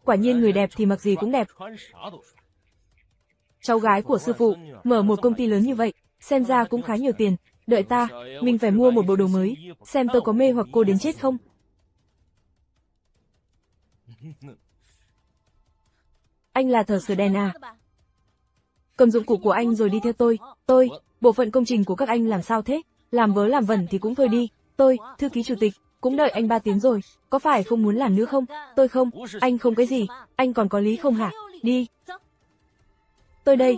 quả nhiên người đẹp thì mặc gì cũng đẹp. Cháu gái của sư phụ, mở một công ty lớn như vậy, xem ra cũng khá nhiều tiền. Đợi ta, mình phải mua một bộ đồ mới, xem tôi có mê hoặc cô đến chết không. Anh là thợ sửa đèn à? Cầm dụng cụ của anh rồi đi theo tôi. Bộ phận công trình của các anh làm sao thế? Làm vớ làm vẩn thì cũng thôi đi. Tôi, thư ký chủ tịch, cũng đợi anh 3 tiếng rồi, có phải không muốn làm nữa không? Tôi không, anh không cái gì, anh còn có lý không hả? Đi. Tôi đây.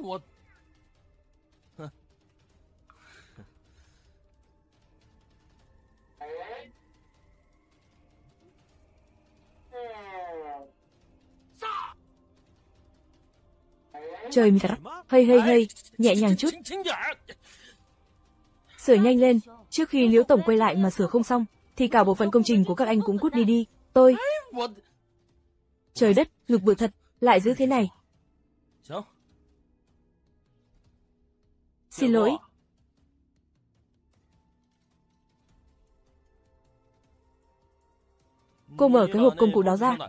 Trời mày, hay, nhẹ nhàng chút. Sửa nhanh lên, trước khi Liễu tổng quay lại mà sửa không xong, thì cả bộ phận công trình của các anh cũng cút đi. Tôi. Trời đất, ngực bự thật, lại giữ thế này. Xin lỗi. Cô mở cái hộp công cụ đó ra.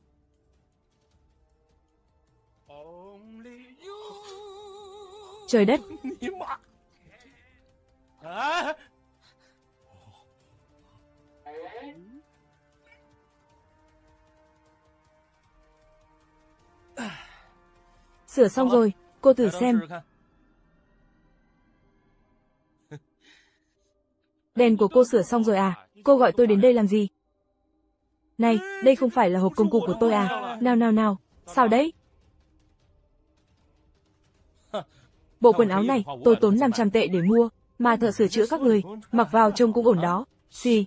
Trời đất. Sửa xong rồi, cô thử xem. Đèn của cô sửa xong rồi à? Cô gọi tôi đến đây làm gì? Này, đây không phải là hộp công cụ của tôi à? Nào, sao đấy? Bộ quần áo này, tôi tốn 500 tệ để mua, mà thợ sửa chữa các người, mặc vào trông cũng ổn đó. Xì.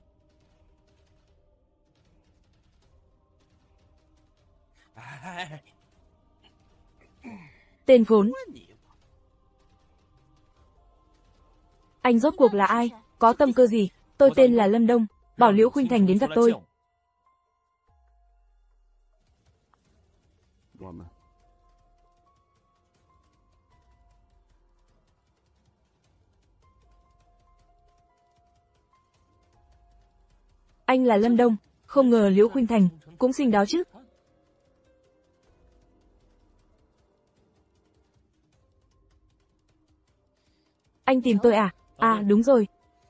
Tên khốn. Anh rốt cuộc là ai? Có tâm cơ gì? Tôi tên là Lâm Đông, bảo Liễu Khuynh Thành đến gặp tôi. Anh là Lâm Đông, không ngờ Liễu Khuynh Thành cũng xinh đó chứ. Anh tìm tôi à? À đúng rồi.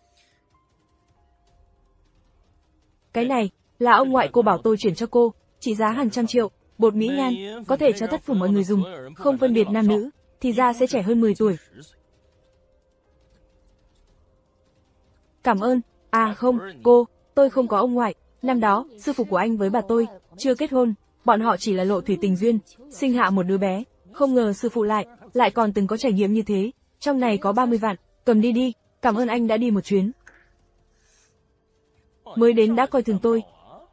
Cái này, là ông ngoại cô bảo tôi chuyển cho cô, trị giá hàng trăm triệu, bột mỹ nhan, có thể cho tất phủ mọi người dùng, không phân biệt nam nữ, thì ra sẽ trẻ hơn 10 tuổi. Cảm ơn. À không, tôi không có ông ngoại. Năm đó, sư phụ của anh với bà tôi, chưa kết hôn, bọn họ chỉ là lộ thủy tình duyên, sinh hạ một đứa bé. Không ngờ sư phụ lại còn từng có trải nghiệm như thế. Trong này có 30 vạn, cầm đi, cảm ơn anh đã đi một chuyến. Mới đến đã coi thường tôi.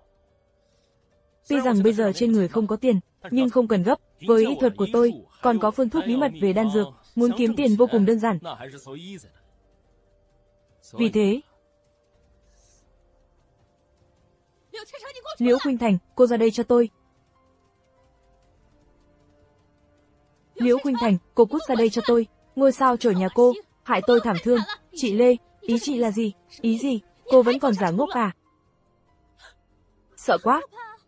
Tuy rằng bây giờ trên người không có tiền, nhưng không cần gấp, với y thuật của tôi, còn có phương thuốc bí mật về đan dược, muốn kiếm tiền vô cùng đơn giản. Vì thế, Liễu Khuynh Thành, cô ra đây cho tôi. Liễu Khuynh Thành, cô cút ra đây cho tôi. Ngôi sao trổ nhà cô, hại tôi thảm thương. Chị Lê, ý chị là gì? Ý gì? Cô vẫn còn giả ngốc à? Sợ quá.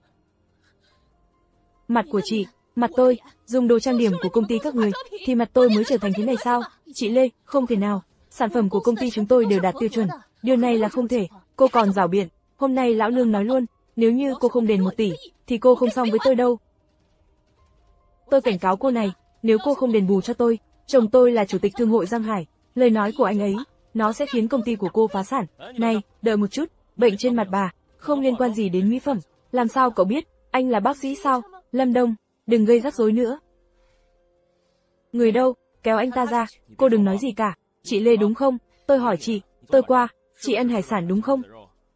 Mặt của chị, mặt tôi, dùng đồ trang điểm của công ty các người, thì mặt tôi mới trở thành thế này sao? Chị Lê, không thể nào. Sản phẩm của công ty chúng tôi đều đạt tiêu chuẩn. Điều này là không thể. Cô còn giảo biện. Hôm nay lão nương nói luôn, nếu như cô không đền 1 tỷ, thì cô không xong với tôi đâu. Tôi cảnh cáo cô này, nếu cô không đền bù cho tôi, chồng tôi là chủ tịch thương hội Giang Hải, lời nói của anh ấy, nó sẽ khiến công ty của cô phá sản. Này, đợi một chút, bệnh trên mặt bà, không liên quan gì đến mỹ phẩm. Làm sao cậu biết, anh là bác sĩ sao? Lâm Đông, đừng gây rắc rối nữa. Người đâu, kéo anh ta ra, cô đừng nói gì cả. Chị Lê đúng không? Tôi hỏi chị, tôi qua, chị ăn hải sản đúng không?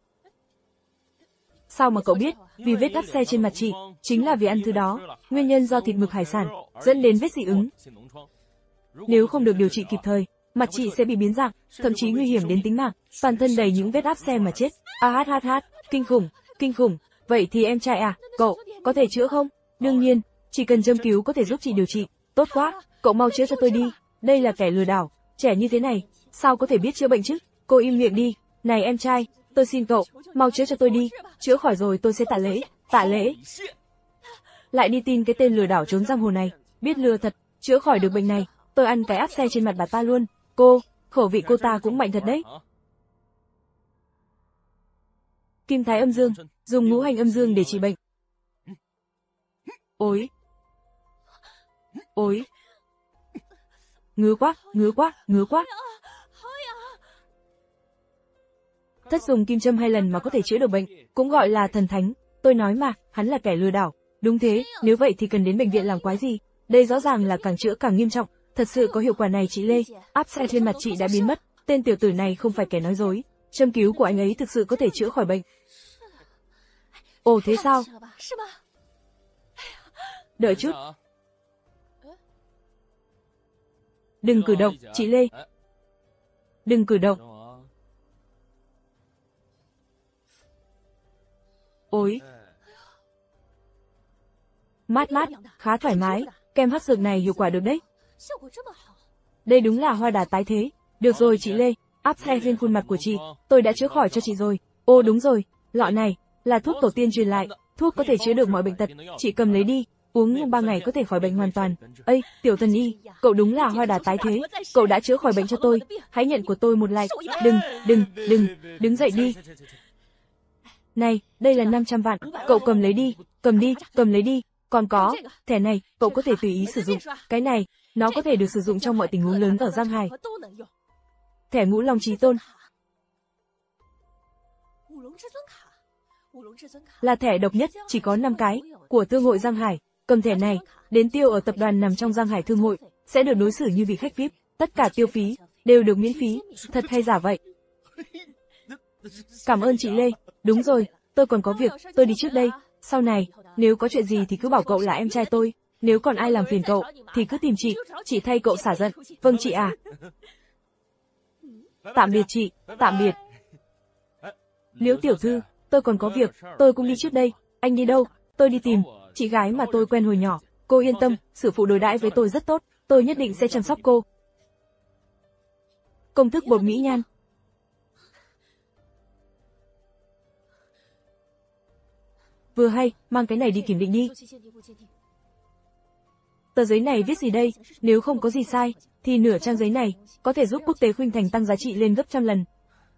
Sao mà cậu biết? Vì vết đắp xe trên mặt chị, chính là vì ăn thứ đó, nguyên nhân do thịt mực hải sản, dẫn đến vết dị ứng. Nếu không được điều trị kịp thời, mặt chị sẽ bị biến dạng, thậm chí nguy hiểm đến tính mạng, toàn thân đầy những vết áp xe mà chết. Kinh khủng. Vậy thì em trai à, cậu, có thể chữa không? Đương nhiên, chỉ cần châm cứu có thể giúp chị điều trị. Tốt quá, cậu mau chữa cho tôi đi. Đây là kẻ lừa đảo, trẻ như thế này, sao có thể biết chữa bệnh chứ? Cô im miệng đi. Này em trai, tôi xin cậu, mau chữa cho tôi đi. Chữa khỏi rồi tôi sẽ tạ lễ. lại đi tin cái tên lừa đảo trốn giang hồ này, biết lừa thật, chữa khỏi được bệnh này, tôi ăn cái áp xe trên mặt bà ta luôn. Cô, khẩu vị cô ta cũng mạnh thật đấy. Kim Thái âm dương, dùng ngũ hành âm dương để trị bệnh. Ối, ối, ngứa quá, ngứa quá, ngứa quá. Thất dùng kim châm 2 lần mà có thể chữa được bệnh, cũng gọi là thần thánh. Tôi nói mà, hắn là kẻ lừa đảo. Đúng thế, nếu vậy thì cần đến bệnh viện làm quái gì? Đây rõ ràng là càng chữa càng nghiêm trọng. Thật sự có hiệu quả này chị Lê, áp xe trên mặt chị đã biến mất. Tên tiểu tử này không phải kẻ nói dối. Châm cứu của anh ấy thực sự có thể chữa khỏi bệnh. Ồ thế sao? Đợi chút. Đừng cử động, chị Lê. Đừng cử động. Ối. Mát mát, khá thoải mái. Kem hắc dược này hiệu quả được đấy. Đây đúng là hoa đà tái thế. Được rồi chị Lê, áp xe trên khuôn mặt của chị, tôi đã chữa khỏi cho chị rồi. Ô đúng rồi, lọ này là thuốc tổ tiên truyền lại, thuốc có thể chữa được mọi bệnh tật, chị cầm lấy đi, uống trong 3 ngày có thể khỏi bệnh hoàn toàn. Ây, tiểu thần y, cậu đúng là hoa đà tái thế, cậu đã chữa khỏi bệnh cho tôi, hãy nhận của tôi một like. Đừng, đứng dậy đi. Này, đây là 500 vạn, cậu cầm lấy đi, cầm lấy đi. Còn có, thẻ này, cậu có thể tùy ý sử dụng, cái này, nó có thể được sử dụng trong mọi tình huống lớn ở Giang Hải. Thẻ Ngũ Long Chí Tôn là thẻ độc nhất, chỉ có 5 cái, của Thương hội Giang Hải. Cầm thẻ này, đến tiêu ở tập đoàn nằm trong Giang Hải Thương hội, sẽ được đối xử như vị khách VIP, tất cả tiêu phí, đều được miễn phí, thật hay giả vậy? Cảm ơn chị Lê, đúng rồi, tôi còn có việc, tôi đi trước đây, sau này, nếu có chuyện gì thì cứ bảo cậu là em trai tôi, nếu còn ai làm phiền cậu, thì cứ tìm chị thay cậu xả giận, vâng chị à. Tạm biệt chị, tạm biệt. Liễu tiểu thư, tôi còn có việc, tôi cũng đi trước đây, anh đi đâu? Tôi đi tìm chị gái mà tôi quen hồi nhỏ, cô yên tâm, sử phụ đối đãi với tôi rất tốt, tôi nhất định sẽ chăm sóc cô. Công thức bột mỹ nhan. Vừa hay, mang cái này đi kiểm định đi. Tờ giấy này viết gì đây? Nếu không có gì sai, thì nửa trang giấy này có thể giúp Quốc tế Khuynh Thành tăng giá trị lên gấp trăm lần.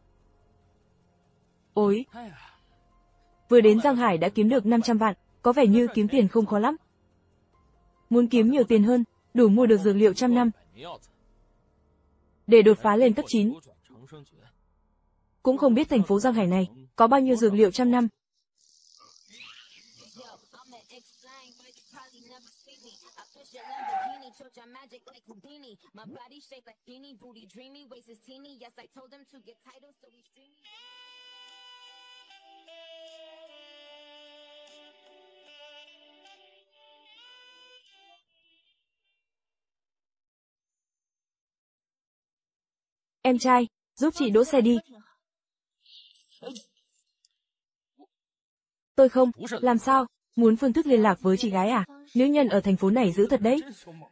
Ôi! Vừa đến Giang Hải đã kiếm được 500 vạn, có vẻ như kiếm tiền không khó lắm. Muốn kiếm nhiều tiền hơn, đủ mua được dược liệu trăm năm. Để đột phá lên cấp 9. Cũng không biết thành phố Giang Hải này có bao nhiêu dược liệu trăm năm. Em trai, giúp chị đỗ xe đi. Tôi không, làm sao? Muốn phương thức liên lạc với chị gái à? Nữ nhân ở thành phố này dữ thật đấy.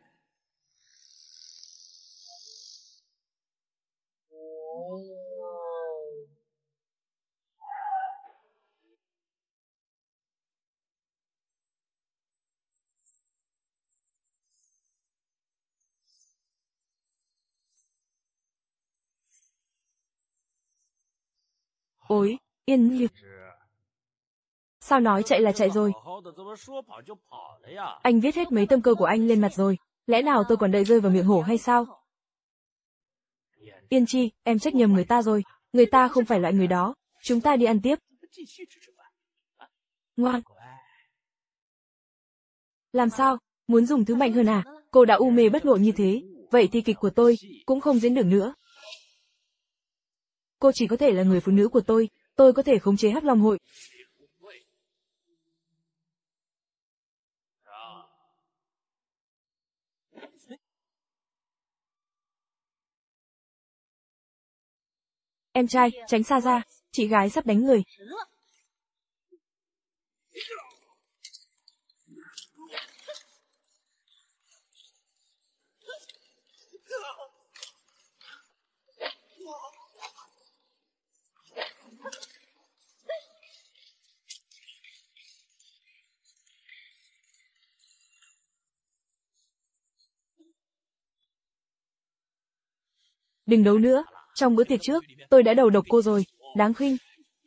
Ôi, Yên Như. Sao nói chạy là chạy rồi? Anh viết hết mấy tâm cơ của anh lên mặt rồi, lẽ nào tôi còn đợi rơi vào miệng hổ hay sao? Yên Chi, em trách nhầm người ta rồi, người ta không phải loại người đó, chúng ta đi ăn tiếp. Ngoan. Làm sao? Muốn dùng thứ mạnh hơn à? Cô đã u mê bất ngộ như thế, vậy thì kịch của tôi cũng không diễn được nữa. Cô chỉ có thể là người phụ nữ của tôi có thể khống chế Hắc Long hội. Em trai, tránh xa ra, chị gái sắp đánh người. Đừng đấu nữa, trong bữa tiệc trước, tôi đã đầu độc cô rồi, đáng khinh.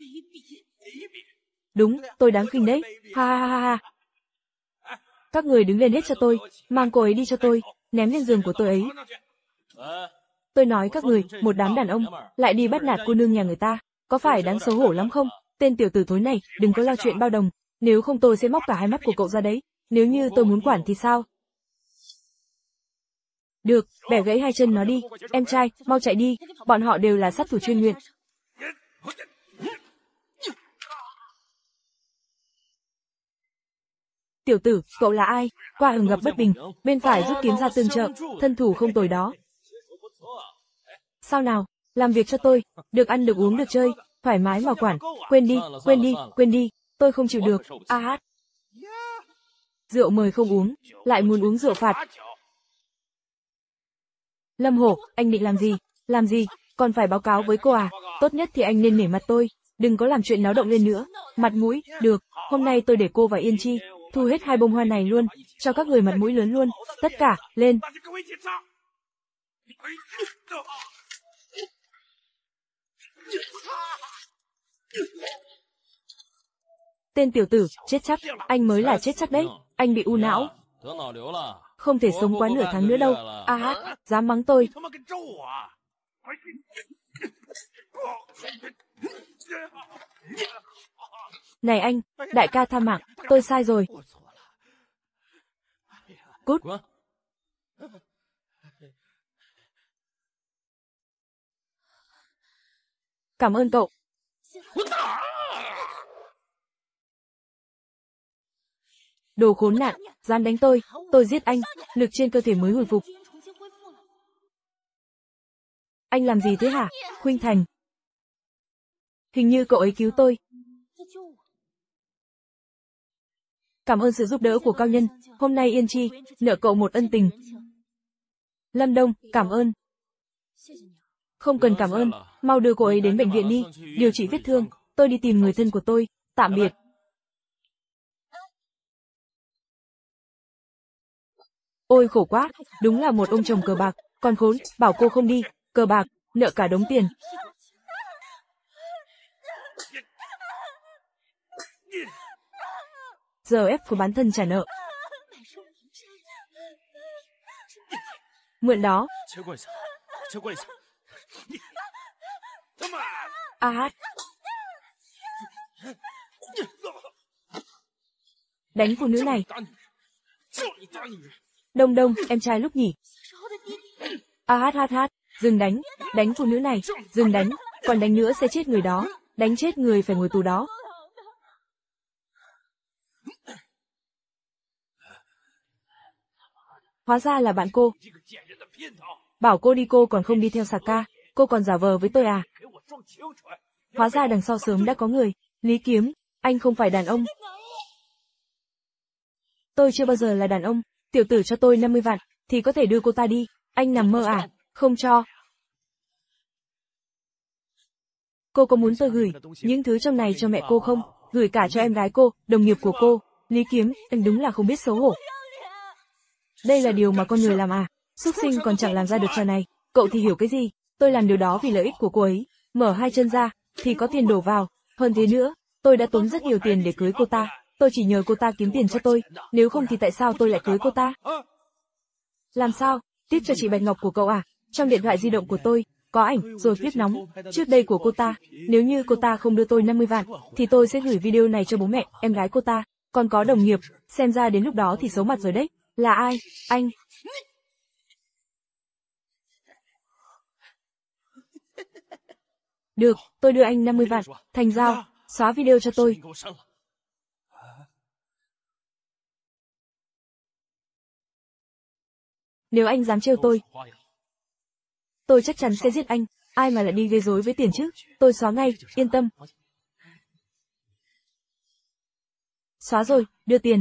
Đúng, tôi đáng khinh đấy, ha ha ha ha. Các người đứng lên hết cho tôi, mang cô ấy đi cho tôi, ném lên giường của tôi ấy. Tôi nói các người, một đám đàn ông, lại đi bắt nạt cô nương nhà người ta, có phải đáng xấu hổ lắm không? Tên tiểu tử thối này, đừng có lo chuyện bao đồng, nếu không tôi sẽ móc cả hai mắt của cậu ra đấy, nếu như tôi muốn quản thì sao? Được, bẻ gãy hai chân nó đi, em trai, mau chạy đi, bọn họ đều là sát thủ chuyên nguyện. Tiểu tử, cậu là ai? Qua hừng gặp bất bình, bên phải rút kiếm ra tương trợ, thân thủ không tồi đó. Sao nào, làm việc cho tôi, được ăn được uống được chơi, thoải mái mà quản, quên đi, quên đi, quên đi, tôi không chịu được, a hát. Rượu mời không uống, lại muốn uống rượu phạt. Lâm Hổ, anh định làm gì? Làm gì? Còn phải báo cáo với cô à? Tốt nhất thì anh nên nể mặt tôi, đừng có làm chuyện náo động lên nữa. Mặt mũi, được, hôm nay tôi để cô và Yên Chi thu hết hai bông hoa này luôn, cho các người mặt mũi lớn luôn, tất cả, lên. Tên tiểu tử, chết chắc, anh mới là chết chắc đấy, anh bị u não. Không thể sống quá nửa tháng nữa đâu, a hát, dám mắng tôi. Này anh, đại ca tha mạng, tôi sai rồi. Cút. Cảm ơn cậu. Đồ khốn nạn, dám đánh tôi giết anh, lực trên cơ thể mới hồi phục. Anh làm gì thế hả, Khuynh Thành? Hình như cậu ấy cứu tôi. Cảm ơn sự giúp đỡ của cao nhân, hôm nay Yên Chi nợ cậu một ân tình. Lâm Đông, cảm ơn. Không cần cảm ơn, mau đưa cô ấy đến bệnh viện đi, điều trị vết thương, tôi đi tìm người thân của tôi, tạm biệt. Ôi khổ quá, đúng là một ông chồng cờ bạc, còn khốn, bảo cô không đi, cờ bạc, nợ cả đống tiền. Giờ ép của bán thân trả nợ. Mượn đó. A hát. Đánh phụ nữ này. Đông Đông, em trai lúc nhỉ? A hát hát hát, dừng đánh, đánh phụ nữ này, dừng đánh, còn đánh nữa sẽ chết người đó, đánh chết người phải ngồi tù đó. Hóa ra là bạn cô. Bảo cô đi cô còn không đi theo Saka, cô còn giả vờ với tôi à? Hóa ra đằng sau sớm đã có người, Lý Kiếm, anh không phải đàn ông. Tôi chưa bao giờ là đàn ông, tiểu tử cho tôi 50 vạn, thì có thể đưa cô ta đi, anh nằm mơ à, không cho. Cô có muốn tôi gửi những thứ trong này cho mẹ cô không? Gửi cả cho em gái cô, đồng nghiệp của cô. Lý Kiếm, anh đúng là không biết xấu hổ. Đây là điều mà con người làm à? Súc sinh còn chẳng làm ra được trò này. Cậu thì hiểu cái gì? Tôi làm điều đó vì lợi ích của cô ấy. Mở hai chân ra, thì có tiền đổ vào. Hơn thế nữa, tôi đã tốn rất nhiều tiền để cưới cô ta. Tôi chỉ nhờ cô ta kiếm tiền cho tôi. Nếu không thì tại sao tôi lại cưới cô ta? Làm sao? Tiếp cho chị Bạch Ngọc của cậu à? Trong điện thoại di động của tôi, có ảnh, rồi clip nóng, trước đây của cô ta. Nếu như cô ta không đưa tôi 50 vạn, thì tôi sẽ gửi video này cho bố mẹ, em gái cô ta. Còn có đồng nghiệp, xem ra đến lúc đó thì xấu mặt rồi đấy. Là ai? Anh. Được, tôi đưa anh 50 vạn, thành giao, xóa video cho tôi. Nếu anh dám trêu tôi chắc chắn sẽ giết anh, ai mà lại đi gây rối với tiền chứ, tôi xóa ngay, yên tâm. Xóa rồi, đưa tiền.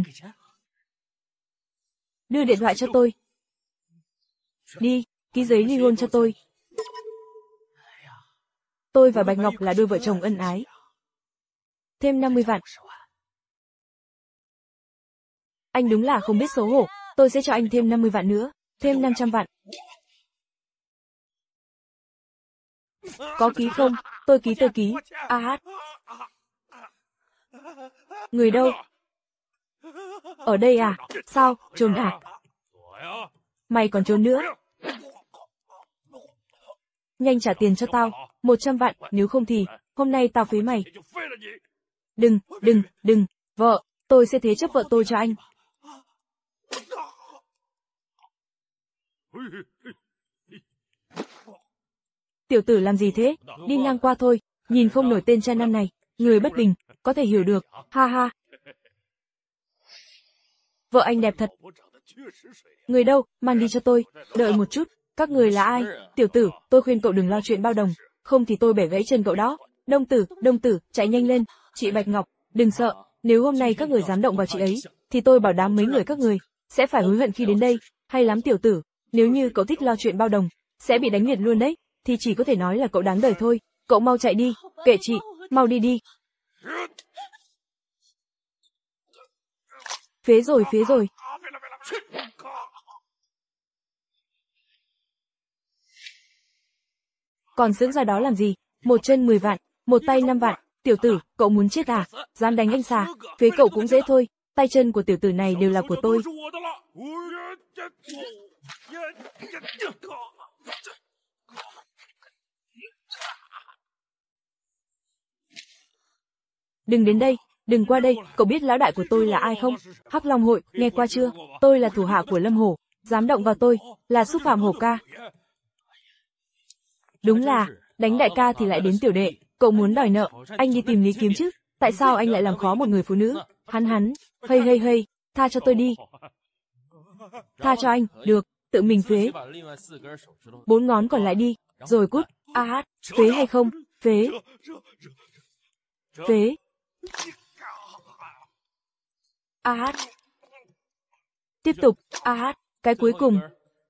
Đưa điện thoại cho tôi. Đi, ký giấy ly hôn cho tôi. Tôi và Bạch Ngọc là đôi vợ chồng ân ái. Thêm 50 vạn. Anh đúng là không biết xấu hổ, tôi sẽ cho anh thêm 50 vạn nữa, thêm 500 vạn. Có ký không? Tôi ký tờ ký. A hát. Người đâu? Ở đây à? Sao? Trốn à? Mày còn trốn nữa? Nhanh trả tiền cho tao, 100 vạn, nếu không thì, hôm nay tao phế mày. Đừng, vợ, tôi sẽ thế chấp vợ tôi cho anh. Tiểu tử làm gì thế? Đi ngang qua thôi, nhìn không nổi tên cha năm này, người bất bình, có thể hiểu được, ha ha. Vợ anh đẹp thật. Người đâu, mang đi cho tôi, đợi một chút, các người là ai? Tiểu tử, tôi khuyên cậu đừng lo chuyện bao đồng, không thì tôi bẻ gãy chân cậu đó. Đông tử, chạy nhanh lên, chị Bạch Ngọc, đừng sợ, nếu hôm nay các người dám động vào chị ấy, thì tôi bảo đảm mấy người các người, sẽ phải hối hận khi đến đây, hay lắm tiểu tử, nếu như cậu thích lo chuyện bao đồng, sẽ bị đánh liệt luôn đấy, thì chỉ có thể nói là cậu đáng đời thôi, cậu mau chạy đi, kệ chị, mau đi đi. Phế rồi. Còn sững ra đó làm gì? Một chân 10 vạn, một tay 5 vạn, tiểu tử, cậu muốn chết à? Dám đánh anh xà, phế cậu cũng dễ thôi, tay chân của tiểu tử này đều là của tôi. Đừng đến đây, đừng qua đây, cậu biết lão đại của tôi là ai không? Hắc Long Hội, nghe qua chưa? Tôi là thủ hạ của Lâm Hổ, dám động vào tôi, là xúc phạm Hổ ca. Đúng là, đánh đại ca thì lại đến tiểu đệ, cậu muốn đòi nợ, anh đi tìm Lý Kiếm chứ, tại sao anh lại làm khó một người phụ nữ? Hắn, hay, tha cho tôi đi. Tha cho anh, được, tự mình phế. 4 ngón còn lại đi, rồi cút, a hát, phế hay không? Phế. A hát. Tiếp tục, a hát, cái cuối cùng.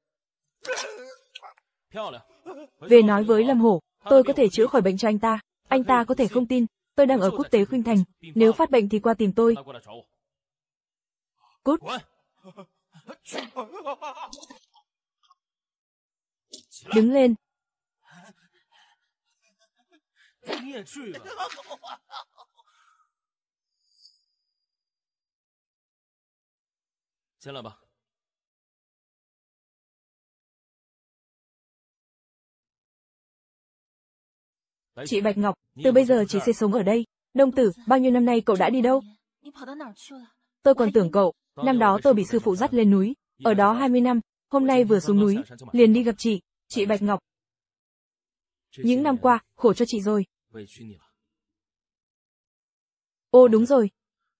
Về nói với Lâm Hổ, tôi có thể chữa khỏi bệnh cho anh ta có thể không tin, tôi đang ở quốc tế Khuynh Thành, nếu phát bệnh thì qua tìm tôi. Cút. Đứng lên. Chị Bạch Ngọc, từ bây giờ chị sẽ sống ở đây. Đông tử, bao nhiêu năm nay cậu đã đi đâu? Tôi còn tưởng cậu, năm đó tôi bị sư phụ dắt lên núi, ở đó 20 năm, hôm nay vừa xuống núi, liền đi gặp chị Bạch Ngọc. Những năm qua, khổ cho chị rồi. Ô đúng rồi.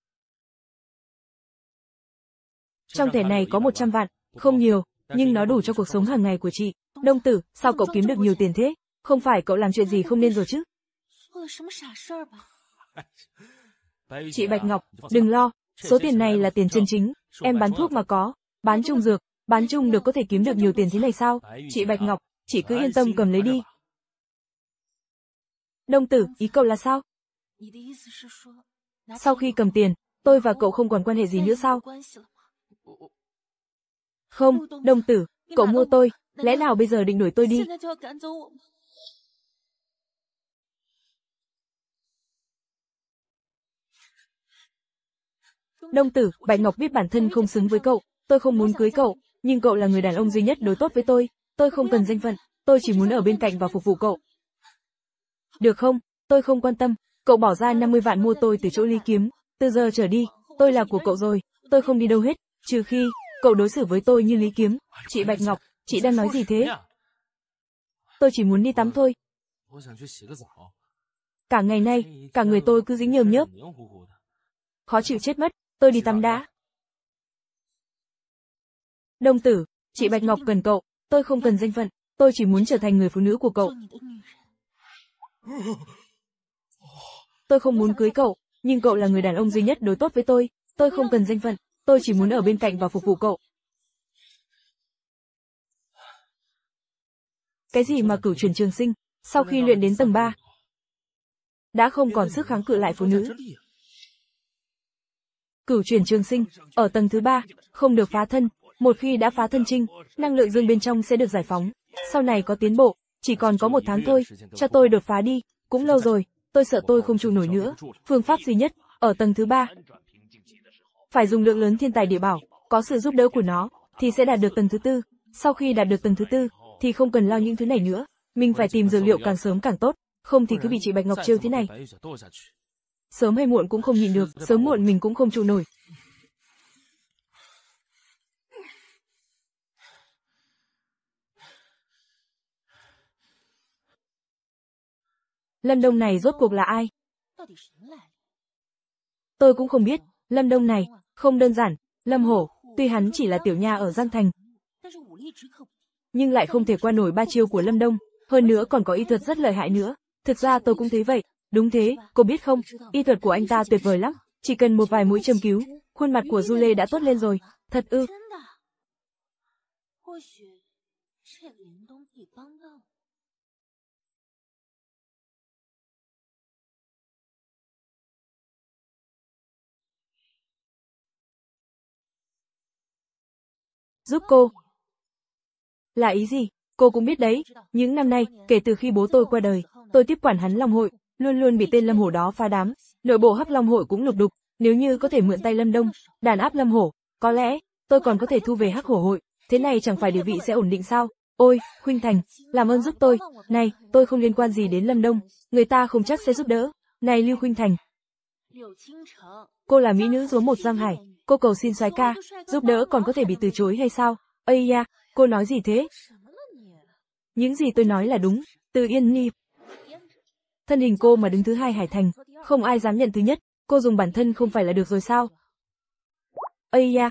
Trong thẻ này có 100 vạn, không nhiều, nhưng nó đủ cho cuộc sống hàng ngày của chị. Đông tử, sao cậu kiếm được nhiều tiền thế? Không phải cậu làm chuyện gì không nên rồi chứ? Chị Bạch Ngọc, đừng lo, số tiền này là tiền chân chính, em bán thuốc mà có, bán chung dược, bán chung được có thể kiếm được nhiều tiền thế này sao? Chị Bạch Ngọc, chị cứ yên tâm cầm lấy đi. Đông tử, ý cậu là sao? Sau khi cầm tiền, tôi và cậu không còn quan hệ gì nữa sao? Không, Đông tử, cậu mua tôi, lẽ nào bây giờ định đuổi tôi đi? Đông tử, Bạch Ngọc biết bản thân không xứng với cậu, tôi không muốn cưới cậu, nhưng cậu là người đàn ông duy nhất đối tốt với tôi không cần danh phận, tôi chỉ muốn ở bên cạnh và phục vụ cậu. Được không, tôi không quan tâm, cậu bỏ ra 50 vạn mua tôi từ chỗ Lý Kiếm, từ giờ trở đi, tôi là của cậu rồi, tôi không đi đâu hết, trừ khi cậu đối xử với tôi như Lý Kiếm. Chị Bạch Ngọc, chị đang nói gì thế? Tôi chỉ muốn đi tắm thôi. Cả ngày nay, cả người tôi cứ dính nhờm nhớp. Khó chịu chết mất, tôi đi tắm đã. Đông tử, chị Bạch Ngọc cần cậu, tôi không cần danh phận, tôi chỉ muốn trở thành người phụ nữ của cậu. Tôi không muốn cưới cậu, nhưng cậu là người đàn ông duy nhất đối tốt với tôi không cần danh phận, tôi chỉ muốn ở bên cạnh và phục vụ cậu. Cái gì mà cửu chuyển trường sinh, sau khi luyện đến tầng 3, đã không còn sức kháng cự lại phụ nữ. Cửu chuyển trường sinh, ở tầng thứ 3, không được phá thân, một khi đã phá thân trinh, năng lượng dương bên trong sẽ được giải phóng, sau này có tiến bộ, chỉ còn có 1 tháng thôi, cho tôi đột phá đi, cũng lâu rồi, tôi sợ tôi không trụ nổi nữa. Phương pháp duy nhất, ở tầng thứ 3. Phải dùng lượng lớn thiên tài địa bảo, có sự giúp đỡ của nó, thì sẽ đạt được tầng thứ 4. Sau khi đạt được tầng thứ 4, thì không cần lo những thứ này nữa. Mình phải tìm dược liệu càng sớm càng tốt, không thì cứ bị chị Bạch Ngọc trêu thế này. Sớm hay muộn cũng không nhịn được, sớm muộn mình cũng không trụ nổi. Lâm Đông này rốt cuộc là ai? Tôi cũng không biết, Lâm Đông này, không đơn giản, Lâm Hổ, tuy hắn chỉ là tiểu nha ở Giang Thành, nhưng lại không thể qua nổi 3 chiêu của Lâm Đông, hơn nữa còn có y thuật rất lợi hại nữa. Thực ra tôi cũng thấy vậy, đúng thế, cô biết không, y thuật của anh ta tuyệt vời lắm, chỉ cần một vài mũi châm cứu, khuôn mặt của Du Lê đã tốt lên rồi, thật ư. Giúp cô. Là ý gì? Cô cũng biết đấy, những năm nay, kể từ khi bố tôi qua đời, tôi tiếp quản hắn Long Hội, luôn luôn bị tên Lâm Hổ đó phá đám, nội bộ Hắc Long Hội cũng lục đục, nếu như có thể mượn tay Lâm Đông, đàn áp Lâm Hổ, có lẽ, tôi còn có thể thu về Hắc Hổ Hội, thế này chẳng phải địa vị sẽ ổn định sao? Ôi, Khuynh Thành, làm ơn giúp tôi, này, tôi không liên quan gì đến Lâm Đông, người ta không chắc sẽ giúp đỡ, này Lưu Khuynh Thành. Cô là mỹ nữ số 1 Giang Hải, cô cầu xin soái ca, giúp đỡ còn có thể bị từ chối hay sao? Ây da, cô nói gì thế? Những gì tôi nói là đúng, Từ Yên Nhi. Thân hình cô mà đứng thứ 2 Hải Thành, không ai dám nhận thứ nhất, cô dùng bản thân không phải là được rồi sao? Ây da.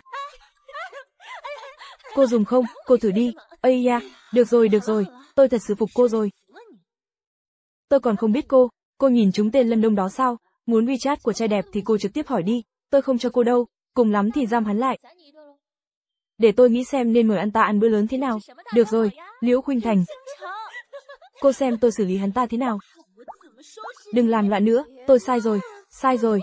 Cô dùng không, cô thử đi, ây da, được rồi, tôi thật sự phục cô rồi. Tôi còn không biết cô nhìn chúng tên Lâm Đông đó sao? Muốn WeChat của trai đẹp thì cô trực tiếp hỏi đi, tôi không cho cô đâu, cùng lắm thì giam hắn lại. Để tôi nghĩ xem nên mời anh ta ăn bữa lớn thế nào. Được rồi, Liễu Khuynh Thành. Cô xem tôi xử lý hắn ta thế nào. Đừng làm loạn nữa, tôi sai rồi.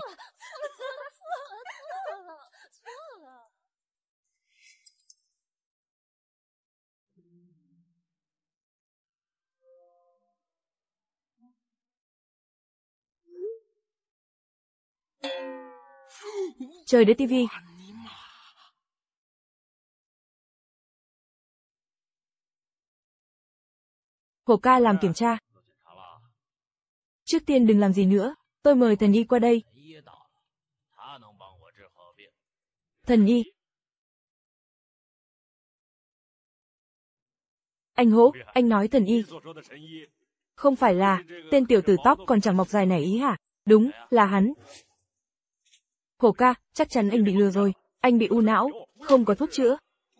Trời đất tivi. Hổ ca làm kiểm tra. Trước tiên đừng làm gì nữa, tôi mời thần y qua đây. Thần y. Anh Hỗ, anh nói thần y. Không phải là, tên tiểu tử tóc còn chẳng mọc dài này ý hả? Đúng, là hắn. Hổ ca, chắc chắn anh bị lừa rồi, anh bị u não, không có thuốc chữa.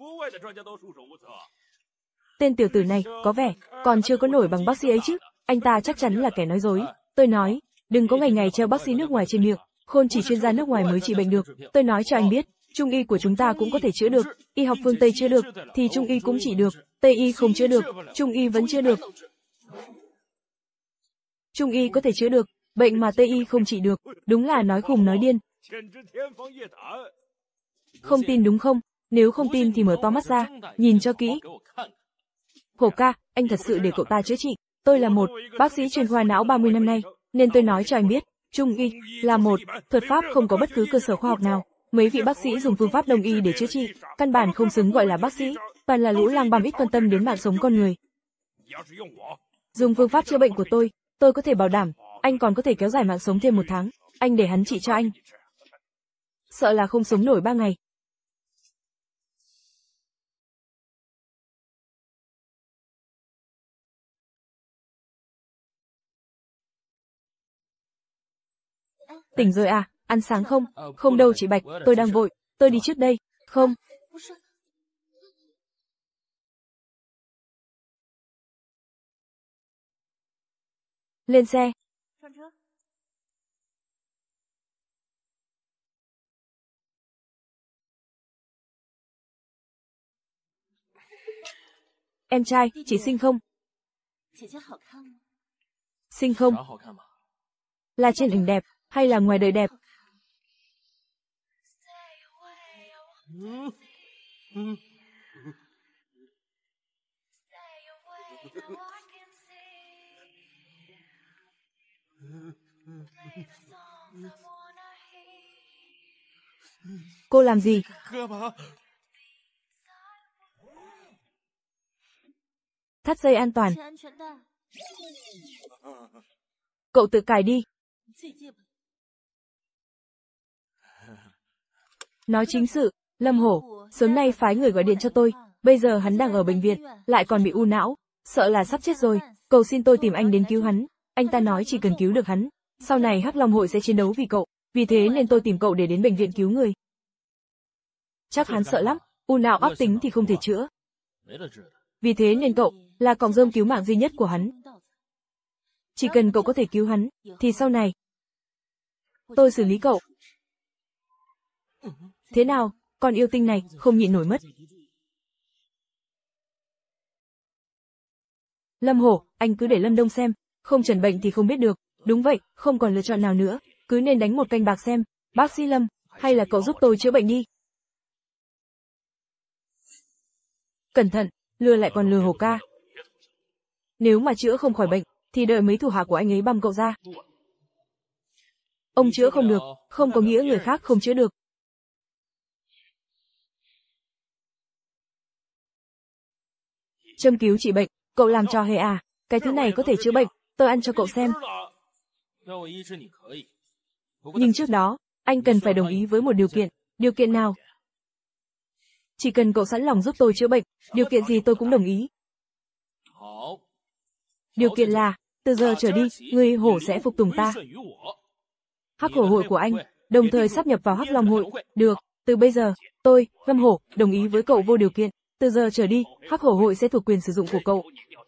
Tên tiểu tử này, có vẻ, còn chưa có nổi bằng bác sĩ ấy chứ, anh ta chắc chắn là kẻ nói dối. Tôi nói, đừng có ngày ngày treo bác sĩ nước ngoài trên miệng, khôn chỉ chuyên gia nước ngoài mới trị bệnh được. Tôi nói cho anh biết, Trung y của chúng ta cũng có thể chữa được, y học phương Tây chữa được, thì Trung y cũng chỉ được, Tây y không chữa được, Trung y vẫn chữa được. Trung y có thể chữa được, bệnh mà Tây y không trị được, đúng là nói khùng nói điên. Không tin đúng không? Nếu không tin thì mở to mắt ra, nhìn cho kỹ. Hổ ca, anh thật sự để cậu ta chữa trị. Tôi là một bác sĩ chuyên khoa não 30 năm nay, nên tôi nói cho anh biết, Trung y là một thuật pháp không có bất cứ cơ sở khoa học nào. Mấy vị bác sĩ dùng phương pháp đông y để chữa trị, căn bản không xứng gọi là bác sĩ, toàn là lũ lang băm ít quan tâm đến mạng sống con người. Dùng phương pháp chữa bệnh của tôi có thể bảo đảm, anh còn có thể kéo dài mạng sống thêm 1 tháng. Anh để hắn trị cho anh. Sợ là không sống nổi 3 ngày. Tỉnh rồi à, ăn sáng không? Không đâu chị Bạch, tôi đang vội, tôi đi trước đây. Không. Lên xe. Em trai, chị xinh không? Xinh không? Là trên ảnh đẹp, hay là ngoài đời đẹp? Cô làm gì? Thắt dây an toàn. Cậu tự cài đi. Nói chính sự, Lâm Hổ, sớm nay phái người gọi điện cho tôi, bây giờ hắn đang ở bệnh viện, lại còn bị u não, sợ là sắp chết rồi, cầu xin tôi tìm anh đến cứu hắn. Anh ta nói chỉ cần cứu được hắn, sau này Hắc Long hội sẽ chiến đấu vì cậu, vì thế nên tôi tìm cậu để đến bệnh viện cứu người. Chắc hắn sợ lắm, u não ác tính thì không thể chữa. Vì thế nên cậu là cọng rơm cứu mạng duy nhất của hắn. Chỉ cần cậu có thể cứu hắn, thì sau này tôi xử lý cậu. Thế nào, con yêu tinh này không nhịn nổi mất. Lâm Hổ, anh cứ để Lâm Đông xem, không chẩn bệnh thì không biết được. Đúng vậy, không còn lựa chọn nào nữa, cứ nên đánh một canh bạc xem. Bác sĩ Lâm, hay là cậu giúp tôi chữa bệnh đi. Cẩn thận, lừa lại còn lừa Hổ ca. Nếu mà chữa không khỏi bệnh, thì đợi mấy thủ hạ của anh ấy băm cậu ra. Ông chữa không được, không có nghĩa người khác không chữa được. Châm cứu trị bệnh, cậu làm trò hề à? Cái thứ này có thể chữa bệnh, tôi ăn cho cậu xem. Nhưng trước đó, anh cần phải đồng ý với một điều kiện. Điều kiện nào? Chỉ cần cậu sẵn lòng giúp tôi chữa bệnh, điều kiện gì tôi cũng đồng ý. Điều kiện là, từ giờ trở đi, người Hổ sẽ phục tùng ta. Hắc Hổ hội của anh, đồng thời sáp nhập vào Hắc Long hội. Được, từ bây giờ, tôi, Lâm Hổ, đồng ý với cậu vô điều kiện. Từ giờ trở đi, Hắc Hổ hội sẽ thuộc quyền sử dụng của cậu.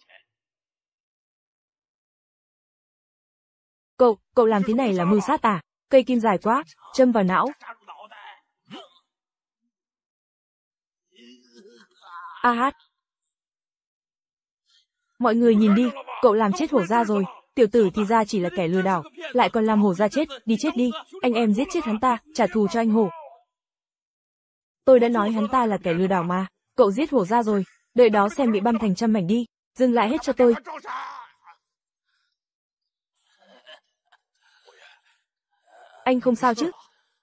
Cậu làm thế này là mưu sát à? Cây kim dài quá, châm vào não. A hát. Mọi người nhìn đi, cậu làm chết Hổ gia rồi. Tiểu tử thì ra chỉ là kẻ lừa đảo, lại còn làm Hổ gia chết đi, anh em giết chết hắn ta, trả thù cho anh Hổ. Tôi đã nói hắn ta là kẻ lừa đảo mà, cậu giết Hổ gia rồi, đợi đó xem bị băm thành trăm mảnh đi, dừng lại hết cho tôi. Anh không sao chứ?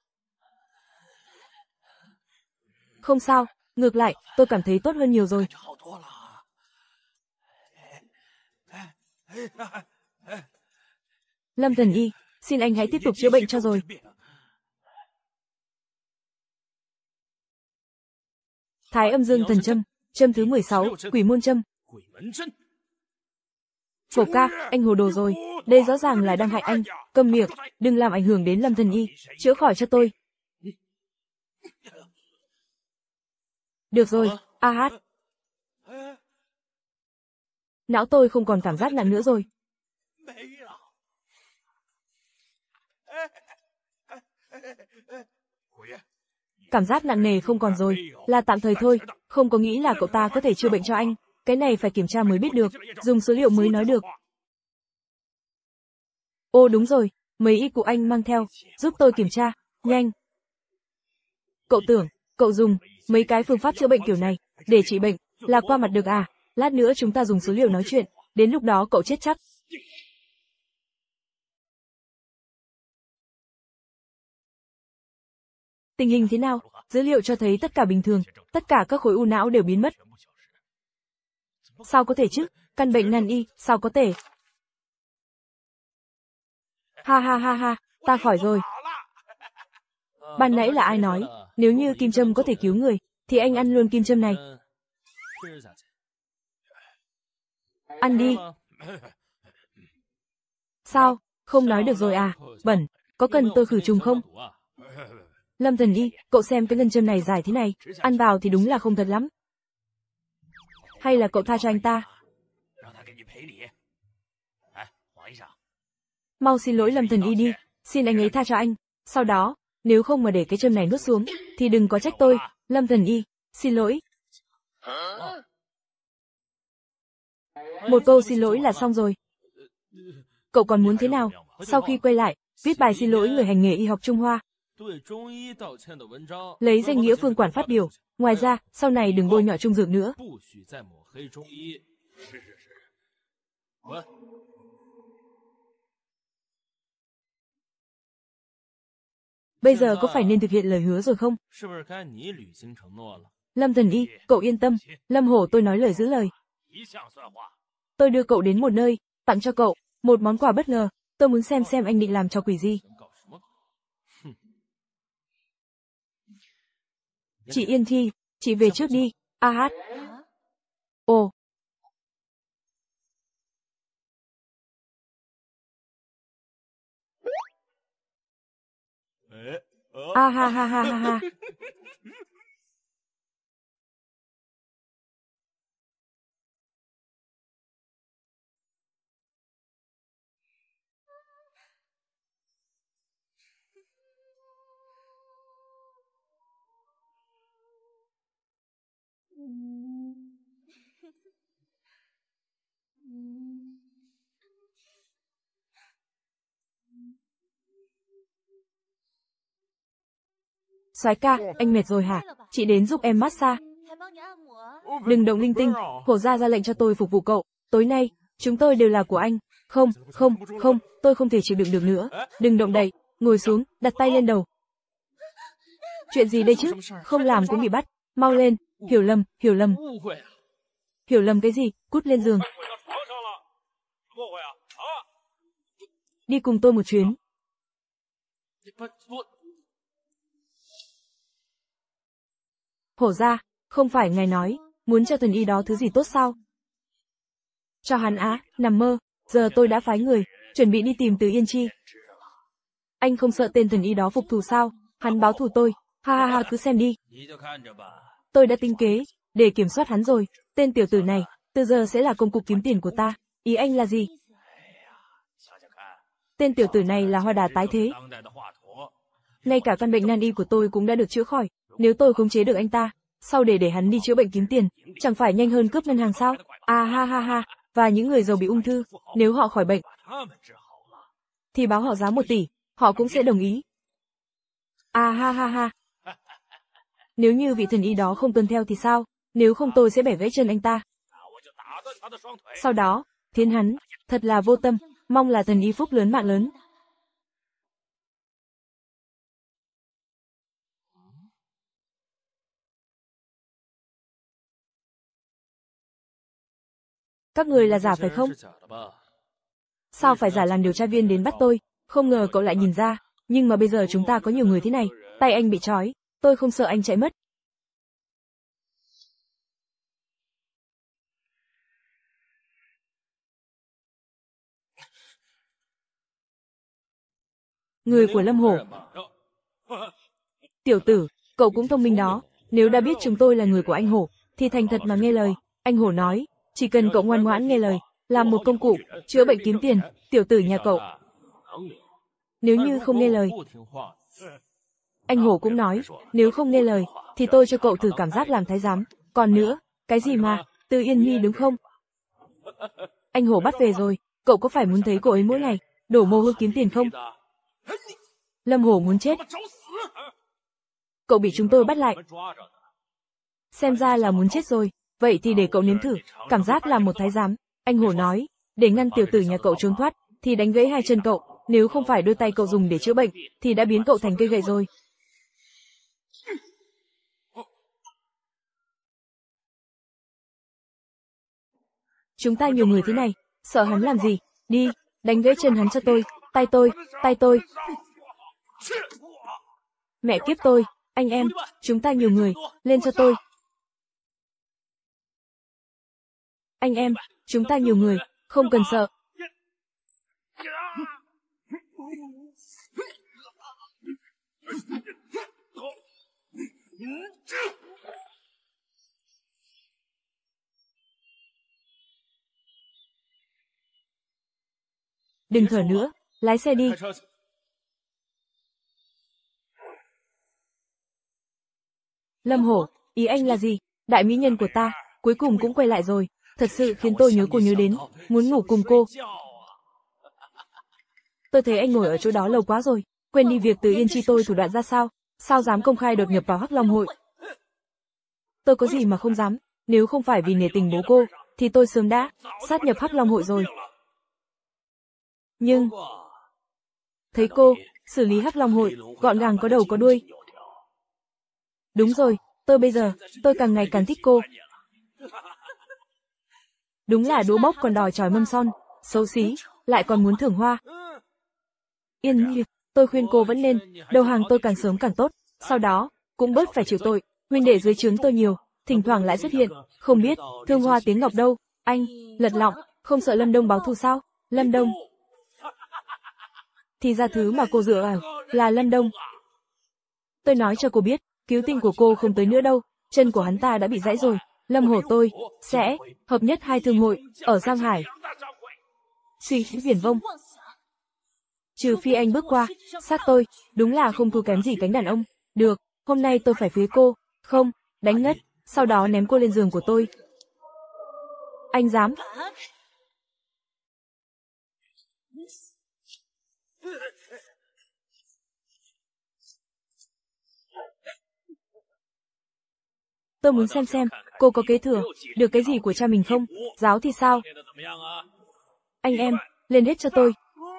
Không sao, ngược lại, tôi cảm thấy tốt hơn nhiều rồi. Lâm Thần Y, xin anh hãy tiếp tục chữa bệnh cho rồi. Thái Âm Dương Thần Châm, châm thứ 16, Quỷ Môn Châm. Phổ ca, anh hồ đồ rồi, đây rõ ràng là đang hại anh, câm miệng, đừng làm ảnh hưởng đến Lâm Thần Y, chữa khỏi cho tôi. Được rồi, a hát. Não tôi không còn cảm giác nặng nữa rồi. Cảm giác nặng nề không còn rồi, là tạm thời thôi, không có nghĩ là cậu ta có thể chữa bệnh cho anh. Cái này phải kiểm tra mới biết được, dùng số liệu mới nói được. Ô đúng rồi, mấy y cụ anh mang theo, giúp tôi kiểm tra, nhanh. Cậu tưởng, cậu dùng mấy cái phương pháp chữa bệnh kiểu này, để trị bệnh, là qua mặt được à? Lát nữa chúng ta dùng số liệu nói chuyện, đến lúc đó cậu chết chắc. Tình hình thế nào? Dữ liệu cho thấy tất cả bình thường, tất cả các khối u não đều biến mất. Sao có thể chứ? Căn bệnh nan y, sao có thể? Ha ha ha ha, ta khỏi rồi. Ban nãy là ai nói, nếu như kim châm có thể cứu người, thì anh ăn luôn kim châm này. Ăn đi. Sao, không nói được rồi à? Bẩn, có cần tôi khử trùng không? Lâm Thần Y, cậu xem cái ngân châm này dài thế này, ăn vào thì đúng là không thật lắm. Hay là cậu tha cho anh ta? Mau xin lỗi Lâm Thần Y đi, xin anh ấy tha cho anh. Sau đó, nếu không mà để cái châm này nuốt xuống, thì đừng có trách tôi. Lâm Thần Y, xin lỗi. Một câu xin lỗi là xong rồi. Cậu còn muốn thế nào? Sau khi quay lại, viết bài xin lỗi người hành nghề y học Trung Hoa. Lấy danh nghĩa Phương Quản phát biểu. Ngoài ra, sau này đừng bôi nhọ Trung Dược nữa. bây giờ có phải nên thực hiện lời hứa rồi không? Lâm Thần Y, cậu yên tâm, Lâm Hổ tôi nói lời giữ lời. Tôi đưa cậu đến một nơi, tặng cho cậu một món quà bất ngờ, tôi muốn xem anh định làm trò quỷ gì. Chị Yên Thi, chị về trước đi, a hát. Ồ. A ha ha ha ha ha. Soái ca, anh mệt rồi hả? Chị đến giúp em massage. Đừng động linh tinh, Hổ gia ra lệnh cho tôi phục vụ cậu. Tối nay, chúng tôi đều là của anh. Không, tôi không thể chịu đựng được nữa. Đừng động đậy, ngồi xuống, đặt tay lên đầu. Chuyện gì đây chứ? Không làm cũng bị bắt. Mau lên, hiểu lầm. Hiểu lầm cái gì? Cút lên giường. Đi cùng tôi một chuyến. Hổ gia, không phải ngài nói, muốn cho thần y đó thứ gì tốt sao? Cho hắn á, nằm mơ, giờ tôi đã phái người, chuẩn bị đi tìm Từ Yên Chi. Anh không sợ tên thần y đó phục thù sao? Hắn báo thù tôi, ha ha ha, cứ xem đi. Tôi đã tính kế, để kiểm soát hắn rồi, tên tiểu tử này, từ giờ sẽ là công cụ kiếm tiền của ta. Ý anh là gì? Tên tiểu tử này là hoa đà tái thế. Ngay cả căn bệnh nan y của tôi cũng đã được chữa khỏi, nếu tôi khống chế được anh ta, sau để hắn đi chữa bệnh kiếm tiền, chẳng phải nhanh hơn cướp ngân hàng sao? À ha ha ha, và những người giàu bị ung thư, nếu họ khỏi bệnh, thì báo họ giá 1 tỷ, họ cũng sẽ đồng ý. À ha ha ha. Nếu như vị thần y đó không tuân theo thì sao? Nếu không tôi sẽ bẻ gãy chân anh ta. Sau đó, thiến hắn, thật là vô tâm, mong là thần y phúc lớn mạng lớn. Các người là giả phải không? Sao phải giả làm điều tra viên đến bắt tôi? Không ngờ cậu lại nhìn ra, nhưng mà bây giờ chúng ta có nhiều người thế này, tay anh bị trói, tôi không sợ anh chạy mất. Người của Lâm Hổ. Tiểu tử, cậu cũng thông minh đó, nếu đã biết chúng tôi là người của anh Hổ, thì thành thật mà nghe lời. Anh Hổ nói, chỉ cần cậu ngoan ngoãn nghe lời, làm một công cụ, chữa bệnh kiếm tiền, tiểu tử nhà cậu. Nếu như không nghe lời. Anh Hổ cũng nói, nếu không nghe lời, thì tôi cho cậu thử cảm giác làm thái giám. Còn nữa, cái gì mà, Từ Yên Nhi đúng không? Anh Hổ bắt về rồi, cậu có phải muốn thấy cô ấy mỗi ngày, đổ mồ hôi kiếm tiền không? Lâm Hổ muốn chết. Cậu bị chúng tôi bắt lại. Xem ra là muốn chết rồi, vậy thì để cậu nếm thử, cảm giác làm một thái giám. Anh Hổ nói, để ngăn tiểu tử nhà cậu trốn thoát, thì đánh gãy 2 chân cậu, nếu không phải đôi tay cậu dùng để chữa bệnh, thì đã biến cậu thành cây gậy rồi. Chúng ta nhiều người thế này, sợ hắn làm gì? Đi, đánh gãy chân hắn cho tôi, tay tôi. Mẹ kiếp tôi, anh em, chúng ta nhiều người, lên cho tôi. Anh em, chúng ta nhiều người, không cần sợ. Đừng thở nữa, lái xe đi. Lâm Hổ, ý anh là gì? Đại mỹ nhân của ta, cuối cùng cũng quay lại rồi, thật sự khiến tôi nhớ cô nhớ đến, muốn ngủ cùng cô. Tôi thấy anh ngồi ở chỗ đó lâu quá rồi, quên đi việc Từ Yên Chi tôi thủ đoạn ra sao, sao dám công khai đột nhập vào Hắc Long hội. Tôi có gì mà không dám, nếu không phải vì nể tình bố cô, thì tôi sớm đã sát nhập Hắc Long hội rồi. Nhưng thấy cô, xử lý Hắc Long hội, gọn gàng có đầu có đuôi. Đúng rồi, tôi càng ngày càng thích cô. Đúng là đũa bốc còn đòi chòi mâm son, xấu xí, lại còn muốn thưởng hoa. Yên Nhi, tôi khuyên cô vẫn nên, đầu hàng tôi càng sớm càng tốt, sau đó, cũng bớt phải chịu tội, huynh đệ dưới trướng tôi nhiều, thỉnh thoảng lại xuất hiện, không biết, Thương Hoa Tiếng Ngọc đâu, anh, Lật Lọng, không sợ Lâm Đông báo thù sao? Lâm Đông. Thì ra thứ mà cô dựa vào, là Lâm Đông. Tôi nói cho cô biết, cứu tinh của cô không tới nữa đâu, chân của hắn ta đã bị gãy rồi, Lâm Hổ tôi, sẽ, hợp nhất hai thương hội, ở Giang Hải. Suy nghĩ viển vông. Trừ phi anh bước qua, sát tôi, đúng là không thua kém gì cánh đàn ông. Được, hôm nay tôi phải phế cô, không, đánh ngất, sau đó ném cô lên giường của tôi. Anh dám? Tôi muốn xem, cô có kế thừa, được cái gì của cha mình không? Giáo thì sao? Anh em, lên hết cho tôi.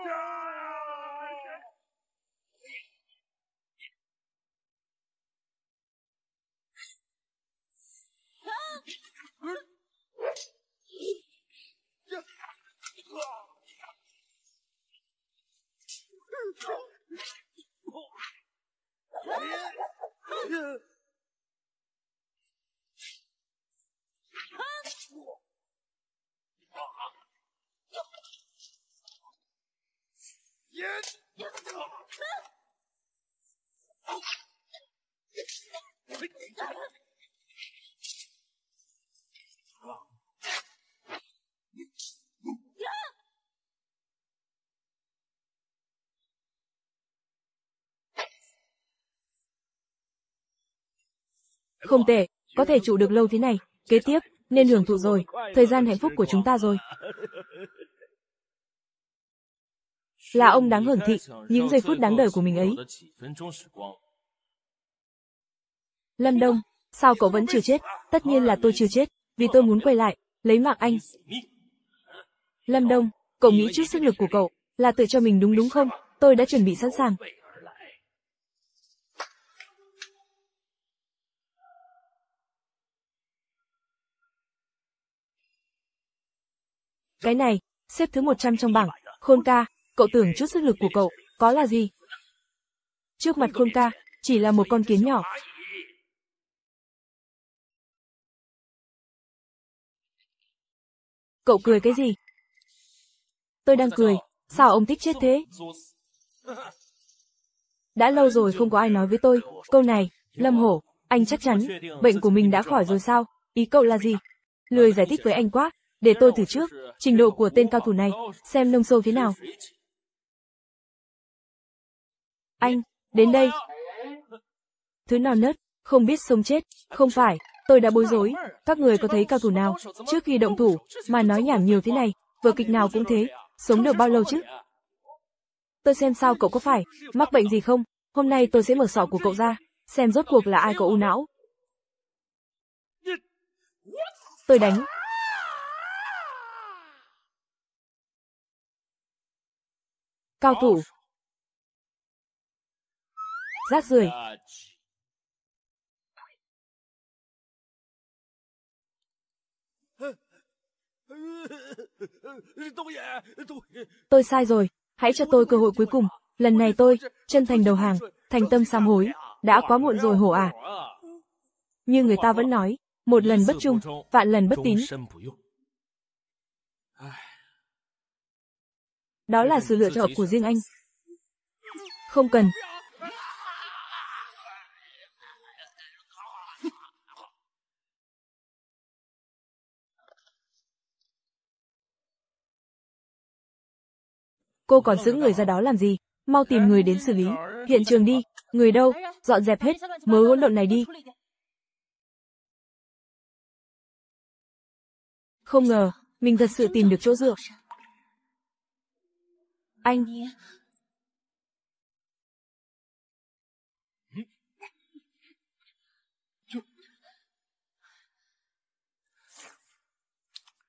Không tệ, có thể trụ được lâu thế này, kế tiếp, nên hưởng thụ rồi, thời gian hạnh phúc của chúng ta rồi. Là ông đáng hưởng thụ những giây phút đáng đời của mình ấy. Lâm Đông, sao cậu vẫn chưa chết? Tất nhiên là tôi chưa chết, vì tôi muốn quay lại, lấy mạng anh. Lâm Đông, cậu nghĩ chút sức lực của cậu, là tự cho mình đúng không? Tôi đã chuẩn bị sẵn sàng. Cái này, xếp thứ 100 trong bảng, Khôn ca, cậu tưởng chút sức lực của cậu, có là gì? Trước mặt Khôn ca, chỉ là một con kiến nhỏ. Cậu cười cái gì? Tôi đang cười, sao ông thích chết thế? Đã lâu rồi không có ai nói với tôi, câu này, Lâm Hổ, anh chắc chắn, bệnh của mình đã khỏi rồi sao? Ý cậu là gì? Lười giải thích với anh quá, để tôi thử trước, trình độ của tên cao thủ này, xem nông sâu thế nào. Anh, đến đây. Thứ non nớt, không biết sống chết, không phải, tôi đã bối rối, các người có thấy cao thủ nào, trước khi động thủ, mà nói nhảm nhiều thế này, vở kịch nào cũng thế, sống được bao lâu chứ? Tôi xem sao cậu có phải, mắc bệnh gì không, hôm nay tôi sẽ mở sọ của cậu ra, xem rốt cuộc là ai có u não. Tôi đánh. Cao thủ. Rác rưởi. Tôi sai rồi, hãy cho tôi cơ hội cuối cùng, lần này tôi, chân thành đầu hàng, thành tâm sám hối, đã quá muộn rồi Hổ à. Như người ta vẫn nói, một lần bất trung, vạn lần bất tín. Đó là sự lựa chọn của riêng anh. Không cần. Cô còn giữ người ra đó làm gì? Mau tìm người đến xử lý. Hiện trường đi. Người đâu? Dọn dẹp hết. Mớ hỗn độn này đi. Không ngờ, mình thật sự tìm được chỗ dựa. Anh.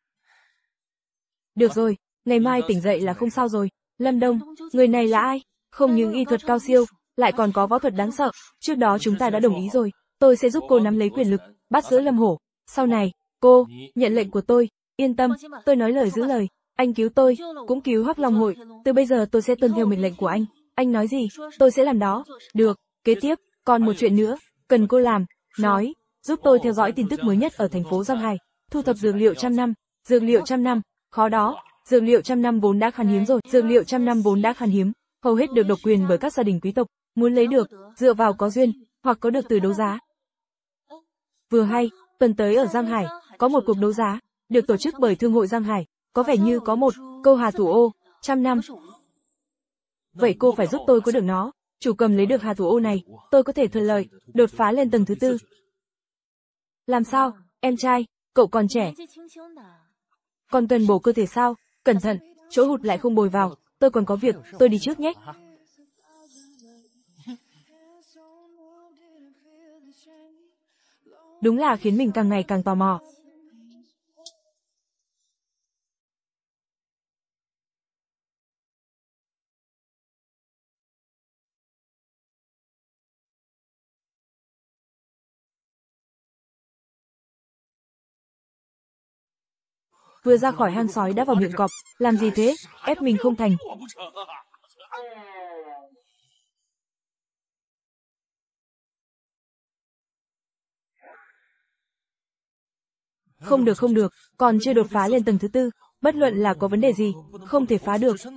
Được rồi, ngày mai tỉnh dậy là không sao rồi. Lâm Đông, người này là ai? Không những y thuật cao siêu, lại còn có võ thuật đáng sợ. Trước đó chúng ta đã đồng ý rồi, tôi sẽ giúp cô nắm lấy quyền lực, bắt giữ Lâm Hổ. Sau này, cô nhận lệnh của tôi. Yên tâm, tôi nói lời giữ lời. Anh cứu tôi, cũng cứu Hắc Long hội. Từ bây giờ tôi sẽ tuân theo mệnh lệnh của anh. Anh nói gì, tôi sẽ làm đó. Được, kế tiếp, còn một chuyện nữa, cần cô làm. Nói, giúp tôi theo dõi tin tức mới nhất ở thành phố Giang Hải. Thu thập dược liệu trăm năm. Dược liệu trăm năm, khó đó. Dược liệu trăm năm vốn đã khan hiếm rồi. Dược liệu trăm năm vốn đã khan hiếm, hầu hết được độc quyền bởi các gia đình quý tộc. Muốn lấy được, dựa vào có duyên, hoặc có được từ đấu giá. Vừa hay, tuần tới ở Giang Hải, có một cuộc đấu giá, được tổ chức bởi Thương hội Giang Hải. Có vẻ như có một câu Hà Thủ Ô, trăm năm. Vậy cô phải giúp tôi có được nó. Chủ cầm lấy được Hà Thủ Ô này, tôi có thể thuận lợi, đột phá lên tầng thứ 4. Làm sao, em trai, cậu còn trẻ. Còn cần bổ cơ thể sao? Cẩn thận, chỗ hụt lại không bồi vào. Tôi còn có việc, tôi đi trước nhé. Đúng là khiến mình càng ngày càng tò mò. Vừa ra khỏi hang sói đã vào miệng cọp, làm gì thế, ép mình không thành. Không được, còn chưa đột phá lên tầng thứ 4, bất luận là có vấn đề gì, không thể phá được.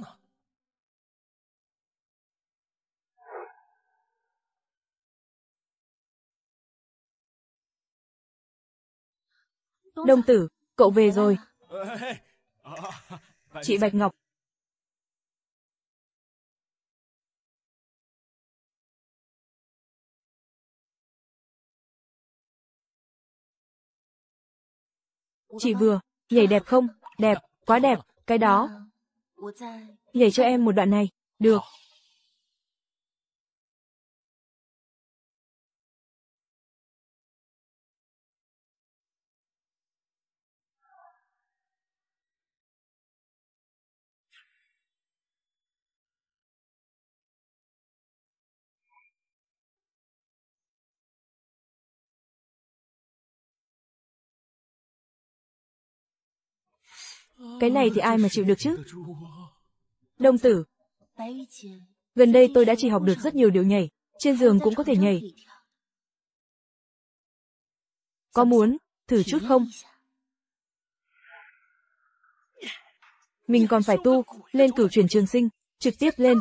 Đông tử, cậu về rồi. Chị Bạch Ngọc. Chị vừa, nhảy đẹp không? Đẹp, quá đẹp, cái đó. Nhảy cho em một đoạn này. Được. Cái này thì ai mà chịu được chứ? Đông tử. Gần đây tôi đã chỉ học được rất nhiều điệu nhảy, trên giường cũng có thể nhảy. Có muốn thử chút không? Mình còn phải tu, lên cửu chuyển trường sinh, trực tiếp lên.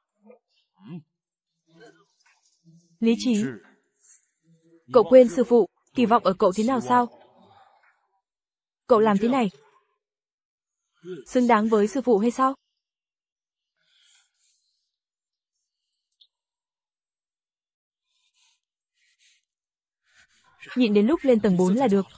Lý trí. Cậu quên sư phụ, kỳ vọng ở cậu thế nào sao? Cậu làm thế này, xứng đáng với sư phụ hay sao? Nhịn đến lúc lên tầng 4 là được.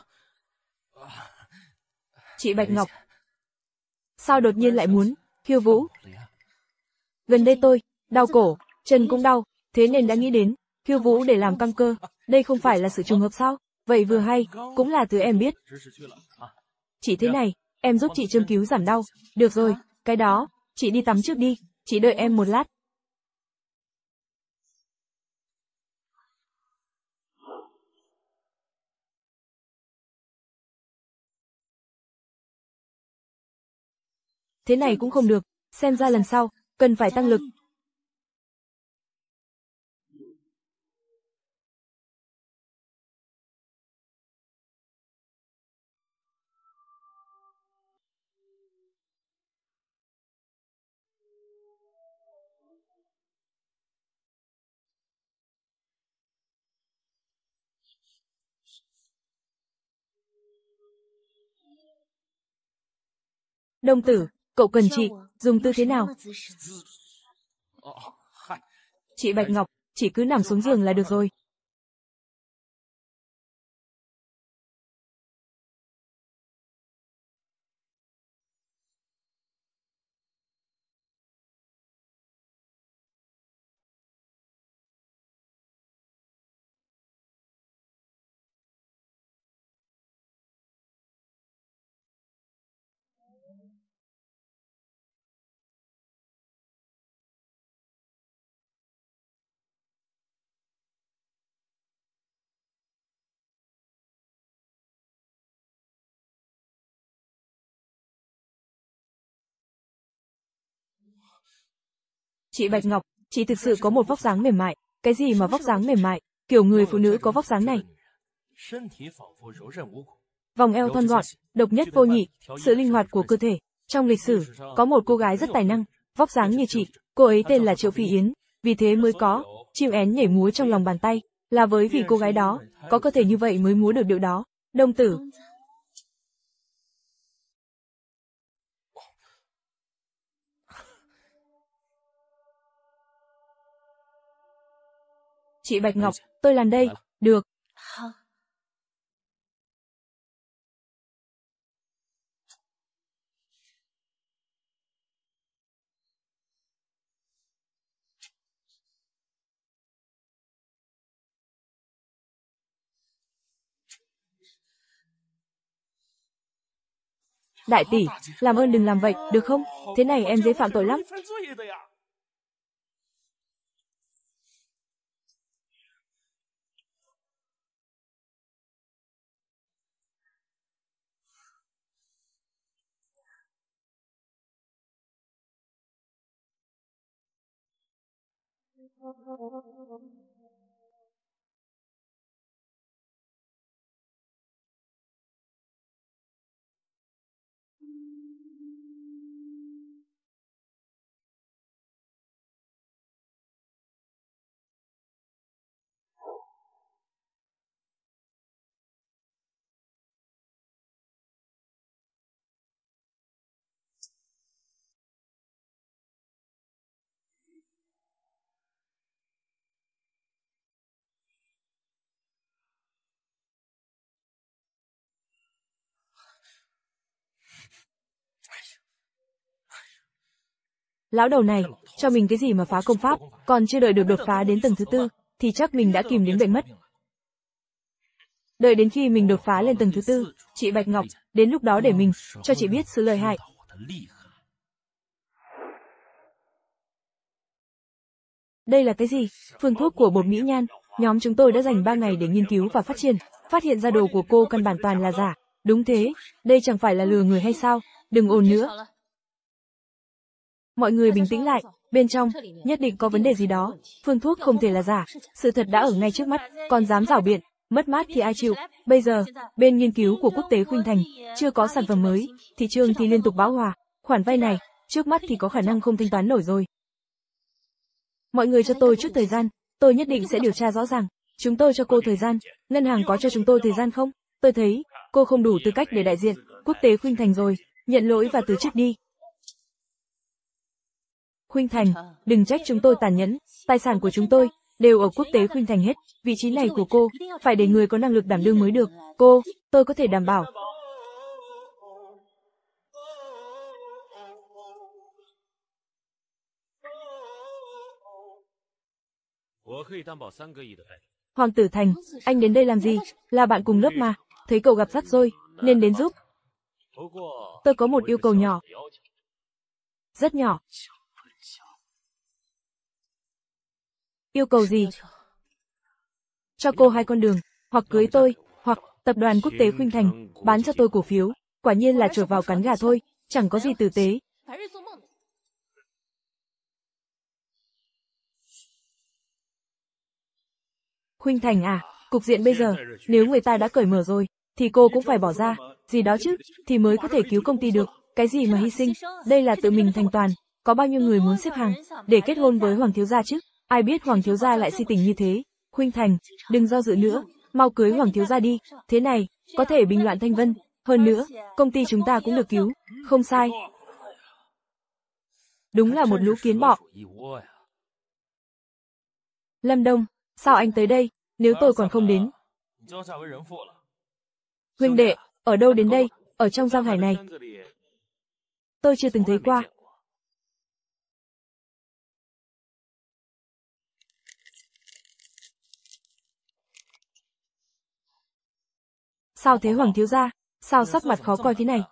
Chị Bạch Ngọc. Sao đột nhiên lại muốn khiêu vũ? Gần đây tôi đau cổ, chân cũng đau, thế nên đã nghĩ đến khiêu vũ để làm căng cơ. Đây không phải là sự trùng hợp sao? Vậy vừa hay, cũng là thứ em biết. Chị thế này, em giúp chị châm cứu giảm đau. Được rồi, cái đó, chị đi tắm trước đi, chị đợi em một lát. Thế này cũng không được, xem ra lần sau, cần phải tăng lực. Đông tử, cậu cần chị, dùng tư thế nào? Chị Bạch Ngọc, chỉ cứ nằm xuống giường là được rồi. Chị Bạch Ngọc, chị thực sự có một vóc dáng mềm mại. Cái gì mà vóc dáng mềm mại, kiểu người phụ nữ có vóc dáng này. Vòng eo thon gọn, độc nhất vô nhị, sự linh hoạt của cơ thể. Trong lịch sử, có một cô gái rất tài năng, vóc dáng như chị, cô ấy tên là Triệu Phi Yến, vì thế mới có chim én nhảy múa trong lòng bàn tay, là với vì cô gái đó có cơ thể như vậy mới múa được điệu đó. Đông tử. Chị Bạch Ngọc, tôi làm đây. Được. Đại tỷ, làm ơn đừng làm vậy, được không? Thế này em dễ phạm tội lắm. Lão đầu này, cho mình cái gì mà phá công pháp, còn chưa đợi được đột phá đến tầng thứ 4, thì chắc mình đã kìm đến bệnh mất. Đợi đến khi mình đột phá lên tầng thứ 4, chị Bạch Ngọc, đến lúc đó để mình cho chị biết sự lợi hại. Đây là cái gì? Phương thuốc của bột mỹ nhan. Nhóm chúng tôi đã dành 3 ngày để nghiên cứu và phát triển, phát hiện ra đồ của cô căn bản toàn là giả. Đúng thế, đây chẳng phải là lừa người hay sao? Đừng ồn nữa. Mọi người bình tĩnh lại, bên trong, nhất định có vấn đề gì đó. Phương thuốc không thể là giả, sự thật đã ở ngay trước mắt, còn dám rảo biện, mất mát thì ai chịu. Bây giờ, bên nghiên cứu của Quốc tế Khuynh Thành, chưa có sản phẩm mới, thị trường thì liên tục bão hòa, khoản vay này, trước mắt thì có khả năng không thanh toán nổi rồi. Mọi người cho tôi chút thời gian, tôi nhất định sẽ điều tra rõ ràng. Chúng tôi cho cô thời gian, ngân hàng có cho chúng tôi thời gian không? Tôi thấy, cô không đủ tư cách để đại diện Quốc tế Khuynh Thành rồi, nhận lỗi và từ chức đi. Khuynh Thành, đừng trách chúng tôi tàn nhẫn, tài sản của chúng tôi đều ở Quốc tế Khuynh Thành hết, vị trí này của cô, phải để người có năng lực đảm đương mới được. Cô, tôi có thể đảm bảo. Hoàng tử Thành, anh đến đây làm gì? Là bạn cùng lớp mà, thấy cậu gặp rắc rối, nên đến giúp. Tôi có một yêu cầu nhỏ. Rất nhỏ. Yêu cầu gì? Cho cô 2 con đường, hoặc cưới tôi, hoặc tập đoàn Quốc tế Khuynh Thành, bán cho tôi cổ phiếu. Quả nhiên là chuột vào cắn gà thôi, chẳng có gì tử tế. Khuynh Thành à, cục diện bây giờ, nếu người ta đã cởi mở rồi, thì cô cũng phải bỏ ra, gì đó chứ, thì mới có thể cứu công ty được. Cái gì mà hy sinh, đây là tự mình thành toàn. Có bao nhiêu người muốn xếp hàng, để kết hôn với Hoàng thiếu gia chứ, ai biết Hoàng thiếu gia lại si tình như thế. Khuynh Thành, đừng do dự nữa, mau cưới Hoàng thiếu gia đi, thế này, có thể bình loạn Thanh Vân. Hơn nữa, công ty chúng ta cũng được cứu, không sai. Đúng là một lũ kiến bọ. Lâm Đông, sao anh tới đây, nếu tôi còn không đến? Huynh đệ, ở đâu đến đây, ở trong Giang Hải này? Tôi chưa từng thấy qua. Sao thế Hoàng thiếu gia, sao sắc mặt khó coi thế này?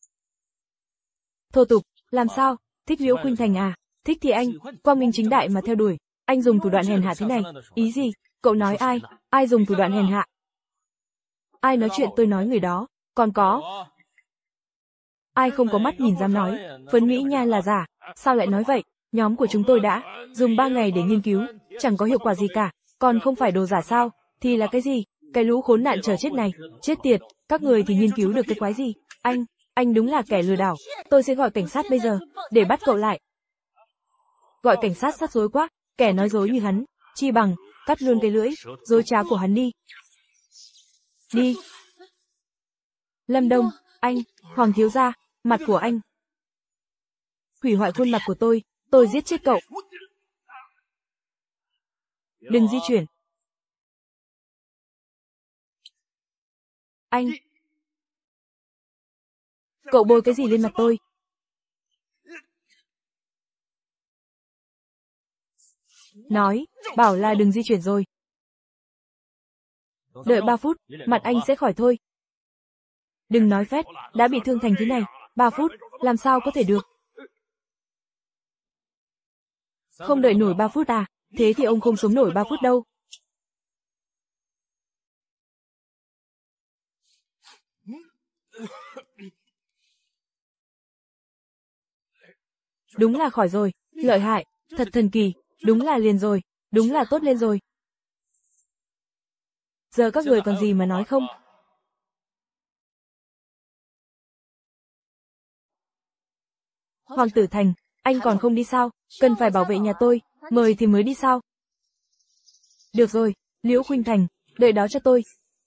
Thô tục, làm sao, thích Liễu Khuynh Thành à? Thích thì anh, quang minh chính đại mà theo đuổi. Anh dùng thủ đoạn hèn hạ thế này, ý gì? Cậu nói ai? Ai dùng thủ đoạn hèn hạ? Ai nói chuyện tôi nói người đó, còn có. Ai không có mắt nhìn dám nói, phấn mỹ nhan là giả, sao lại nói vậy? Nhóm của chúng tôi đã dùng 3 ngày để nghiên cứu, chẳng có hiệu quả gì cả, còn không phải đồ giả sao, thì là cái gì? Cái lũ khốn nạn chờ chết này, chết tiệt, các người thì nghiên cứu được cái quái gì? Anh đúng là kẻ lừa đảo, tôi sẽ gọi cảnh sát bây giờ, để bắt cậu lại. Gọi cảnh sát rắc rối quá, kẻ nói dối như hắn, chi bằng, cắt luôn cái lưỡi, dối trá của hắn đi. Đi. Lâm Đông, anh, Hoàng thiếu gia, mặt của anh. Hủy hoại khuôn mặt của tôi giết chết cậu. Đừng di chuyển. Anh. Cậu bôi cái gì lên mặt tôi? Nói, bảo là đừng di chuyển rồi. Đợi 3 phút, mặt anh sẽ khỏi thôi. Đừng nói phét, đã bị thương thành thế này, 3 phút, làm sao có thể được? Không đợi nổi 3 phút à? Thế thì ông không sống nổi 3 phút đâu. Đúng là khỏi rồi, lợi hại, thật thần kỳ, đúng là liền rồi, đúng là tốt lên rồi. Giờ các người còn gì mà nói không? Hoàng tử Thành, anh còn không đi sao? Cần phải bảo vệ nhà tôi, mời thì mới đi sao? Được rồi, Liễu Khuynh Thành, đợi đó cho tôi.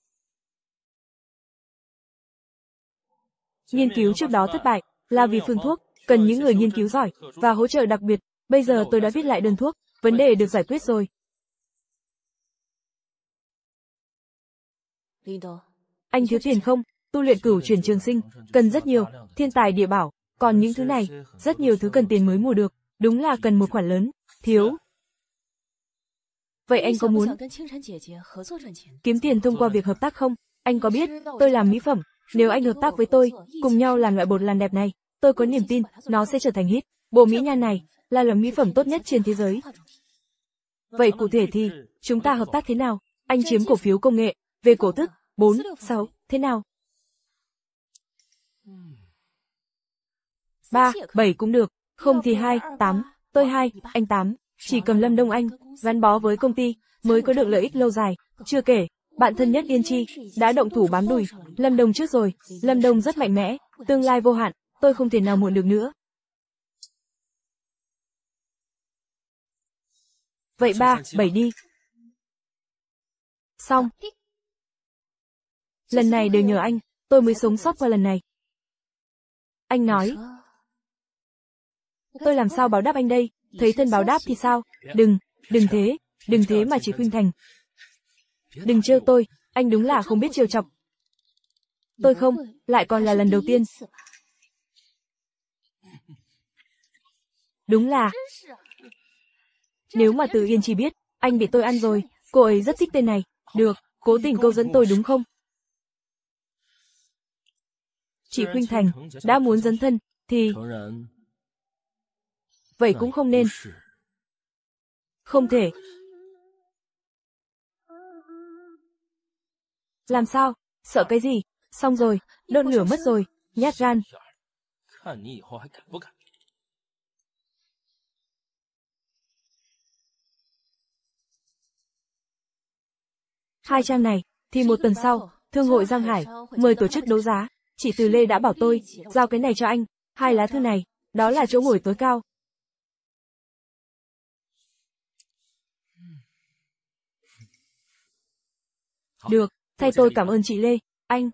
Nghiên cứu trước đó thất bại, là vì phương thuốc, cần những người nghiên cứu giỏi, và hỗ trợ đặc biệt. Bây giờ tôi đã viết lại đơn thuốc, vấn đề được giải quyết rồi. Anh thiếu tiền không? Tu luyện cửu chuyển trường sinh, cần rất nhiều, thiên tài địa bảo, còn những thứ này, rất nhiều thứ cần tiền mới mua được, đúng là cần một khoản lớn, thiếu. Vậy anh có muốn kiếm tiền thông qua việc hợp tác không? Anh có biết, tôi làm mỹ phẩm, nếu anh hợp tác với tôi, cùng nhau làm loại bột làm đẹp này, tôi có niềm tin, nó sẽ trở thành hit. Bộ mỹ nhan này, là loại mỹ phẩm tốt nhất trên thế giới. Vậy cụ thể thì, chúng ta hợp tác thế nào? Anh chiếm cổ phiếu công nghệ, về cổ tức, 4, 6, thế nào? 3, 7 cũng được, không thì 2, 8, tôi 2, anh 8, chỉ cầm Lâm Đông Anh, gắn bó với công ty, mới có được lợi ích lâu dài, chưa kể, bạn thân nhất Yên Chi, đã động thủ bám đùi, Lâm Đông trước rồi, Lâm Đông rất mạnh mẽ, tương lai vô hạn, tôi không thể nào muộn được nữa. Vậy 3, 7 đi. Xong. Lần này đều nhờ anh, tôi mới sống sót qua lần này. Anh nói. Tôi làm sao báo đáp anh đây, thấy thân báo đáp thì sao? Đừng thế mà chỉ Khuynh Thành. Đừng trêu tôi, anh đúng là không biết trêu chọc. Tôi không, lại còn là lần đầu tiên. Đúng là. Nếu mà Từ Yên Chi biết, anh bị tôi ăn rồi, cô ấy rất thích tên này. Được, cố tình câu dẫn tôi đúng không? Chị Khuynh Thành, đã muốn dấn thân, thì... Vậy cũng không nên. Không thể. Làm sao? Sợ cái gì? Xong rồi, đốt lửa mất rồi, nhát gan. Hai trang này, thì một tuần sau, Thương hội Giang Hải, mời tổ chức đấu giá. Chị Từ Lê đã bảo tôi, giao cái này cho anh, 2 lá thư này, đó là chỗ ngồi tối cao. Được, thay tôi cảm ơn chị Lê, anh.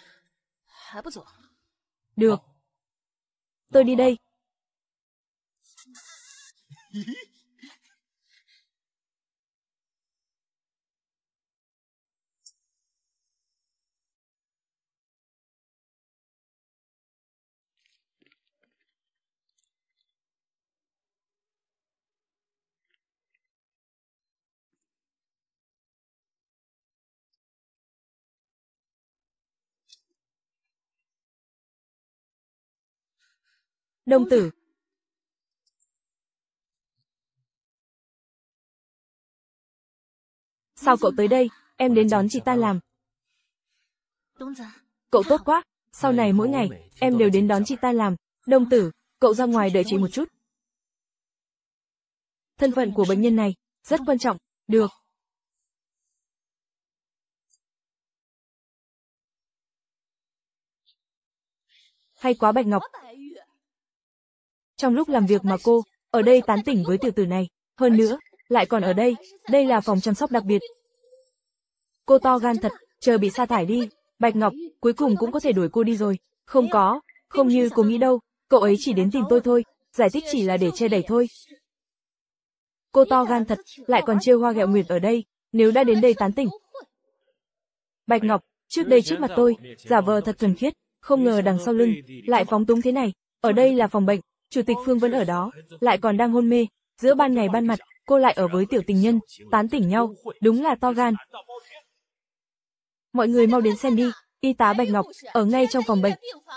Được. Tôi đi đây. Đông tử. Sao cậu tới đây, em đến đón chị ta làm. Cậu tốt quá, sau này mỗi ngày, em đều đến đón chị ta làm. Đông tử, cậu ra ngoài đợi chị một chút. thân phận của bệnh nhân này rất quan trọng. Được. Hay quá Bạch Ngọc. Trong lúc làm việc mà cô ở đây tán tỉnh với tiểu tử này, hơn nữa lại còn ở đây là phòng chăm sóc đặc biệt. Cô to gan thật, chờ bị sa thải đi. Bạch Ngọc, cuối cùng cũng có thể đuổi cô đi rồi. Không như cô nghĩ đâu, cậu ấy chỉ đến tìm tôi thôi, giải thích chỉ là để che đẩy thôi. Cô to gan thật, lại còn trêu Hoa Ghẹo Nguyệt ở đây, nếu đã đến đây tán tỉnh. Bạch Ngọc, trước đây trước mặt tôi, giả vờ thật thuần khiết, không ngờ đằng sau lưng, lại phóng túng thế này. Ở đây là phòng bệnh, Chủ tịch Phương vẫn ở đó, lại còn đang hôn mê, giữa ban ngày ban mặt, cô lại ở với tiểu tình nhân, tán tỉnh nhau, đúng là to gan. Mọi người mau đến xem đi, y tá Bạch Ngọc, ở ngay trong phòng bệnh.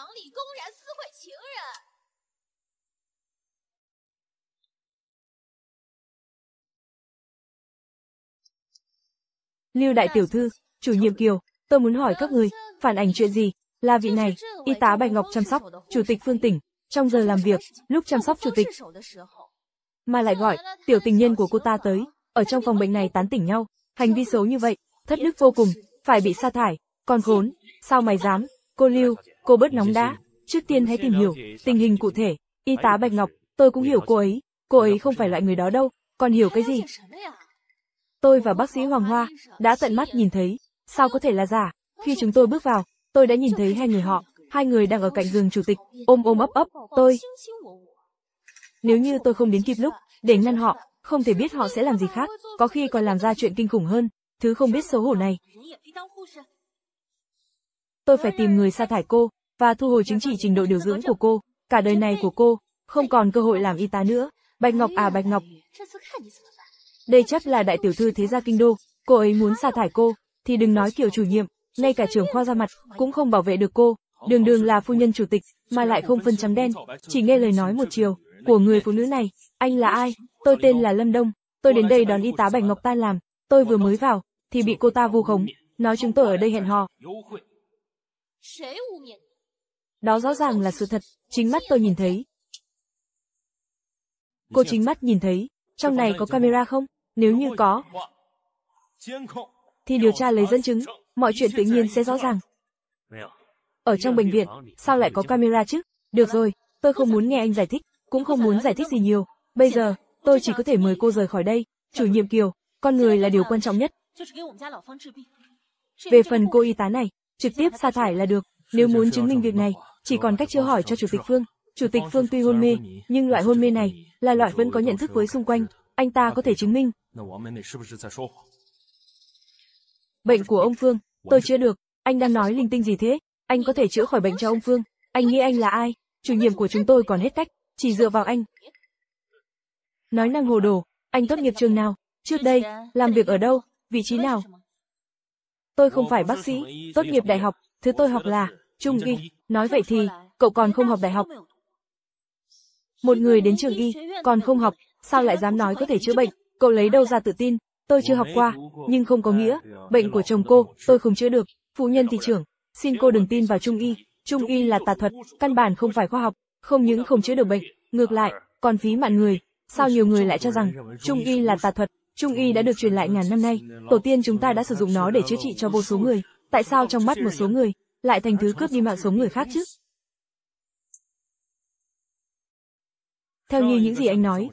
Lưu đại tiểu thư, chủ nhiệm Kiều, tôi muốn hỏi các người, phản ảnh chuyện gì? Là vị này, y tá Bạch Ngọc chăm sóc, Chủ tịch Phương tỉnh, trong giờ làm việc, lúc chăm sóc chủ tịch, mà lại gọi tiểu tình nhân của cô ta tới, ở trong phòng bệnh này tán tỉnh nhau, hành vi xấu như vậy, thất đức vô cùng, phải bị sa thải. Con khốn, sao mày dám? Cô Lưu, cô bớt nóng đã, trước tiên hãy tìm hiểu tình hình cụ thể. Y tá Bạch Ngọc, tôi cũng hiểu cô ấy không phải loại người đó đâu, còn hiểu cái gì? Tôi và bác sĩ Hoàng Hoa đã tận mắt nhìn thấy, sao có thể là giả? Khi chúng tôi bước vào, tôi đã nhìn thấy hai người đang ở cạnh giường chủ tịch, ôm ấp tôi. Nếu như tôi không đến kịp lúc để ngăn họ, không thể biết họ sẽ làm gì khác, có khi còn làm ra chuyện kinh khủng hơn, thứ không biết xấu hổ này. Tôi phải tìm người sa thải cô, và thu hồi chứng chỉ trình độ điều dưỡng của cô, cả đời này của cô, không còn cơ hội làm y tá nữa. Bạch Ngọc à Bạch Ngọc, đây chắc là đại tiểu thư thế gia kinh đô, cô ấy muốn sa thải cô, thì đừng nói kiểu chủ nhiệm, ngay cả trưởng khoa ra mặt, cũng không bảo vệ được cô, đường là phu nhân chủ tịch, mà lại không phân trắng đen, chỉ nghe lời nói một chiều, của người phụ nữ này. Anh là ai? Tôi tên là Lâm Đông, tôi đến đây đón y tá Bạch Ngọc tan làm, tôi vừa mới vào, thì bị cô ta vu khống, nói chúng tôi ở đây hẹn hò. Đó rõ ràng là sự thật, chính mắt tôi nhìn thấy. Cô chính mắt nhìn thấy, trong này có camera không? Nếu như có, thì điều tra lấy dẫn chứng, mọi chuyện tự nhiên sẽ rõ ràng. Ở trong bệnh viện, sao lại có camera chứ? Được rồi, tôi không muốn nghe anh giải thích, cũng không muốn giải thích gì nhiều. Bây giờ, tôi chỉ có thể mời cô rời khỏi đây. Chủ nhiệm Kiều, con người là điều quan trọng nhất. Về phần cô y tá này, trực tiếp sa thải là được. Nếu muốn chứng minh việc này, chỉ còn cách chữa hỏi cho Chủ tịch Phương. Chủ tịch Phương tuy hôn mê, nhưng loại hôn mê này là loại vẫn có nhận thức với xung quanh. Anh ta có thể chứng minh. Bệnh của ông Phương, tôi chữa được. Anh đang nói linh tinh gì thế? Anh có thể chữa khỏi bệnh cho ông Phương. Anh nghĩ anh là ai? Chủ nhiệm của chúng tôi còn hết cách, chỉ dựa vào anh. Nói năng hồ đồ, anh tốt nghiệp trường nào? Trước đây, làm việc ở đâu? Vị trí nào? Tôi không phải bác sĩ, tốt nghiệp đại học, thứ tôi học là Trung y. Nói vậy thì, cậu còn không học đại học. Một người đến trường y, còn không học, sao lại dám nói có thể chữa bệnh? Cậu lấy đâu ra tự tin? Tôi chưa học qua, nhưng không có nghĩa, bệnh của chồng cô, tôi không chữa được. Phụ nhân thị trưởng, xin cô đừng tin vào Trung y. Trung y là tà thuật, căn bản không phải khoa học, không những không chữa được bệnh, ngược lại, còn phí mạng người. Sao nhiều người lại cho rằng Trung y là tà thuật? Trung y đã được truyền lại ngàn năm nay, tổ tiên chúng ta đã sử dụng nó để chữa trị cho vô số người. Tại sao trong mắt một số người lại thành thứ cướp đi mạng sống người khác chứ? Theo như những gì anh nói,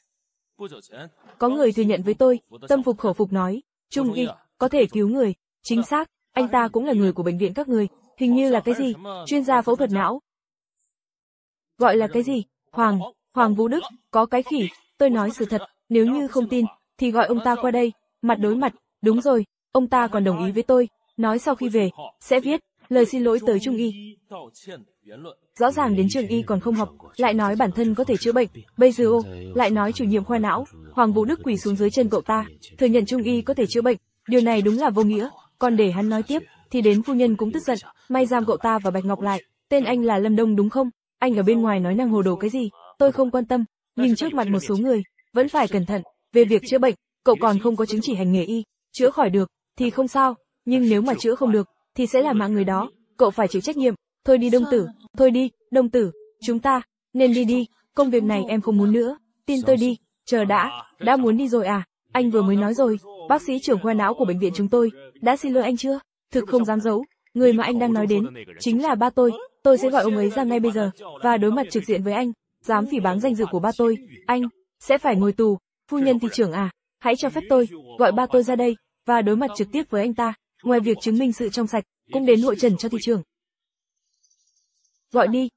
có người thừa nhận với tôi, tâm phục khẩu phục nói, Trung y có thể cứu người. Chính xác, anh ta cũng là người của bệnh viện các người, hình như là cái gì, chuyên gia phẫu thuật não. Gọi là cái gì? Hoàng Vũ Đức, có cái khỉ, tôi nói sự thật, nếu như không tin, thì gọi ông ta qua đây, mặt đối mặt, đúng rồi, ông ta còn đồng ý với tôi, nói sau khi về, sẽ viết, lời xin lỗi tới Trung y. Rõ ràng đến trường y còn không học, lại nói bản thân có thể chữa bệnh, bây giờ lại nói chủ nhiệm khoa não, Hoàng Vũ Đức quỳ xuống dưới chân cậu ta, thừa nhận Trung y có thể chữa bệnh, điều này đúng là vô nghĩa, còn để hắn nói tiếp, thì đến phu nhân cũng tức giận, may giam cậu ta và Bạch Ngọc lại, tên anh là Lâm Đông đúng không? Anh ở bên ngoài nói năng hồ đồ cái gì, tôi không quan tâm, nhưng trước mặt một số người, vẫn phải cẩn thận, về việc chữa bệnh, cậu còn không có chứng chỉ hành nghề y, chữa khỏi được, thì không sao, nhưng nếu mà chữa không được, thì sẽ là mạng người đó, cậu phải chịu trách nhiệm, thôi đi Đông Tử, thôi đi, Đông Tử, chúng ta, nên đi đi, công việc này em không muốn nữa, tin tôi đi, Chờ đã muốn đi rồi à? Anh vừa mới nói rồi, bác sĩ trưởng khoa não của bệnh viện chúng tôi, đã xin lỗi anh chưa? Thực không dám giấu, người mà anh đang nói đến, chính là ba tôi sẽ gọi ông ấy ra ngay bây giờ, và đối mặt trực diện với anh, dám phỉ báng danh dự của ba tôi, anh, sẽ phải ngồi tù. Phu nhân thị trưởng à, hãy cho phép tôi, gọi ba tôi ra đây, và đối mặt trực tiếp với anh ta, ngoài việc chứng minh sự trong sạch, cũng đến hội trần cho thị trưởng. Gọi đi.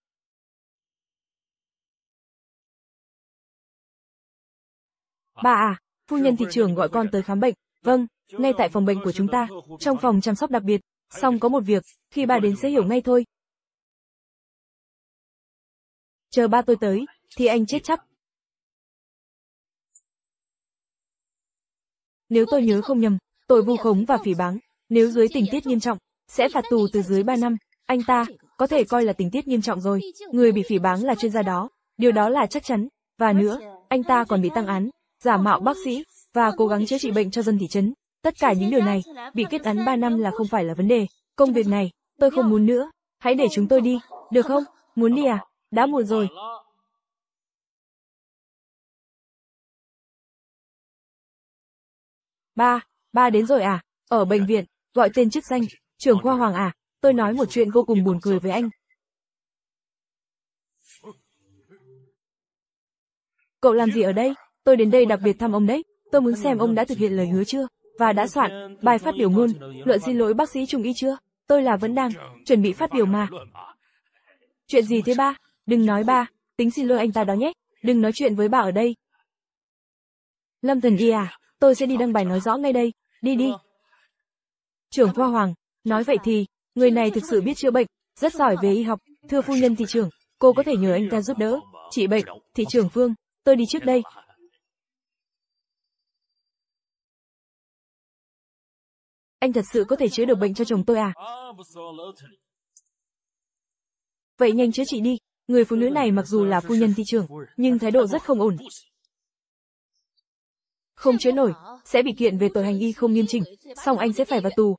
Bà à, phu nhân thị trưởng gọi con tới khám bệnh. Vâng, ngay tại phòng bệnh của chúng ta, trong phòng chăm sóc đặc biệt. Xong có một việc, khi bà đến sẽ hiểu ngay thôi. Chờ ba tôi tới, thì anh chết chắc. Nếu tôi nhớ không nhầm, tội vu khống và phỉ báng, nếu dưới tình tiết nghiêm trọng, sẽ phạt tù từ dưới 3 năm. Anh ta, có thể coi là tình tiết nghiêm trọng rồi, người bị phỉ báng là chuyên gia đó, điều đó là chắc chắn. Và nữa, anh ta còn bị tăng án, giả mạo bác sĩ, và cố gắng chữa trị bệnh cho dân thị trấn. Tất cả những điều này, bị kết án 3 năm là không phải là vấn đề. Công việc này, tôi không muốn nữa. Hãy để chúng tôi đi, được không? Muốn đi à? Đã muộn rồi. Ba đến rồi à? Ở bệnh viện, gọi tên chức danh, trưởng khoa Hoàng à? Tôi nói một chuyện vô cùng buồn cười với anh. Cậu làm gì ở đây? Tôi đến đây đặc biệt thăm ông đấy. Tôi muốn xem ông đã thực hiện lời hứa chưa, và đã soạn bài phát biểu ngôn luận xin lỗi bác sĩ Trung Y chưa? Tôi là vẫn đang chuẩn bị phát biểu mà. Chuyện gì thế ba? Đừng nói ba, tính xin lỗi anh ta đó nhé. Đừng nói chuyện với bà ở đây. Lâm Thần Y à, tôi sẽ đi đăng bài nói rõ ngay đây. Đi. Trưởng khoa Hoàng, nói vậy thì, người này thực sự biết chữa bệnh, rất giỏi về y học. Thưa phu nhân thị trưởng, cô có thể nhờ anh ta giúp đỡ trị bệnh. Thị trưởng Phương, tôi đi trước đây. Anh thật sự có thể chữa được bệnh cho chồng tôi à? Vậy nhanh chữa trị đi. Người phụ nữ này mặc dù là phu nhân thị trưởng, nhưng thái độ rất không ổn. Không chữa nổi, sẽ bị kiện về tội hành y không nghiêm chỉnh, xong anh sẽ phải vào tù.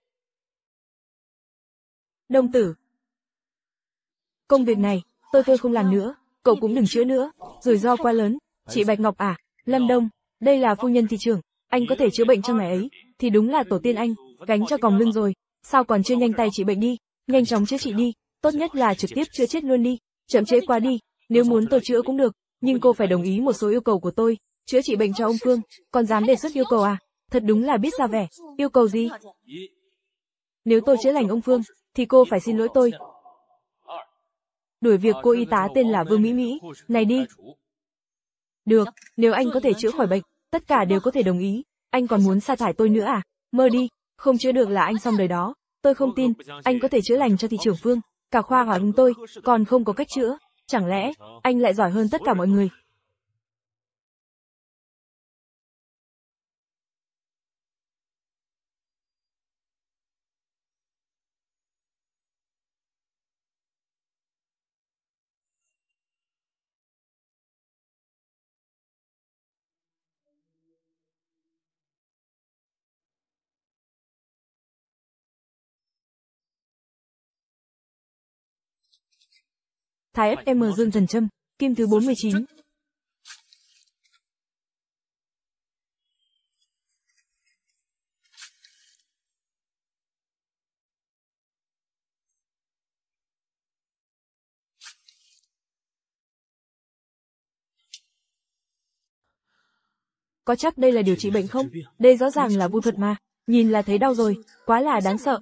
Đông Tử, công việc này, tôi không làm nữa, cậu cũng đừng chữa nữa, rủi ro quá lớn. Chị Bạch Ngọc à, Lâm Đông, đây là phu nhân thị trưởng, anh có thể chữa bệnh cho ngài ấy, thì đúng là tổ tiên anh, gánh cho còng lưng rồi, sao còn chưa nhanh tay trị bệnh đi, nhanh chóng chữa trị đi, tốt nhất là trực tiếp chữa chết luôn đi, chậm trễ quá đi, nếu muốn tôi chữa cũng được, nhưng cô phải đồng ý một số yêu cầu của tôi, chữa trị bệnh cho ông Phương, còn dám đề xuất yêu cầu à, thật đúng là biết ra vẻ, yêu cầu gì? Nếu tôi chữa lành ông Phương, thì cô phải xin lỗi tôi. Đuổi việc cô y tá tên là Vương Mỹ Mỹ, này đi. Được, nếu anh có thể chữa khỏi bệnh, tất cả đều có thể đồng ý. Anh còn muốn sa thải tôi nữa à? Mơ đi, không chữa được là anh xong đời đó. Tôi không tin, anh có thể chữa lành cho thị trưởng Phương. Cả khoa hỏa chúng tôi, còn không có cách chữa. Chẳng lẽ, anh lại giỏi hơn tất cả mọi người? Thái ất M Dương Thần Châm, kim thứ 49. Có chắc đây là điều trị bệnh không? Đây rõ ràng là vu thuật mà. Nhìn là thấy đau rồi, quá là đáng sợ.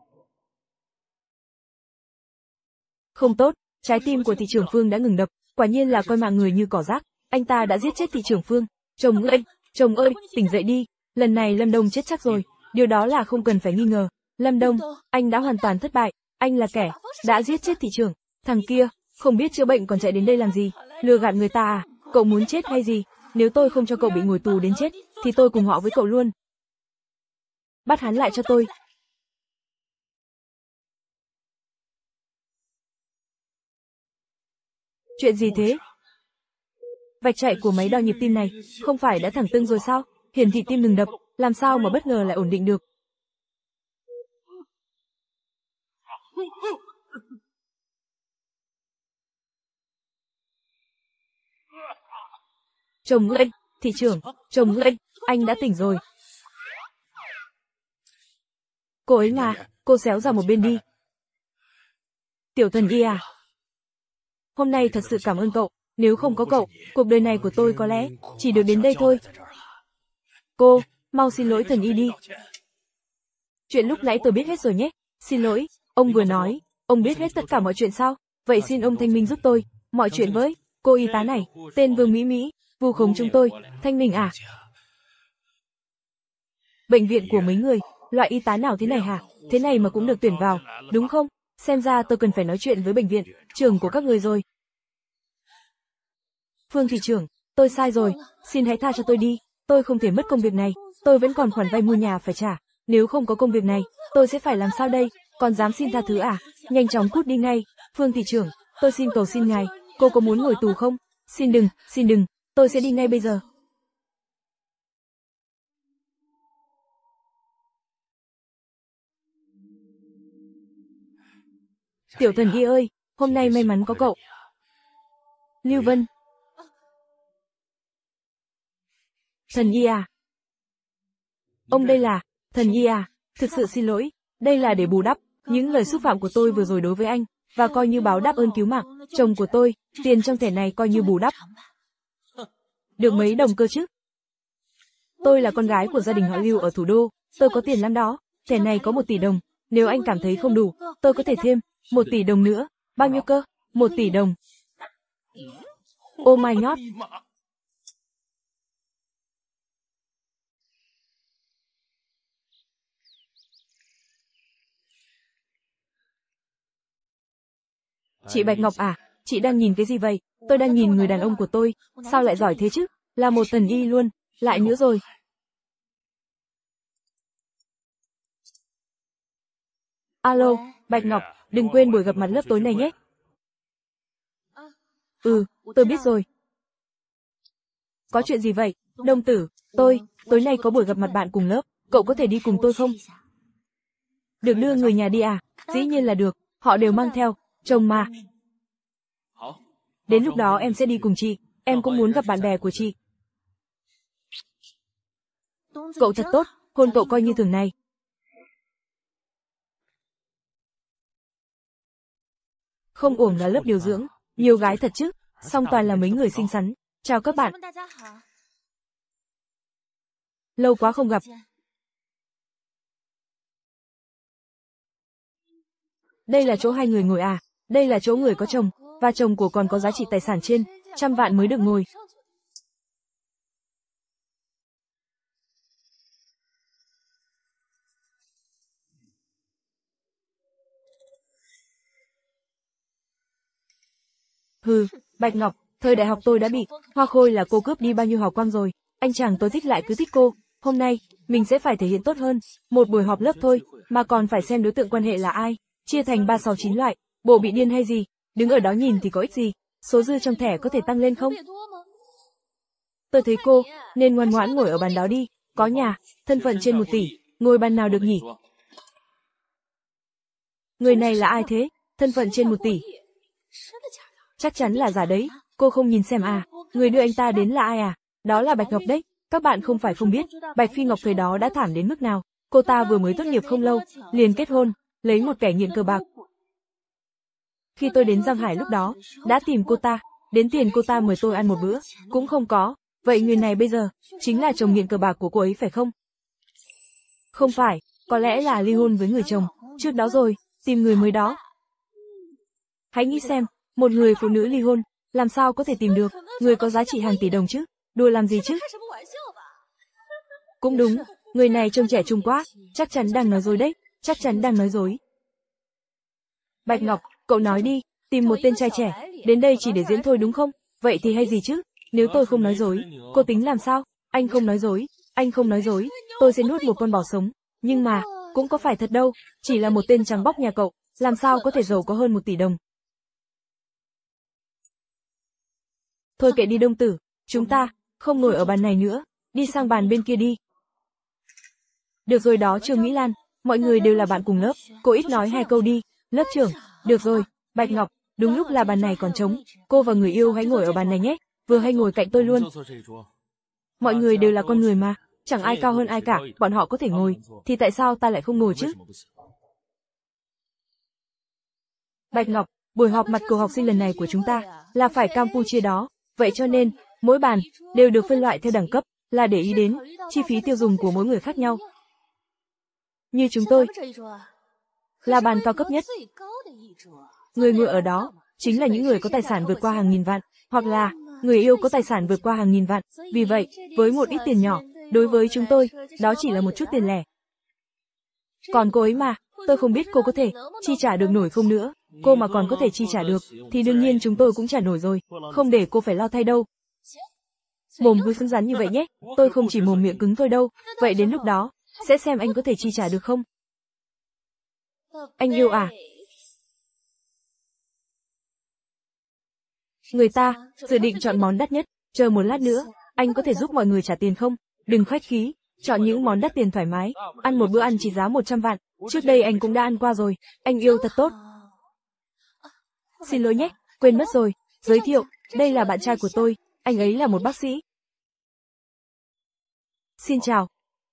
Không tốt, trái tim của thị trưởng Phương đã ngừng đập, quả nhiên là coi mạng người như cỏ rác. Anh ta đã giết chết thị trưởng Phương. Chồng ơi, tỉnh dậy đi. Lần này Lâm Đông chết chắc rồi, điều đó là không cần phải nghi ngờ. Lâm Đông, anh đã hoàn toàn thất bại, anh là kẻ đã giết chết thị trưởng. Thằng kia, không biết chữa bệnh còn chạy đến đây làm gì, lừa gạt người ta à? Cậu muốn chết hay gì? Nếu tôi không cho cậu bị ngồi tù đến chết, thì tôi cùng họ với cậu luôn. Bắt hắn lại cho tôi. Chuyện gì thế? Vạch chạy của máy đo nhịp tim này, không phải đã thẳng tưng rồi sao? Hiển thị tim ngừng đập, làm sao mà bất ngờ lại ổn định được? Chồng ơi, Thị trưởng, chồng anh đã tỉnh rồi. Cô ấy mà, cô xéo ra một bên đi. Tiểu thần y à? Hôm nay thật sự cảm ơn cậu, nếu không có cậu, cuộc đời này của tôi có lẽ chỉ được đến đây thôi. Cô, mau xin lỗi thần y đi. Chuyện lúc nãy tôi biết hết rồi nhé. Xin lỗi, ông vừa nói, ông biết hết tất cả mọi chuyện sao? Vậy xin ông thanh minh giúp tôi, mọi chuyện với cô y tá này, tên Vương Mỹ Mỹ, vu khống chúng tôi, thanh minh à? Bệnh viện của mấy người, loại y tá nào thế này hả? Thế này mà cũng được tuyển vào, đúng không? Xem ra tôi cần phải nói chuyện với bệnh viện, trưởng của các người rồi. Phương thị trưởng, tôi sai rồi, xin hãy tha cho tôi đi, tôi không thể mất công việc này, tôi vẫn còn khoản vay mua nhà phải trả, nếu không có công việc này, tôi sẽ phải làm sao đây, còn dám xin tha thứ à? Nhanh chóng cút đi ngay, Phương thị trưởng, tôi xin cầu xin ngài, cô có muốn ngồi tù không? Xin đừng, tôi sẽ đi ngay bây giờ. Tiểu thần y ơi, hôm nay may mắn có cậu. Lưu Vân. Thần y à? Ông đây là, thần y à? Thực sự xin lỗi, đây là để bù đắp những lời xúc phạm của tôi vừa rồi đối với anh, và coi như báo đáp ơn cứu mạng, chồng của tôi, tiền trong thẻ này coi như bù đắp. Được mấy đồng cơ chứ? Tôi là con gái của gia đình họ Lưu ở thủ đô, tôi có tiền lắm đó, thẻ này có 1 tỷ đồng, nếu anh cảm thấy không đủ, tôi có thể thêm 1 tỷ đồng nữa, bao nhiêu cơ? 1 tỷ đồng. Oh my god. Chị Bạch Ngọc à, chị đang nhìn cái gì vậy? Tôi đang nhìn người đàn ông của tôi, sao lại giỏi thế chứ? Là một thần y luôn, lại nữa rồi. Alo, Bạch Ngọc, đừng quên buổi gặp mặt lớp tối nay nhé. Tôi biết rồi. Có chuyện gì vậy? Đông tử, tối nay có buổi gặp mặt bạn cùng lớp, cậu có thể đi cùng tôi không? Được đưa người nhà đi à? Dĩ nhiên là được, họ đều mang theo chồng mà. Đến lúc đó em sẽ đi cùng chị, em cũng muốn gặp bạn bè của chị. Cậu thật tốt, hôn cậu coi như thường này. Không uổng là lớp điều dưỡng, nhiều gái thật chứ, song toàn là mấy người xinh xắn. Chào các bạn. Lâu quá không gặp. Đây là chỗ hai người ngồi à? Đây là chỗ người có chồng, và chồng của còn có giá trị tài sản trên 100 vạn mới được ngồi. Hừ, Bạch Ngọc, thời đại học tôi đã bị Hoa Khôi là cô cướp đi bao nhiêu hào quang rồi, anh chàng tôi thích lại cứ thích cô. Hôm nay, mình sẽ phải thể hiện tốt hơn, một buổi họp lớp thôi, mà còn phải xem đối tượng quan hệ là ai, chia thành 3, 6, 9 loại, bộ bị điên hay gì, đứng ở đó nhìn thì có ích gì, số dư trong thẻ có thể tăng lên không? Tôi thấy cô, nên ngoan ngoãn ngồi ở bàn đó đi, có nhà, thân phận trên 1 tỷ, ngồi bàn nào được nhỉ? Người này là ai thế, thân phận trên 1 tỷ? Chắc chắn là giả đấy, cô không nhìn xem à, người đưa anh ta đến là ai à? Đó là Bạch Ngọc đấy, các bạn không phải không biết, Bạch Phi Ngọc thời đó đã thảm đến mức nào, cô ta vừa mới tốt nghiệp không lâu, liền kết hôn, lấy một kẻ nghiện cờ bạc. Khi tôi đến Giang Hải lúc đó, đã tìm cô ta, đến tiền cô ta mời tôi ăn một bữa, cũng không có, vậy người này bây giờ, chính là chồng nghiện cờ bạc của cô ấy phải không? Không phải, có lẽ là ly hôn với người chồng, trước đó rồi, tìm người mới đó. Hãy nghĩ xem, một người phụ nữ ly hôn, làm sao có thể tìm được, người có giá trị hàng tỷ đồng chứ, đùa làm gì chứ? Cũng đúng, người này trông trẻ trung quá, chắc chắn đang nói dối đấy, chắc chắn đang nói dối. Bạch Ngọc, cậu nói đi, tìm một tên trai trẻ, đến đây chỉ để diễn thôi đúng không? Vậy thì hay gì chứ, nếu tôi không nói dối, cô tính làm sao? Anh không nói dối, tôi sẽ nuốt một con bò sống, nhưng mà, cũng có phải thật đâu, chỉ là một tên trắng bóc nhà cậu, làm sao có thể giàu có hơn 1 tỷ đồng. Thôi kệ đi Đông tử, chúng ta, không ngồi ở bàn này nữa, đi sang bàn bên kia đi. Được rồi đó Trương Mỹ Lan, mọi người đều là bạn cùng lớp, cô ít nói 2 câu đi, lớp trưởng, được rồi, Bạch Ngọc, đúng lúc là bàn này còn trống, cô và người yêu hãy ngồi ở bàn này nhé, vừa hay ngồi cạnh tôi luôn. Mọi người đều là con người mà, chẳng ai cao hơn ai cả, bọn họ có thể ngồi, thì tại sao ta lại không ngồi chứ? Bạch Ngọc, buổi họp mặt cầu học sinh lần này của chúng ta là phải Campuchia đó, vậy cho nên, mỗi bàn đều được phân loại theo đẳng cấp, là để ý đến chi phí tiêu dùng của mỗi người khác nhau. Như chúng tôi, là bàn cao cấp nhất. Người ngồi ở đó chính là những người có tài sản vượt qua hàng nghìn vạn, hoặc là người yêu có tài sản vượt qua hàng nghìn vạn. Vì vậy, với một ít tiền nhỏ, đối với chúng tôi, đó chỉ là một chút tiền lẻ. Còn cô ấy mà, tôi không biết cô có thể chi trả được nổi không nữa. Cô mà còn có thể chi trả được, thì đương nhiên chúng tôi cũng trả nổi rồi, không để cô phải lo thay đâu. Mồm cứ cứng rắn như vậy nhé, tôi không chỉ mồm miệng cứng thôi đâu, vậy đến lúc đó, sẽ xem anh có thể chi trả được không? Anh yêu à? Người ta dự định chọn món đắt nhất, chờ một lát nữa, anh có thể giúp mọi người trả tiền không? Đừng khách khí, chọn những món đắt tiền thoải mái, ăn một bữa ăn chỉ giá 100 vạn, trước đây anh cũng đã ăn qua rồi, anh yêu thật tốt. Xin lỗi nhé, quên mất rồi, giới thiệu, đây là bạn trai của tôi, anh ấy là một bác sĩ. Xin chào.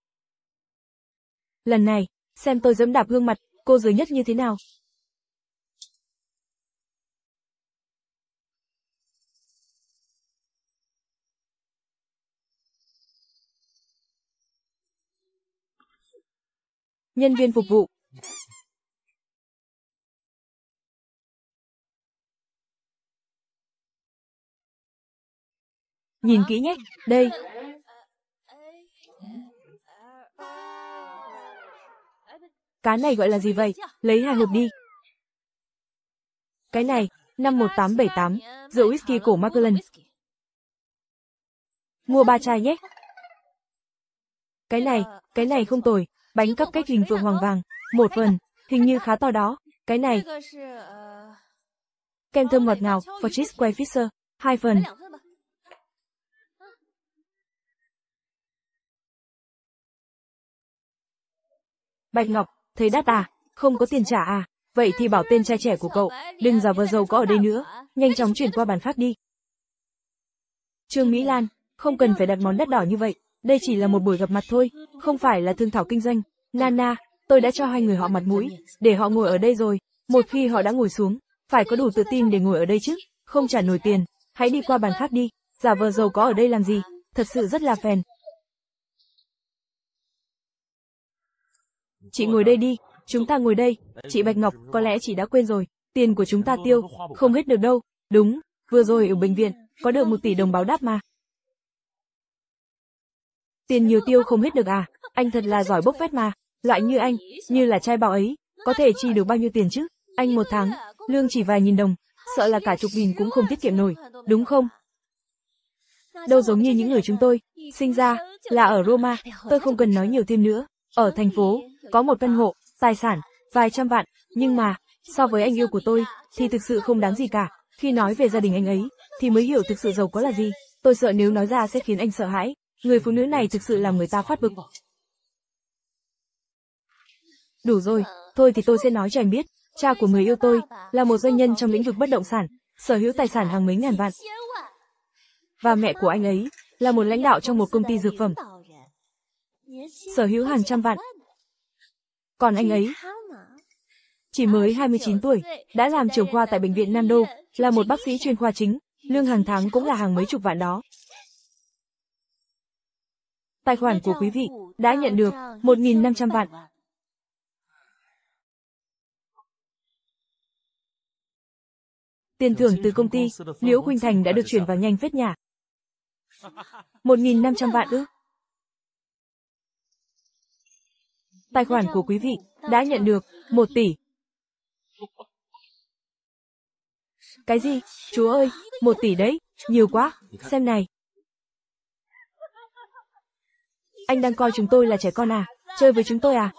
Lần này, xem tôi giẫm đạp gương mặt cô giới nhất như thế nào. Nhân viên phục vụ. Nhìn kỹ nhé, đây. Cá này gọi là gì vậy? Lấy 2 hộp đi. Cái này, năm 1878, rượu whisky cổ Macallan. Mua 3 chai nhé. Cái này không tồi, bánh cupcake hình phượng hoàng vàng, 1 phần, hình như khá to đó. Cái này, kem thơm ngọt ngào, Fortis Square Fisher, 2 phần. Bạch Ngọc, thấy đắt à? Không có tiền trả à? Vậy thì bảo tên trai trẻ của cậu, đừng giả vờ giàu có ở đây nữa, nhanh chóng chuyển qua bàn khác đi. Trương Mỹ Lan, không cần phải đặt món đắt đỏ như vậy, đây chỉ là một buổi gặp mặt thôi, không phải là thương thảo kinh doanh. Nana, tôi đã cho hai người họ mặt mũi, để họ ngồi ở đây rồi, một khi họ đã ngồi xuống, phải có đủ tự tin để ngồi ở đây chứ, không trả nổi tiền, hãy đi qua bàn khác đi, giả vờ giàu có ở đây làm gì, thật sự rất là phèn. Chị ngồi đây đi, chúng ta ngồi đây, chị Bạch Ngọc, có lẽ chị đã quên rồi, tiền của chúng ta tiêu, không hết được đâu, đúng, vừa rồi ở bệnh viện, có được 1 tỷ đồng báo đáp mà. Tiền nhiều tiêu không hết được à, anh thật là giỏi bốc phét mà, loại như anh, như là trai bảo ấy, có thể chi được bao nhiêu tiền chứ, anh một tháng, lương chỉ vài nghìn đồng, sợ là cả chục nghìn cũng không tiết kiệm nổi, đúng không? Đâu giống như những người chúng tôi, sinh ra, là ở Roma, tôi không cần nói nhiều thêm nữa, ở thành phố, có một căn hộ, tài sản, vài trăm vạn, nhưng mà, so với anh yêu của tôi, thì thực sự không đáng gì cả, khi nói về gia đình anh ấy, thì mới hiểu thực sự giàu có là gì, tôi sợ nếu nói ra sẽ khiến anh sợ hãi, người phụ nữ này thực sự làm người ta phát bực. Đủ rồi, thôi thì tôi sẽ nói cho anh biết, cha của người yêu tôi, là một doanh nhân trong lĩnh vực bất động sản, sở hữu tài sản hàng mấy ngàn vạn. Và mẹ của anh ấy, là một lãnh đạo trong một công ty dược phẩm, sở hữu hàng trăm vạn. Còn anh ấy, chỉ mới 29 tuổi, đã làm trưởng khoa tại bệnh viện Nam Đô, là một bác sĩ chuyên khoa chính, lương hàng tháng cũng là hàng mấy chục vạn đó. Tài khoản của quý vị đã nhận được 1.500 vạn. Tiền thưởng từ công ty Liễu Khuynh Thành đã được chuyển vào nhanh phết nhả. 1.500 vạn ư? Tài khoản của quý vị đã nhận được 1 tỷ. Cái gì? Chúa ơi, 1 tỷ đấy, nhiều quá, xem này. Anh đang coi chúng tôi là trẻ con à? Chơi với chúng tôi à?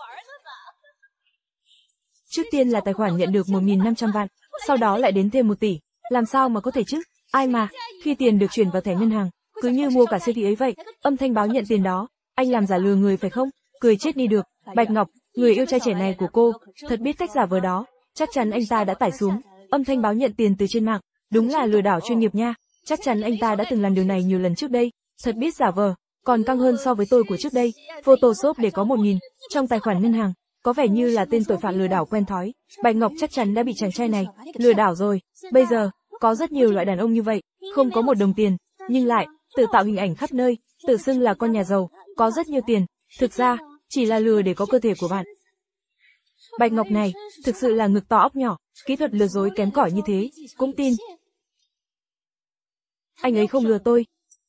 Trước tiên là tài khoản nhận được 1.500 vạn, sau đó lại đến thêm 1 tỷ. Làm sao mà có thể chứ? Ai mà, khi tiền được chuyển vào thẻ ngân hàng, cứ như mua cả siêu thị ấy vậy, âm thanh báo nhận tiền đó. Anh làm giả lừa người phải không? Cười chết đi được. Bạch Ngọc, người yêu trai trẻ này của cô, thật biết cách giả vờ đó. Chắc chắn anh ta đã tải xuống âm thanh báo nhận tiền từ trên mạng. Đúng là lừa đảo chuyên nghiệp nha. Chắc chắn anh ta đã từng làm điều này nhiều lần trước đây. Thật biết giả vờ. còn căng hơn so với tôi của trước đây. Photoshop để có 1.000 trong tài khoản ngân hàng, có vẻ như là tên tội phạm lừa đảo quen thói. Bạch Ngọc chắc chắn đã bị chàng trai này lừa đảo rồi. Bây giờ, có rất nhiều loại đàn ông như vậy, không có một đồng tiền, nhưng lại tự tạo hình ảnh khắp nơi, tự xưng là con nhà giàu, có rất nhiều tiền, thực ra chỉ là lừa để có cơ thể của bạn. Bạch Ngọc này, thực sự là ngực to óc nhỏ, kỹ thuật lừa dối kém cỏi như thế, cũng tin. Anh ấy không lừa tôi.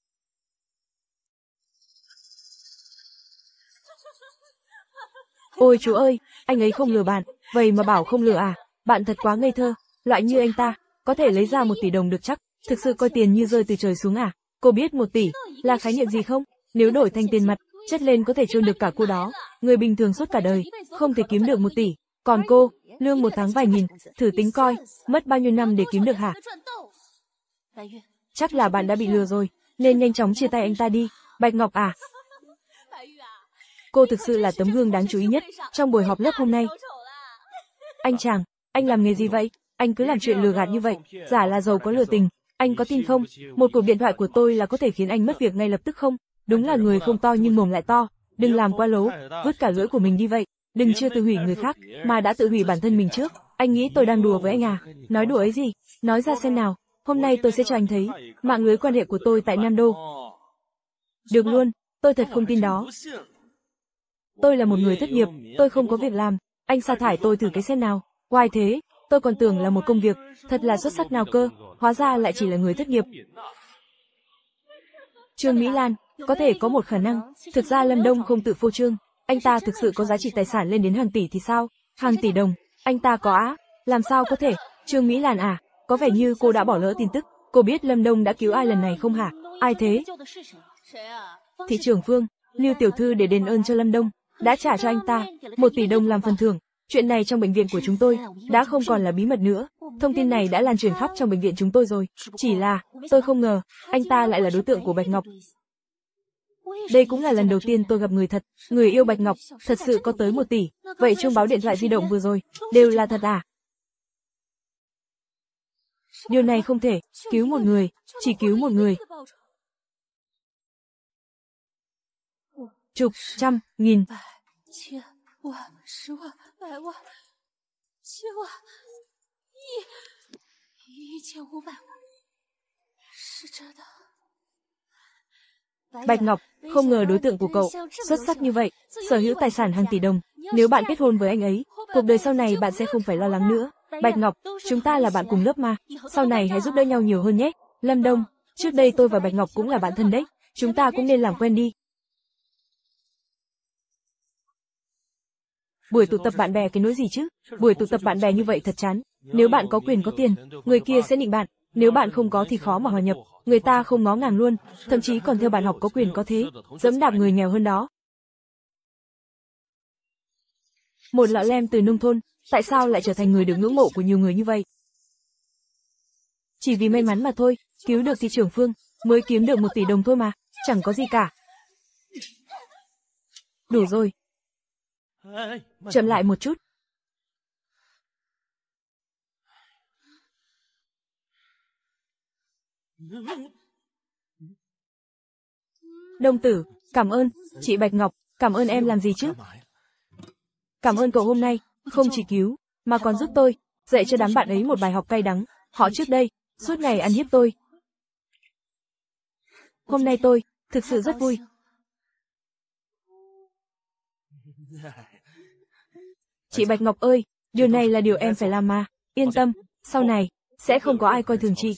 Ôi chú ơi, anh ấy không lừa bạn, vậy mà bảo không lừa à? Bạn thật quá ngây thơ, loại như anh ta, có thể lấy ra 1 tỷ đồng được chắc, thực sự coi tiền như rơi từ trời xuống à? Cô biết 1 tỷ là khái niệm gì không? Nếu đổi thành tiền mặt, chất lên có thể chôn được cả cô đó. Người bình thường suốt cả đời, không thể kiếm được 1 tỷ. Còn cô, lương 1 tháng vài nghìn, thử tính coi, mất bao nhiêu năm để kiếm được hả? Chắc là bạn đã bị lừa rồi, nên nhanh chóng chia tay anh ta đi. Bạch Ngọc à? Cô thực sự là tấm gương đáng chú ý nhất trong buổi họp lớp hôm nay. Anh chàng, anh làm nghề gì vậy? Anh cứ làm chuyện lừa gạt như vậy, giả là giàu có lừa tình. Anh có tin không? Một cuộc điện thoại của tôi là có thể khiến anh mất việc ngay lập tức không? Đúng là người không to nhưng mồm lại to. Đừng làm quá lố, vứt cả lưỡi của mình đi vậy. Đừng chưa tự hủy người khác, mà đã tự hủy bản thân mình trước. Anh nghĩ tôi đang đùa với anh à? Nói đùa ấy gì? Nói ra xem nào. Hôm nay tôi sẽ cho anh thấy mạng lưới quan hệ của tôi tại Nam Đô. Được luôn, tôi thật không tin đó. Tôi là một người thất nghiệp, tôi không có việc làm. Anh sa thải tôi thử cái xem nào. Oai thế, tôi còn tưởng là một công việc, thật là xuất sắc nào cơ, hóa ra lại chỉ là người thất nghiệp. Trương Mỹ Lan, có thể có một khả năng, thực ra Lâm Đông không tự phô trương, anh ta thực sự có giá trị tài sản lên đến hàng tỷ thì sao? Hàng tỷ đồng, anh ta có á? Làm sao có thể? Trương Mỹ Lan à, có vẻ như cô đã bỏ lỡ tin tức, cô biết Lâm Đông đã cứu ai lần này không hả? Ai thế? Thị trưởng Phương, Lưu tiểu thư để đền ơn cho Lâm Đông, đã trả cho anh ta 1 tỷ đồng làm phần thưởng. Chuyện này trong bệnh viện của chúng tôi đã không còn là bí mật nữa. Thông tin này đã lan truyền khắp trong bệnh viện chúng tôi rồi. Chỉ là, tôi không ngờ, anh ta lại là đối tượng của Bạch Ngọc. Đây cũng là lần đầu tiên tôi gặp người thật, người yêu Bạch Ngọc, thật sự có tới 1 tỷ. Vậy chuông báo điện thoại di động vừa rồi, đều là thật à? Điều này không thể, cứu một người, chỉ cứu một người. Chục, trăm, nghìn. Bạch Ngọc, không ngờ đối tượng của cậu xuất sắc như vậy, sở hữu tài sản hàng tỷ đồng. Nếu bạn kết hôn với anh ấy, cuộc đời sau này bạn sẽ không phải lo lắng nữa. Bạch Ngọc, chúng ta là bạn cùng lớp mà, sau này hãy giúp đỡ nhau nhiều hơn nhé. Lâm Đông, trước đây tôi và Bạch Ngọc cũng là bạn thân đấy, chúng ta cũng nên làm quen đi. Buổi tụ tập bạn bè cái nỗi gì chứ? Buổi tụ tập bạn bè như vậy thật chán. Nếu bạn có quyền có tiền, người kia sẽ nịnh bạn. Nếu bạn không có thì khó mà hòa nhập. Người ta không ngó ngàng luôn, thậm chí còn theo bạn học có quyền có thế, dẫm đạp người nghèo hơn đó. Một lão lem từ nông thôn, tại sao lại trở thành người được ngưỡng mộ của nhiều người như vậy? Chỉ vì may mắn mà thôi, cứu được thị trưởng Phương, mới kiếm được 1 tỷ đồng thôi mà, chẳng có gì cả. Đủ rồi. Chậm lại một chút. Đông tử, cảm ơn. Chị Bạch Ngọc, cảm ơn em làm gì chứ? Cảm ơn cậu hôm nay, không chỉ cứu, mà còn giúp tôi, dạy cho đám bạn ấy một bài học cay đắng. Họ trước đây, suốt ngày ăn hiếp tôi. Hôm nay tôi, thực sự rất vui. Chị Bạch Ngọc ơi, điều này là điều em phải làm mà. Yên tâm, sau này, sẽ không có ai coi thường chị.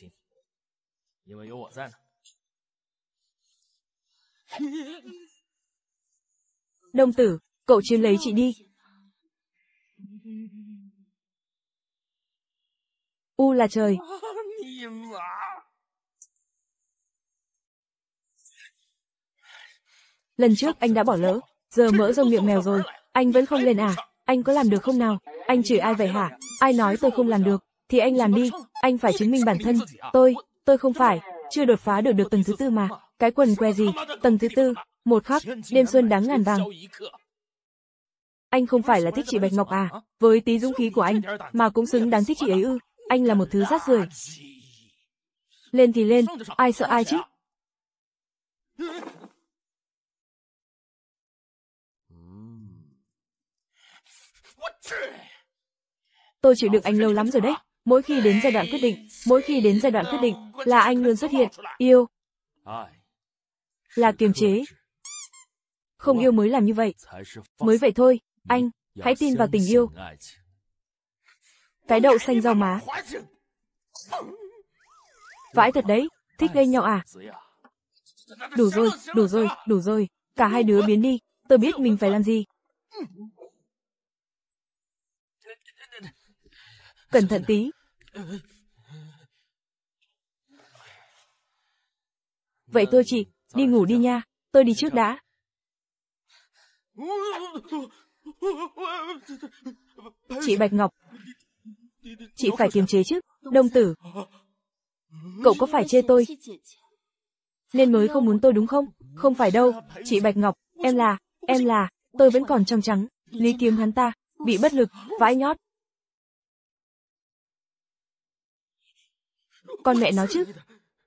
Đông tử, cậu chiếm lấy chị đi. U là trời. Lần trước anh đã bỏ lỡ, giờ mỡ rông miệng mèo rồi. Anh vẫn không lên à? Anh có làm được không nào? Anh chửi ai vậy hả? Ai nói tôi không làm được, thì anh làm đi. Anh phải chứng minh bản thân. Tôi không phải, chưa đột phá được tầng thứ 4 mà. Cái quần que gì? Tầng thứ 4, một khắc, đêm xuân đáng ngàn vàng. Anh không phải là thích chị Bạch Ngọc à? Với tí dũng khí của anh, mà cũng xứng đáng thích chị ấy ư? Anh là một thứ rác rưởi. Lên thì lên, ai sợ ai chứ? Tôi chịu đựng anh lâu lắm rồi đấy. Mỗi khi đến giai đoạn quyết định, là anh luôn xuất hiện. Yêu là kiềm chế. Không yêu mới làm như vậy. Mới vậy thôi. Anh, hãy tin vào tình yêu. Cái đậu xanh rau má. Vãi thật đấy, thích gây nhau à? Đủ rồi. Cả hai đứa biến đi. Tôi biết mình phải làm gì. Cẩn thận tí. Vậy thôi chị, đi ngủ đi nha. Tôi đi trước đã. Chị Bạch Ngọc. Chị phải kiềm chế chứ. Đông tử. Cậu có phải chê tôi nên mới không muốn tôi đúng không? Không phải đâu, chị Bạch Ngọc, em là, tôi vẫn còn trong trắng. Lý Kiếm hắn ta, bị bất lực, vãi nhót. Con mẹ nó chứ.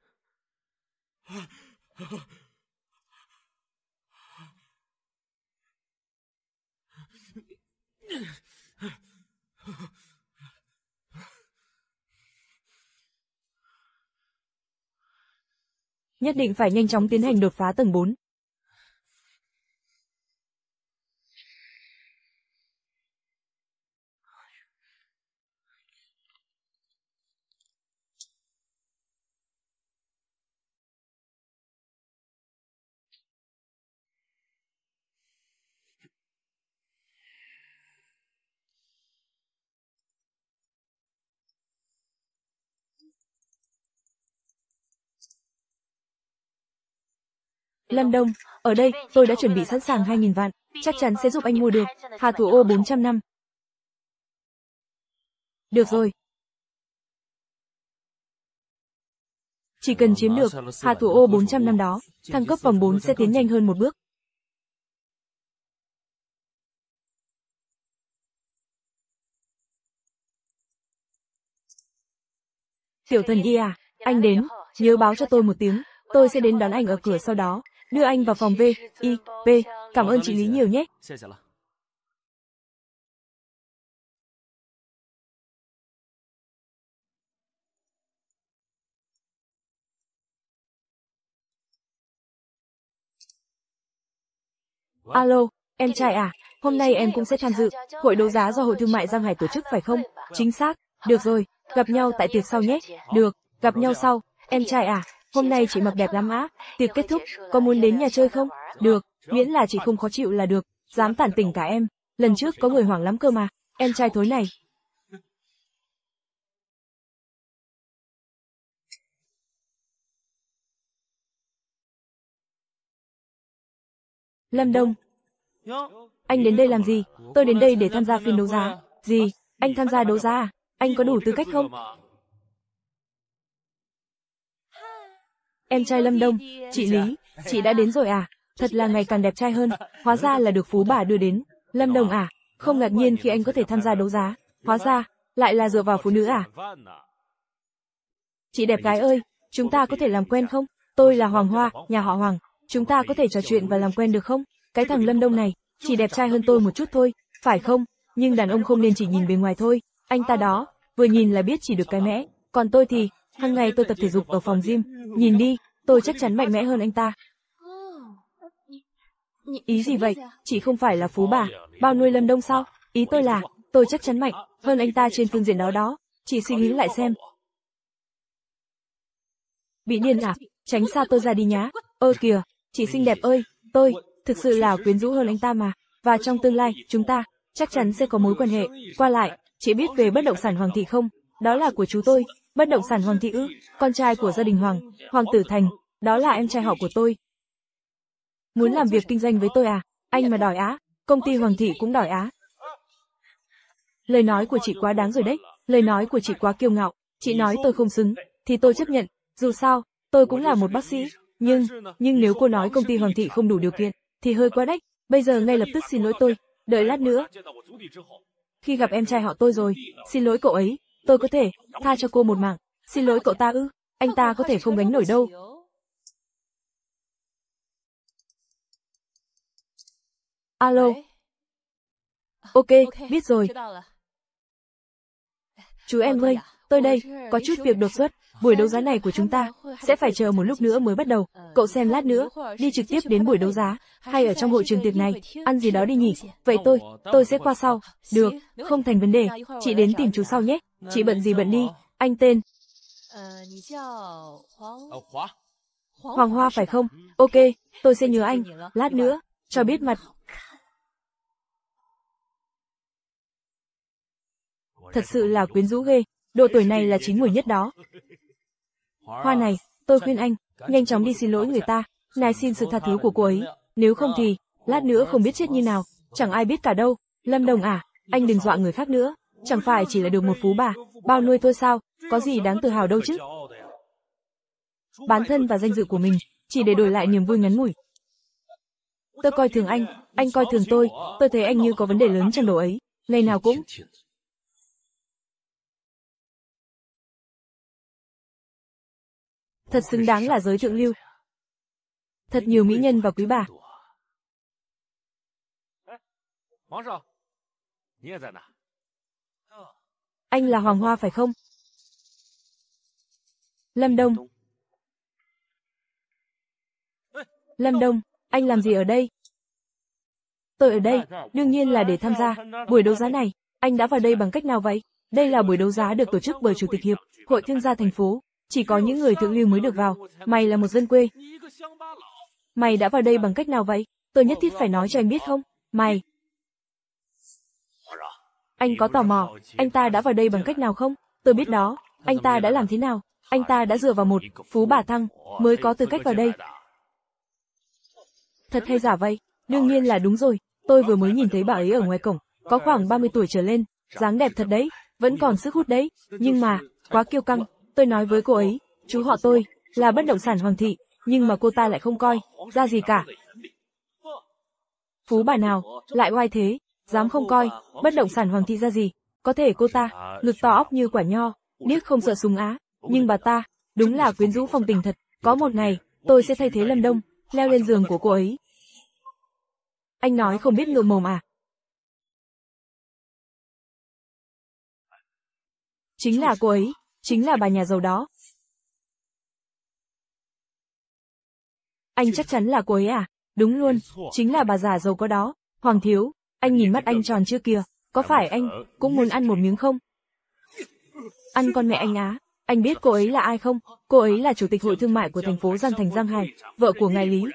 Nhất định phải nhanh chóng tiến hành đột phá tầng 4. Lâm Đông, ở đây, tôi đã chuẩn bị sẵn sàng 2.000 vạn, chắc chắn sẽ giúp anh mua được. Hà Thủ Ô 400 năm. Được rồi. Chỉ cần chiếm được Hà Thủ Ô 400 năm đó, thăng cấp vòng 4 sẽ tiến nhanh hơn một bước. Tiểu thần y à, anh đến, nhớ báo cho tôi một tiếng, tôi sẽ đến đón anh ở cửa sau đó, đưa anh vào phòng VIP, cảm ơn chị Lý nhiều nhé. Alo, em trai à, hôm nay em cũng sẽ tham dự hội đấu giá do Hội Thương mại Giang Hải tổ chức phải không? Chính xác, được rồi, gặp nhau tại tiệc sau nhé. Được, gặp nhau sau. Em trai à, hôm nay chị mặc đẹp lắm á, tiệc kết thúc, có muốn đến nhà chơi không? Được, miễn là chị không khó chịu là được, dám tản tỉnh cả em, lần trước có người hoảng lắm cơ mà, em trai thối này. Lâm Đông, anh đến đây làm gì? Tôi đến đây để tham gia phiên đấu giá. Gì? Anh tham gia đấu giá à? Anh có đủ tư cách không? Em trai Lâm Đông, chị Lý, chị đã đến rồi à? Thật là ngày càng đẹp trai hơn, hóa ra là được phú bà đưa đến. Lâm Đông à, không ngạc nhiên khi anh có thể tham gia đấu giá, hóa ra, lại là dựa vào phụ nữ à? Chị đẹp gái ơi, chúng ta có thể làm quen không? Tôi là Hoàng Hoa, nhà họ Hoàng, chúng ta có thể trò chuyện và làm quen được không? Cái thằng Lâm Đông này, chỉ đẹp trai hơn tôi một chút thôi, phải không? Nhưng đàn ông không nên chỉ nhìn bề ngoài thôi, anh ta đó, vừa nhìn là biết chỉ được cái mẽ, còn tôi thì, hàng ngày tôi tập thể dục ở phòng gym, nhìn đi, tôi chắc chắn mạnh mẽ hơn anh ta. Ý gì vậy? Chị không phải là phú bà, bao nuôi Lâm Đông sao? Ý tôi là, tôi chắc chắn mạnh hơn anh ta trên phương diện đó đó. Chị suy nghĩ lại xem. Bị điên à? Tránh xa tôi ra đi nhá. Ơ kìa, chị xinh đẹp ơi, tôi thực sự là quyến rũ hơn anh ta mà. Và trong tương lai, chúng ta chắc chắn sẽ có mối quan hệ. Qua lại, chị biết về bất động sản Hoàng thị không? Đó là của chú tôi. Bất động sản Hoàng thị ư? Con trai của gia đình Hoàng, Hoàng tử Thành. Đó là em trai họ của tôi. Muốn làm việc kinh doanh với tôi à? Anh mà đòi á, công ty Hoàng thị cũng đòi á. Lời nói của chị quá đáng rồi đấy, lời nói của chị quá kiêu ngạo. Chị nói tôi không xứng, thì tôi chấp nhận. Dù sao, tôi cũng là một bác sĩ. Nhưng nếu cô nói công ty Hoàng thị không đủ điều kiện, thì hơi quá đách. Bây giờ ngay lập tức xin lỗi tôi, đợi lát nữa. Khi gặp em trai họ tôi rồi, xin lỗi cậu ấy, tôi có thể tha cho cô một mạng. Xin lỗi cậu ta ư? Anh ta có thể không gánh nổi đâu. Alo. Ok, biết rồi. Chú em ơi, tôi đây, có chút việc đột xuất. Buổi đấu giá này của chúng ta sẽ phải chờ một lúc nữa mới bắt đầu. Cậu xem lát nữa, đi trực tiếp đến buổi đấu giá, hay ở trong hội trường tiệc này, ăn gì đó đi nhỉ? Vậy tôi sẽ qua sau. Được, không thành vấn đề, chị đến tìm chú sau nhé. Chị bận gì bận đi, anh tên Hoàng Hoa phải không? Ok, tôi sẽ nhớ anh, lát nữa, cho biết mặt. Thật sự là quyến rũ ghê, độ tuổi này là chín muồi nhất đó. Hoa này, tôi khuyên anh, nhanh chóng đi xin lỗi người ta, nài xin sự tha thứ của cô ấy, nếu không thì, lát nữa không biết chết như nào, chẳng ai biết cả đâu. Lâm Đồng à, anh đừng dọa người khác nữa, chẳng phải chỉ là được một phú bà, bao nuôi thôi sao, có gì đáng tự hào đâu chứ. Bán thân và danh dự của mình, chỉ để đổi lại niềm vui ngắn ngủi. Tôi coi thường anh coi thường tôi thấy anh như có vấn đề lớn trong đầu ấy, ngày nào cũng... Thật xứng đáng là giới thượng lưu. Thật nhiều mỹ nhân và quý bà. Anh là Hoàng Hoa phải không? Lâm Đông. Lâm Đông, anh làm gì ở đây? Tôi ở đây, đương nhiên là để tham gia buổi đấu giá này. Anh đã vào đây bằng cách nào vậy? Đây là buổi đấu giá được tổ chức bởi Chủ tịch Hiệp Hội Thương gia thành phố. Chỉ có những người thượng lưu mới được vào. Mày là một dân quê. Mày đã vào đây bằng cách nào vậy? Tôi nhất thiết phải nói cho anh biết không? Mày... Anh có tò mò, anh ta đã vào đây bằng cách nào không? Tôi biết đó. Anh ta đã làm thế nào? Anh ta đã dựa vào một phú bà thăng mới có tư cách vào đây. Thật hay giả vậy? Đương nhiên là đúng rồi. Tôi vừa mới nhìn thấy bà ấy ở ngoài cổng, có khoảng 30 tuổi trở lên, dáng đẹp thật đấy, vẫn còn sức hút đấy. Nhưng mà, quá kiêu căng. Tôi nói với cô ấy, chú họ tôi là bất động sản Hoàng thị, nhưng mà cô ta lại không coi ra gì cả. Phú bà nào lại oai thế, dám không coi bất động sản Hoàng thị ra gì? Có thể cô ta ngực to óc như quả nho, điếc không sợ súng á, nhưng bà ta đúng là quyến rũ phong tình thật. Có một ngày, tôi sẽ thay thế Lâm Đông leo lên giường của cô ấy. Anh nói không biết ngượng mồm à? Chính là cô ấy, chính là bà nhà giàu đó. Anh chắc chắn là cô ấy à? Đúng luôn, chính là bà già giàu có đó. Hoàng thiếu, anh nhìn mắt anh tròn chưa kìa, có phải anh cũng muốn ăn một miếng không? Ăn con mẹ anh á. Anh biết cô ấy là ai không? Cô ấy là chủ tịch hội thương mại của thành phố Giang Thành Giang Hải, vợ của ngài Lý.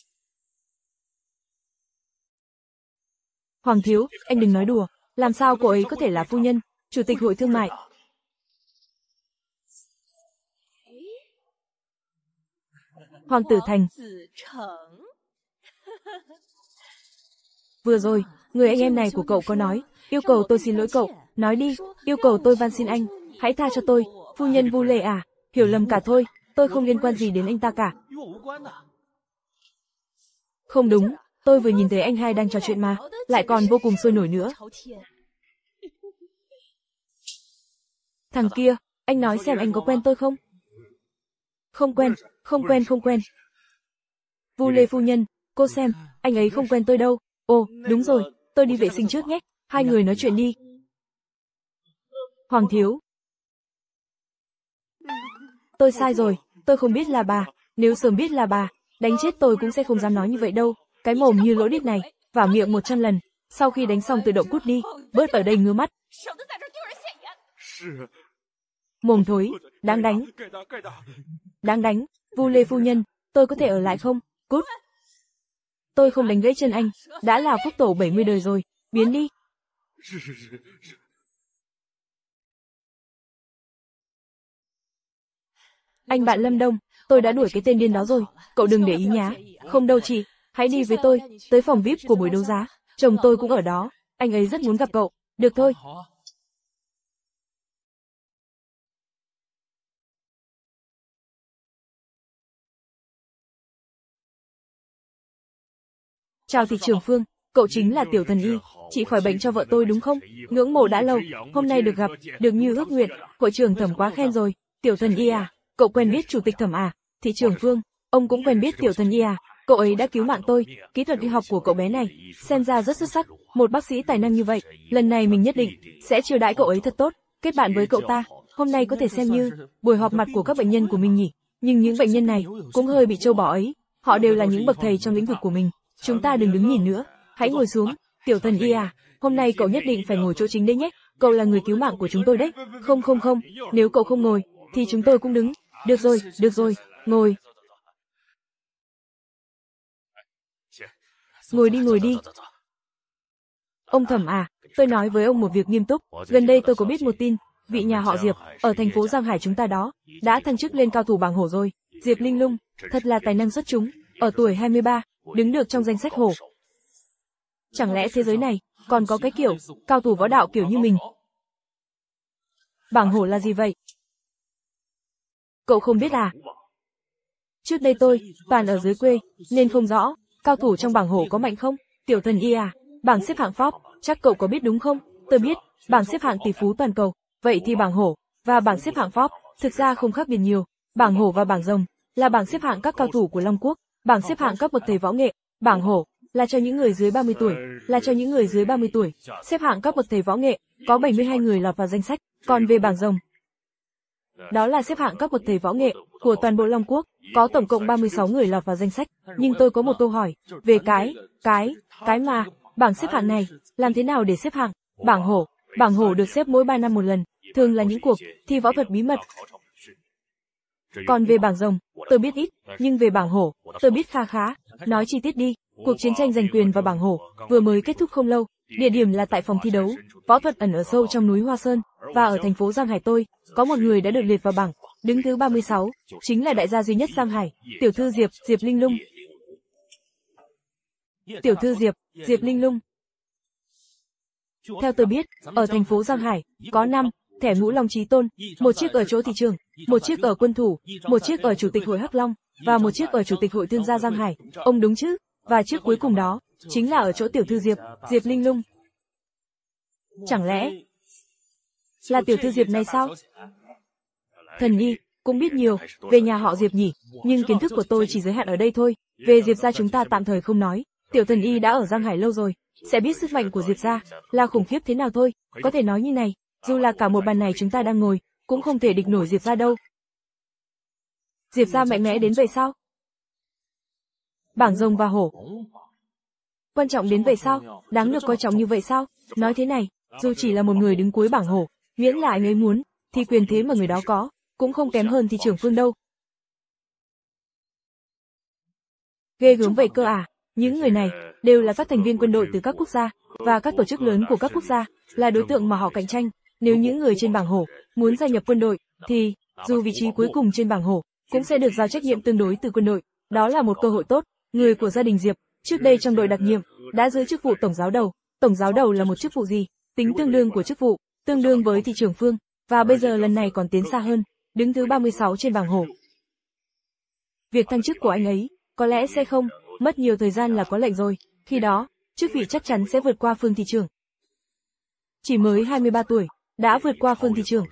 Hoàng thiếu, anh đừng nói đùa, làm sao cô ấy có thể là phu nhân, chủ tịch hội thương mại? Hoàng tử Thành. Vừa rồi, người anh em này của cậu có nói, yêu cầu tôi xin lỗi cậu, nói đi, yêu cầu tôi van xin anh, hãy tha cho tôi, phu nhân Vu Lệ à, hiểu lầm cả thôi, tôi không liên quan gì đến anh ta cả. Không đúng, tôi vừa nhìn thấy anh hai đang trò chuyện mà, lại còn vô cùng sôi nổi nữa. Thằng kia, anh nói xem anh có quen tôi không? Không quen, không quen, không quen. Vu Lê phu nhân, cô xem, anh ấy không quen tôi đâu. Ồ, đúng rồi, tôi đi vệ sinh trước nhé, hai người nói chuyện đi. Hoàng thiếu. Tôi sai rồi, tôi không biết là bà, nếu sớm biết là bà, đánh chết tôi cũng sẽ không dám nói như vậy đâu. Cái mồm như lỗ đít này, vào miệng 100 lần, sau khi đánh xong tự động cút đi, bớt ở đây ngứa mắt. Mồm thối, đáng đánh. Đáng đánh, Vu Lê phu nhân, tôi có thể ở lại không? Cút. Tôi không đánh gãy chân anh, đã là quốc tổ 70 đời rồi, biến đi. Anh bạn Lâm Đông, tôi đã đuổi cái tên điên đó rồi, cậu đừng để ý nhá. Không đâu chị, hãy đi với tôi, tới phòng VIP của buổi đấu giá, chồng tôi cũng ở đó, anh ấy rất muốn gặp cậu, được thôi. Chào thị trưởng Phương, cậu chính là Tiểu Thần Y, chị khỏi bệnh cho vợ tôi đúng không? Ngưỡng mộ đã lâu, hôm nay được gặp, được như ước nguyện, hội trưởng Thẩm quá khen rồi. Tiểu Thần Y à, cậu quen biết chủ tịch Thẩm à? Thị trưởng Phương, ông cũng quen biết Tiểu Thần Y à? cậu ấy đã cứu mạng tôi, kỹ thuật y học của cậu bé này, xem ra rất xuất sắc, một bác sĩ tài năng như vậy, lần này mình nhất định sẽ chiêu đãi cậu ấy thật tốt, kết bạn với cậu ta, hôm nay có thể xem như buổi họp mặt của các bệnh nhân của mình nhỉ, nhưng những bệnh nhân này cũng hơi bị trâu bò ấy, họ đều là những bậc thầy trong lĩnh vực của mình, chúng ta đừng đứng nhìn nữa, hãy ngồi xuống, Tiểu Thần Y à, hôm nay cậu nhất định phải ngồi chỗ chính đấy nhé, cậu là người cứu mạng của chúng tôi đấy, không, nếu cậu không ngồi, thì chúng tôi cũng đứng, được rồi, ngồi. Ngồi đi. Ông Thẩm à, tôi nói với ông một việc nghiêm túc, gần đây tôi có biết một tin, vị nhà họ Diệp, ở thành phố Giang Hải chúng ta đó, đã thăng chức lên cao thủ bảng hổ rồi, Diệp Linh Lung, thật là tài năng xuất chúng, ở tuổi 23, đứng được trong danh sách hổ. Chẳng lẽ thế giới này, còn có cái kiểu, cao thủ võ đạo kiểu như mình? Bảng hổ là gì vậy? Cậu không biết à? Trước đây tôi, toàn ở dưới quê, nên không rõ, cao thủ trong bảng hổ có mạnh không? Tiểu Thần Y à, bảng xếp hạng Forbes, chắc cậu có biết đúng không? Tôi biết, bảng xếp hạng tỷ phú toàn cầu, vậy thì bảng hổ và bảng xếp hạng Forbes thực ra không khác biệt nhiều. Bảng hổ và bảng rồng là bảng xếp hạng các cao thủ của Long Quốc, bảng xếp hạng các bậc thầy võ nghệ, bảng hổ là cho những người dưới 30 tuổi, xếp hạng các bậc thầy võ nghệ, có 72 người lọt vào danh sách, còn về bảng rồng, đó là xếp hạng các bậc thầy võ nghệ của toàn bộ Long Quốc, có tổng cộng 36 người lọt vào danh sách. Nhưng tôi có một câu hỏi, về cái mà, bảng xếp hạng này, làm thế nào để xếp hạng? Bảng hổ được xếp mỗi 3 năm một lần, thường là những cuộc thi võ thuật bí mật. Còn về bảng rồng, tôi biết ít, nhưng về bảng hổ, tôi biết khá. Nói chi tiết đi, cuộc chiến tranh giành quyền vào bảng hổ vừa mới kết thúc không lâu, địa điểm là tại phòng thi đấu, võ thuật ẩn ở sâu trong núi Hoa Sơn, và ở thành phố Giang Hải tôi, có một người đã được liệt vào bảng, đứng thứ 36, chính là đại gia duy nhất Giang Hải, tiểu thư Diệp Linh Lung. Tiểu thư Diệp Linh Lung. Theo tôi biết, ở thành phố Giang Hải, có 5 thẻ Ngũ Long Chí Tôn, một chiếc ở chỗ thị trường, một chiếc ở quân thủ, một chiếc ở chủ tịch hội Hắc Long, và một chiếc ở chủ tịch hội thương gia Giang Hải, ông đúng chứ? Và chiếc cuối cùng đó, chính là ở chỗ tiểu thư Diệp Linh Lung. Chẳng lẽ là tiểu thư Diệp này sao? Thần Y cũng biết nhiều về nhà họ Diệp nhỉ, nhưng kiến thức của tôi chỉ giới hạn ở đây thôi, về Diệp gia chúng ta tạm thời không nói, Tiểu Thần Y đã ở Giang Hải lâu rồi, sẽ biết sức mạnh của Diệp gia là khủng khiếp thế nào thôi, có thể nói như này, dù là cả một bàn này chúng ta đang ngồi, cũng không thể địch nổi Diệp gia đâu. Diệp gia mạnh mẽ đến vậy sao? Bảng rồng và hổ quan trọng đến vậy sao? Đáng được coi trọng như vậy sao? Nói thế này, dù chỉ là một người đứng cuối bảng hổ, miễn là anh ấy muốn, thì quyền thế mà người đó có, cũng không kém hơn thị trưởng Phương đâu. Ghê gớm vậy cơ à? Những người này đều là các thành viên quân đội từ các quốc gia và các tổ chức lớn của các quốc gia, là đối tượng mà họ cạnh tranh. Nếu những người trên bảng hổ muốn gia nhập quân đội, thì dù vị trí cuối cùng trên bảng hổ cũng sẽ được giao trách nhiệm tương đối từ quân đội. Đó là một cơ hội tốt. Người của gia đình Diệp trước đây trong đội đặc nhiệm đã giữ chức vụ tổng giáo đầu. Tổng giáo đầu là một chức vụ gì? Tính tương đương của chức vụ, tương đương với thị trưởng Phương, và bây giờ lần này còn tiến xa hơn, đứng thứ 36 trên bảng hổ. Việc thăng chức của anh ấy có lẽ sẽ không mất nhiều thời gian là có lệnh rồi, khi đó, chức vị chắc chắn sẽ vượt qua Phương thị trưởng. Chỉ mới 23 tuổi, đã vượt qua Phương thị trưởng.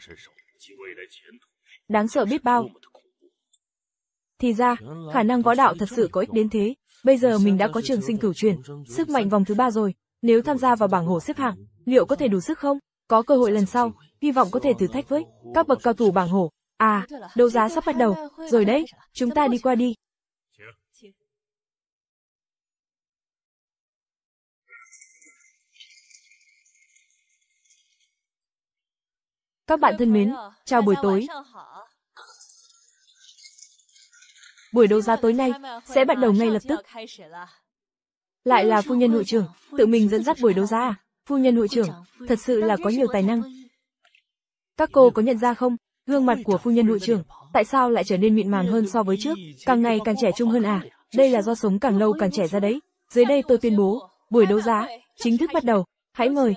Đáng sợ biết bao. Thì ra, khả năng võ đạo thật sự có ích đến thế. Bây giờ mình đã có trường sinh cửu truyền, sức mạnh vòng thứ 3 rồi. Nếu tham gia vào bảng hổ xếp hạng, liệu có thể đủ sức không? Có cơ hội lần sau, hy vọng có thể thử thách với các bậc cao thủ bảng hổ. À, đấu giá sắp bắt đầu, rồi đấy, chúng ta đi qua đi. Các bạn thân mến, chào buổi tối. Buổi đấu giá tối nay sẽ bắt đầu ngay lập tức. Lại là phu nhân hội trưởng, tự mình dẫn dắt buổi đấu giá à? Phu nhân hội trưởng, thật sự là có nhiều tài năng. Các cô có nhận ra không, gương mặt của phu nhân hội trưởng, tại sao lại trở nên mịn màng hơn so với trước, càng ngày càng trẻ trung hơn à? Đây là do sống càng lâu càng trẻ ra đấy. Dưới đây tôi tuyên bố, buổi đấu giá chính thức bắt đầu, hãy mời.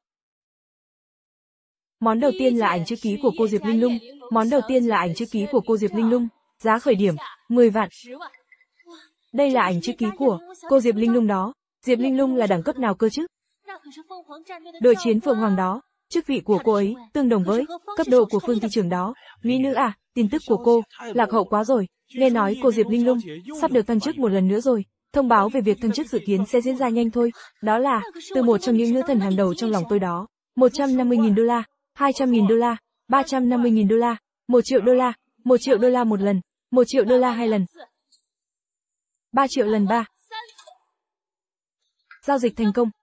Món đầu tiên là ảnh chữ ký của cô Diệp Linh Lung. Món đầu tiên là ảnh chữ ký của cô Diệp Linh Lung. Giá khởi điểm 10 vạn. Đây là ảnh chữ ký của cô Diệp Linh Lung đó. Diệp Linh Lung là đẳng cấp nào cơ chứ? Đội chiến Phượng Hoàng đó. Chức vị của cô ấy tương đồng với cấp độ của Phương thị trưởng đó. Mỹ nữ à? tin tức của cô lạc hậu quá rồi. Nghe nói cô Diệp Linh Lung sắp được thăng chức một lần nữa rồi. Thông báo về việc thăng chức dự kiến sẽ diễn ra nhanh thôi. Đó là từ một trong những nữ thần hàng đầu trong lòng tôi đó. 150.000 đô la, 200.000 đô la, 350.000 đô la, 1 triệu đô la, 1 triệu đô la một lần, 1 triệu đô la hai lần, 3 triệu lần 3. Giao dịch thành công.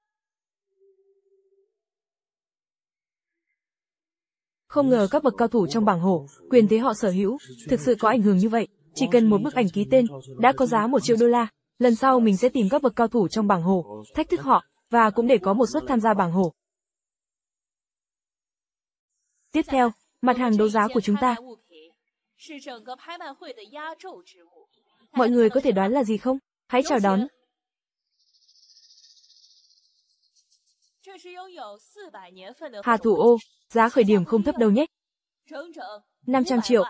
Không ngờ các bậc cao thủ trong bảng hổ, quyền thế họ sở hữu, thực sự có ảnh hưởng như vậy. Chỉ cần một bức ảnh ký tên, đã có giá 1 triệu đô la. Lần sau mình sẽ tìm các bậc cao thủ trong bảng hổ, thách thức họ, và cũng để có một suất tham gia bảng hổ. Tiếp theo, mặt hàng đấu giá của chúng ta. Mọi người có thể đoán là gì không? Hãy chào đón. Hà Thủ Ô, giá khởi điểm không thấp đâu nhé. 500 triệu.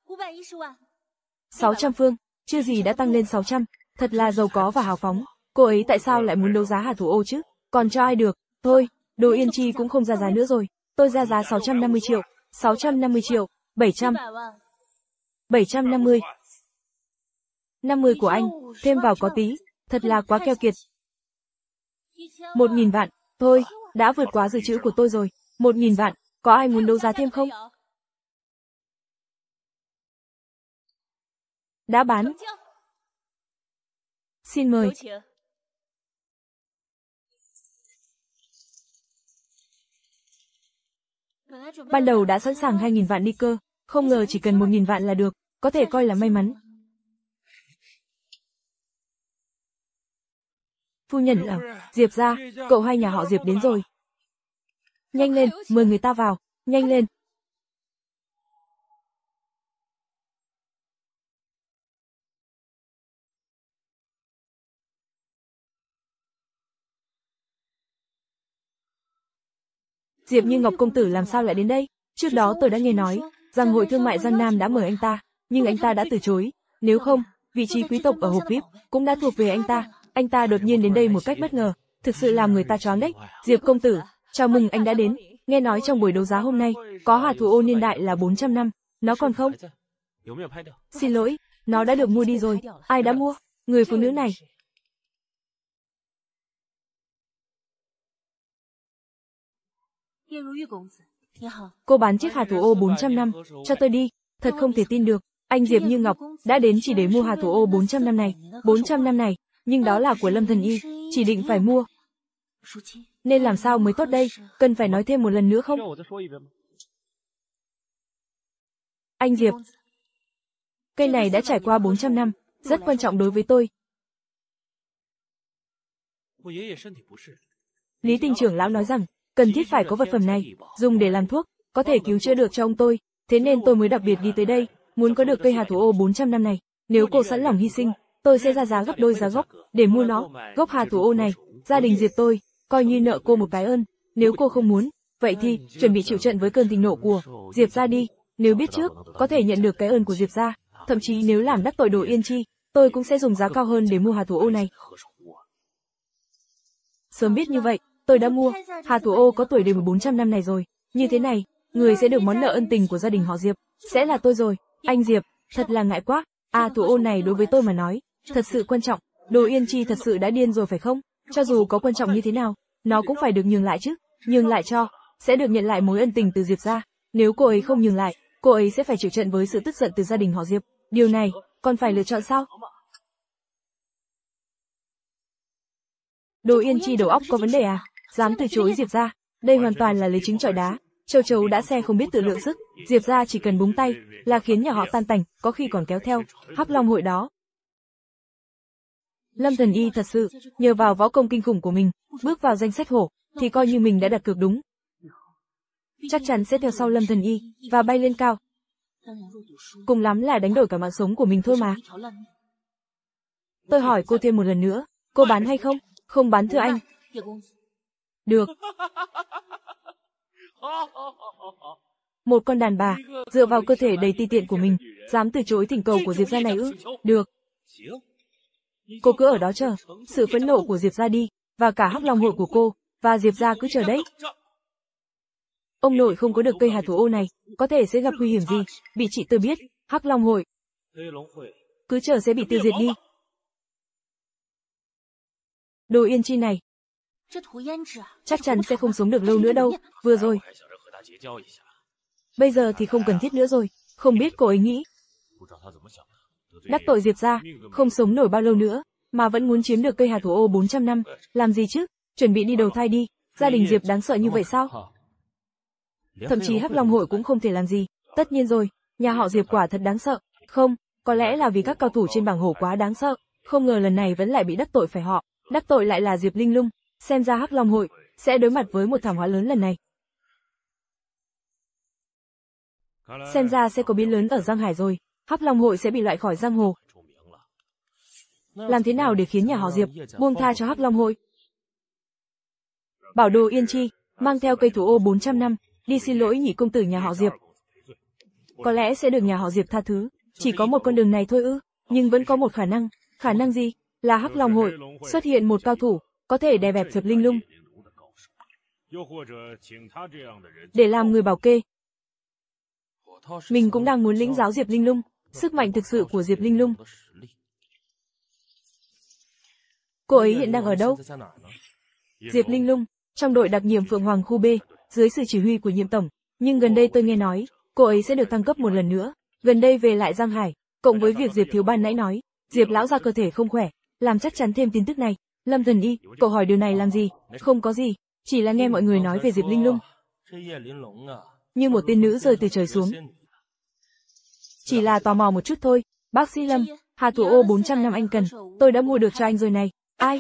600 phương, chưa gì đã tăng lên 600, thật là giàu có và hào phóng. Cô ấy tại sao lại muốn đấu giá Hà Thủ Ô chứ? Còn cho ai được? Thôi, Đồ Yên Chi cũng không ra giá nữa rồi. Tôi ra giá 650 triệu, 650 triệu, 700. 750. 50 của anh, thêm vào có tí, thật là quá keo kiệt. 1.000 vạn, thôi, đã vượt quá dự trữ của tôi rồi. 1.000 vạn, có ai muốn đấu giá thêm không? Đã bán. Xin mời. Ban đầu đã sẵn sàng 2.000 vạn đi cơ, không ngờ chỉ cần 1.000 vạn là được, có thể coi là may mắn. Phu nhân à, Diệp gia, cậu hai nhà họ Diệp đến rồi. Nhanh lên, mời người ta vào, nhanh lên. Diệp Như Ngọc công tử làm sao lại đến đây? Trước đó tôi đã nghe nói rằng Hội Thương mại Giang Nam đã mời anh ta, nhưng anh ta đã từ chối. Nếu không, vị trí quý tộc ở hộp VIP cũng đã thuộc về anh ta. Anh ta đột nhiên đến đây một cách bất ngờ, thực sự làm người ta choáng đấy. Diệp công tử, chào mừng anh đã đến. Nghe nói trong buổi đấu giá hôm nay có Hà Thủ Ô niên đại là 400 năm, nó còn không? Xin lỗi, nó đã được mua đi rồi. Ai đã mua? Người phụ nữ này. Cô bán chiếc Hà Thủ Ô 400 năm, cho tôi đi. Thật không thể tin được, anh Diệp Như Ngọc đã đến chỉ để mua Hà Thủ Ô 400 năm này. 400 năm này, nhưng đó là của Lâm Thần Y, chỉ định phải mua. Nên làm sao mới tốt đây, cần phải nói thêm một lần nữa không? Anh Diệp, cây này đã trải qua 400 năm, rất quan trọng đối với tôi. Lý Tinh trưởng lão nói rằng, cần thiết phải có vật phẩm này, dùng để làm thuốc, có thể cứu chữa được cho ông tôi. Thế nên tôi mới đặc biệt đi tới đây, muốn có được cây Hà Thủ Ô 400 năm này. Nếu cô sẵn lòng hy sinh, tôi sẽ ra giá gấp đôi giá gốc, để mua nó. Gốc Hà Thủ Ô này, gia đình Diệp tôi, coi như nợ cô một cái ơn. Nếu cô không muốn, vậy thì, chuẩn bị chịu trận với cơn thịnh nộ của Diệp gia đi. Nếu biết trước, có thể nhận được cái ơn của Diệp gia. Thậm chí nếu làm đắc tội Đồ Yên Chi, tôi cũng sẽ dùng giá cao hơn để mua Hà Thủ Ô này. Sớm biết như vậy, tôi đã mua. Hà Thủ Ô có tuổi đời 400 năm này rồi. Như thế này, người sẽ được món nợ ân tình của gia đình họ Diệp. Sẽ là tôi rồi. Anh Diệp, thật là ngại quá. Thủ Ô này đối với tôi mà nói, thật sự quan trọng. Đồ Yên Chi thật sự đã điên rồi phải không? Cho dù có quan trọng như thế nào, nó cũng phải được nhường lại chứ. Nhường lại cho, sẽ được nhận lại mối ân tình từ Diệp gia. Nếu cô ấy không nhường lại, cô ấy sẽ phải chịu trận với sự tức giận từ gia đình họ Diệp. Điều này, còn phải lựa chọn sao? Đồ Yên Chi đầu óc có vấn đề à? Dám từ chối Diệp gia, đây hoàn toàn là lấy trứng chọi đá. Châu chấu đã xe không biết tự lượng sức, Diệp gia chỉ cần búng tay là khiến nhà họ tan tành, có khi còn kéo theo Hắc Long hội đó. Lâm Thần Y thật sự nhờ vào võ công kinh khủng của mình, bước vào danh sách hổ, thì coi như mình đã đặt cược đúng. Chắc chắn sẽ theo sau Lâm Thần Y và bay lên cao. Cùng lắm là đánh đổi cả mạng sống của mình thôi mà. Tôi hỏi cô thêm một lần nữa, cô bán hay không? Không bán thưa anh. Được. Một con đàn bà, dựa vào cơ thể đầy ti tiện của mình, dám từ chối thỉnh cầu của Diệp gia này ư? Được. Cô cứ ở đó chờ, sự phẫn nộ của Diệp gia đi, và cả Hắc Long hội của cô, và Diệp gia cứ chờ đấy. Ông nội không có được cây Hà Thủ Ô này, có thể sẽ gặp nguy hiểm gì, bị chị tôi biết, Hắc Long hội. Cứ chờ sẽ bị tiêu diệt đi. Đồ Yên Chi này. Chắc chắn sẽ không sống được lâu nữa đâu, vừa rồi. Bây giờ thì không cần thiết nữa rồi, không biết cô ấy nghĩ. Đắc tội Diệp gia, không sống nổi bao lâu nữa, mà vẫn muốn chiếm được cây hạt thủ ô 400 năm, làm gì chứ, chuẩn bị đi đầu thai đi, gia đình Diệp đáng sợ như vậy sao? Thậm chí Hắc Long hội cũng không thể làm gì, tất nhiên rồi, nhà họ Diệp quả thật đáng sợ, không, có lẽ là vì các cao thủ trên bảng hổ quá đáng sợ, không ngờ lần này vẫn lại bị đắc tội phải họ, đắc tội lại là Diệp Linh Lung, xem ra Hắc Long hội sẽ đối mặt với một thảm họa lớn lần này. Xem ra sẽ có biến lớn ở Giang Hải rồi, Hắc Long hội sẽ bị loại khỏi giang hồ. Làm thế nào để khiến nhà họ Diệp buông tha cho Hắc Long hội? Bảo Đồ Yên Chi mang theo cây thủ ô 400 năm, đi xin lỗi nhị công tử nhà họ Diệp. Có lẽ sẽ được nhà họ Diệp tha thứ, chỉ có một con đường này thôi ư, nhưng vẫn có một khả năng gì? Là Hắc Long hội xuất hiện một cao thủ, có thể đè bẹp Diệp Linh Lung. Để làm người bảo kê. Mình cũng đang muốn lĩnh giáo Diệp Linh Lung, sức mạnh thực sự của Diệp Linh Lung. Cô ấy hiện đang ở đâu? Diệp Linh Lung, trong đội đặc nhiệm Phượng Hoàng khu B, dưới sự chỉ huy của Nhiệm tổng, nhưng gần đây tôi nghe nói, cô ấy sẽ được thăng cấp một lần nữa, gần đây về lại Giang Hải, cộng với việc Diệp thiếu ban nãy nói, Diệp lão gia cơ thể không khỏe, làm chắc chắn thêm tin tức này. Lâm Thần Y, cậu hỏi điều này làm gì? Không có gì, chỉ là nghe mọi người nói về Diệp Linh Lung. Như một tiên nữ rơi từ trời xuống. Chỉ là tò mò một chút thôi, bác sĩ Lâm, hạt thủ ô 400 năm anh cần, tôi đã mua được cho anh rồi này. Ai?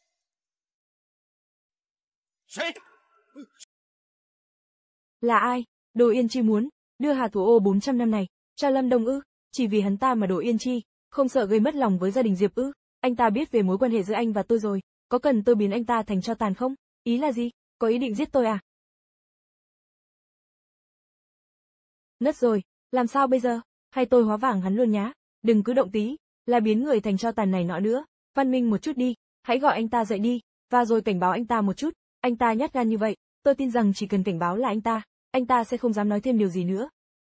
Là ai? Đồ Yên Chi muốn đưa hạt thủ ô 400 năm này cho Lâm Đông ư? Chỉ vì hắn ta mà Đồ Yên Chi không sợ gây mất lòng với gia đình Diệp ư? Anh ta biết về mối quan hệ giữa anh và tôi rồi, có cần tôi biến anh ta thành tro tàn không? Ý là gì? Có ý định giết tôi à? Nất rồi, làm sao bây giờ? Hay tôi hóa vàng hắn luôn nhá? Đừng cứ động tí, là biến người thành tro tàn này nọ nữa. Văn minh một chút đi, hãy gọi anh ta dậy đi, và rồi cảnh báo anh ta một chút. Anh ta nhát gan như vậy, tôi tin rằng chỉ cần cảnh báo là anh ta sẽ không dám nói thêm điều gì nữa.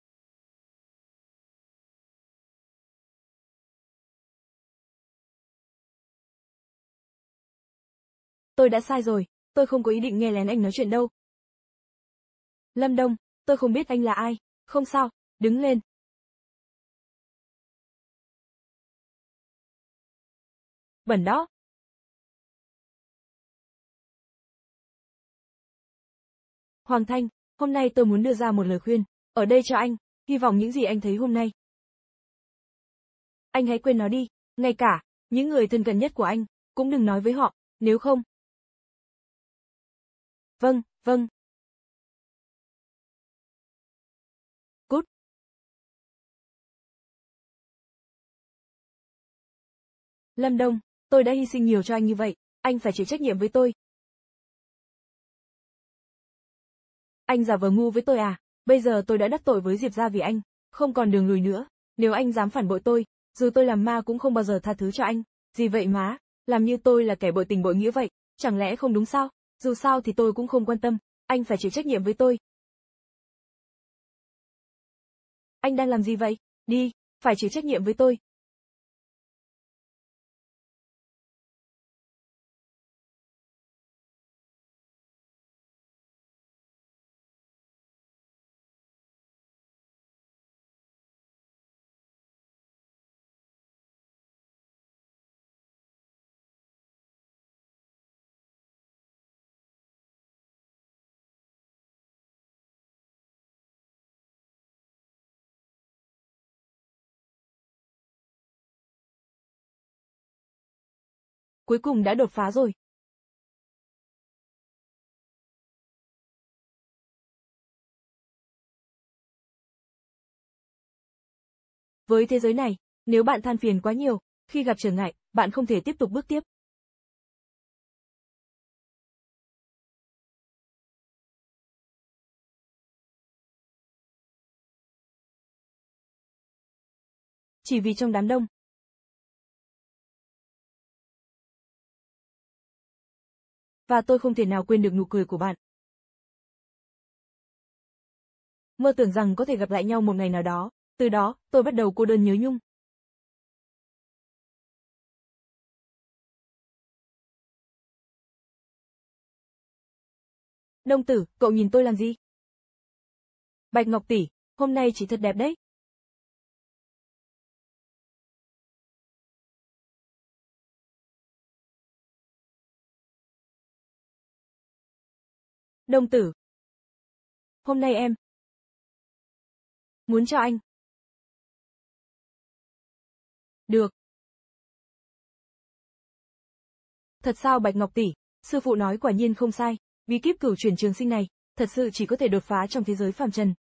Tôi đã sai rồi, tôi không có ý định nghe lén anh nói chuyện đâu. Lâm Đông, tôi không biết anh là ai, không sao, đứng lên. Bẩn đó. Hoàng Thanh, hôm nay tôi muốn đưa ra một lời khuyên, ở đây cho anh, hy vọng những gì anh thấy hôm nay. Anh hãy quên nó đi, ngay cả, những người thân cận nhất của anh, cũng đừng nói với họ, nếu không. Vâng, vâng. Cút. Lâm Đông, tôi đã hy sinh nhiều cho anh như vậy, anh phải chịu trách nhiệm với tôi. Anh giả vờ ngu với tôi à? Bây giờ tôi đã đắc tội với Diệp gia vì anh, không còn đường lùi nữa. Nếu anh dám phản bội tôi, dù tôi làm ma cũng không bao giờ tha thứ cho anh. Gì vậy má? Làm như tôi là kẻ bội tình bội nghĩa vậy, chẳng lẽ không đúng sao? Dù sao thì tôi cũng không quan tâm, anh phải chịu trách nhiệm với tôi. Anh đang làm gì vậy? Đi, phải chịu trách nhiệm với tôi. Cuối cùng đã đột phá rồi. Với thế giới này, nếu bạn than phiền quá nhiều, khi gặp trở ngại, bạn không thể tiếp tục bước tiếp. Chỉ vì trong đám đông. Và tôi không thể nào quên được nụ cười của bạn. Mơ tưởng rằng có thể gặp lại nhau một ngày nào đó, Từ đó, tôi bắt đầu cô đơn nhớ nhung. Đông tử, cậu nhìn tôi làm gì? Bạch Ngọc tỷ, hôm nay chị thật đẹp đấy. Đông tử, hôm nay em muốn cho anh. Được. Thật sao Bạch Ngọc tỷ, sư phụ nói quả nhiên không sai, bí kíp cửu chuyển trường sinh này, thật sự chỉ có thể đột phá trong thế giới phàm trần.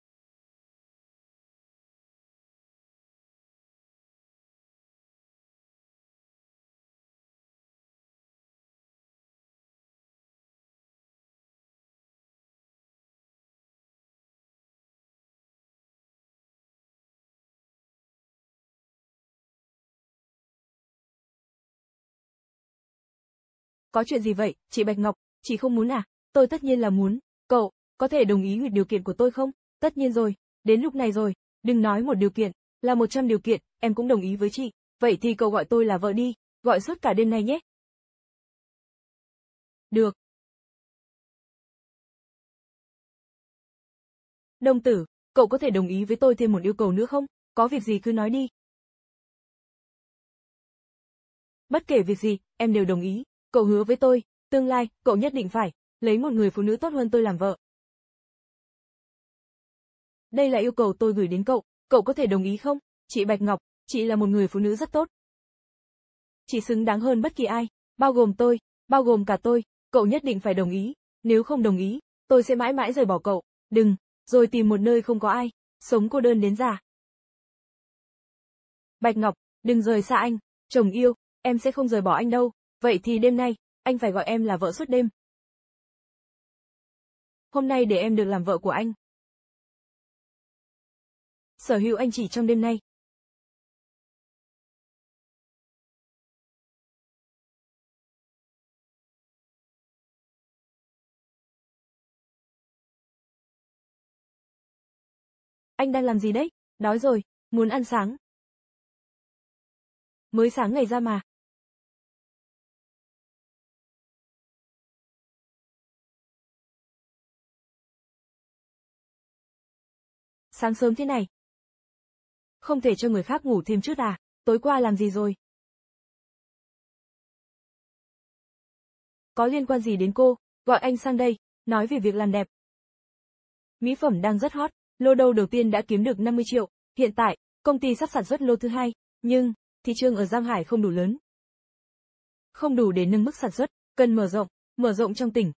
Có chuyện gì vậy, chị Bạch Ngọc, chị không muốn à? Tôi tất nhiên là muốn. Cậu, có thể đồng ý nguyện điều kiện của tôi không? Tất nhiên rồi, đến lúc này rồi, đừng nói một điều kiện, là 100 điều kiện, em cũng đồng ý với chị. Vậy thì cậu gọi tôi là vợ đi, gọi suốt cả đêm nay nhé. Được. Đông tử, cậu có thể đồng ý với tôi thêm một yêu cầu nữa không? Có việc gì cứ nói đi. Bất kể việc gì, em đều đồng ý. Cậu hứa với tôi, tương lai, cậu nhất định phải lấy một người phụ nữ tốt hơn tôi làm vợ. Đây là yêu cầu tôi gửi đến cậu có thể đồng ý không? Chị Bạch Ngọc, chị là một người phụ nữ rất tốt. Chị xứng đáng hơn bất kỳ ai, bao gồm tôi, bao gồm cả tôi, cậu nhất định phải đồng ý. Nếu không đồng ý, tôi sẽ mãi mãi rời bỏ cậu. Đừng, rồi tìm một nơi không có ai, sống cô đơn đến già. Bạch Ngọc, đừng rời xa anh, chồng yêu, em sẽ không rời bỏ anh đâu. Vậy thì đêm nay, anh phải gọi em là vợ suốt đêm. Hôm nay để em được làm vợ của anh. Sở hữu anh chỉ trong đêm nay. Anh đang làm gì đấy? Đói rồi, muốn ăn sáng. Mới sáng ngày ra mà. Sáng sớm thế này. Không thể cho người khác ngủ thêm chút à? Tối qua làm gì rồi? Có liên quan gì đến cô? Gọi anh sang đây, nói về việc làm đẹp. Mỹ phẩm đang rất hot, lô đầu đầu tiên đã kiếm được 50 triệu. Hiện tại, công ty sắp sản xuất lô thứ hai, nhưng thị trường ở Giang Hải không đủ lớn. Không đủ để nâng mức sản xuất, cần mở rộng trong tỉnh.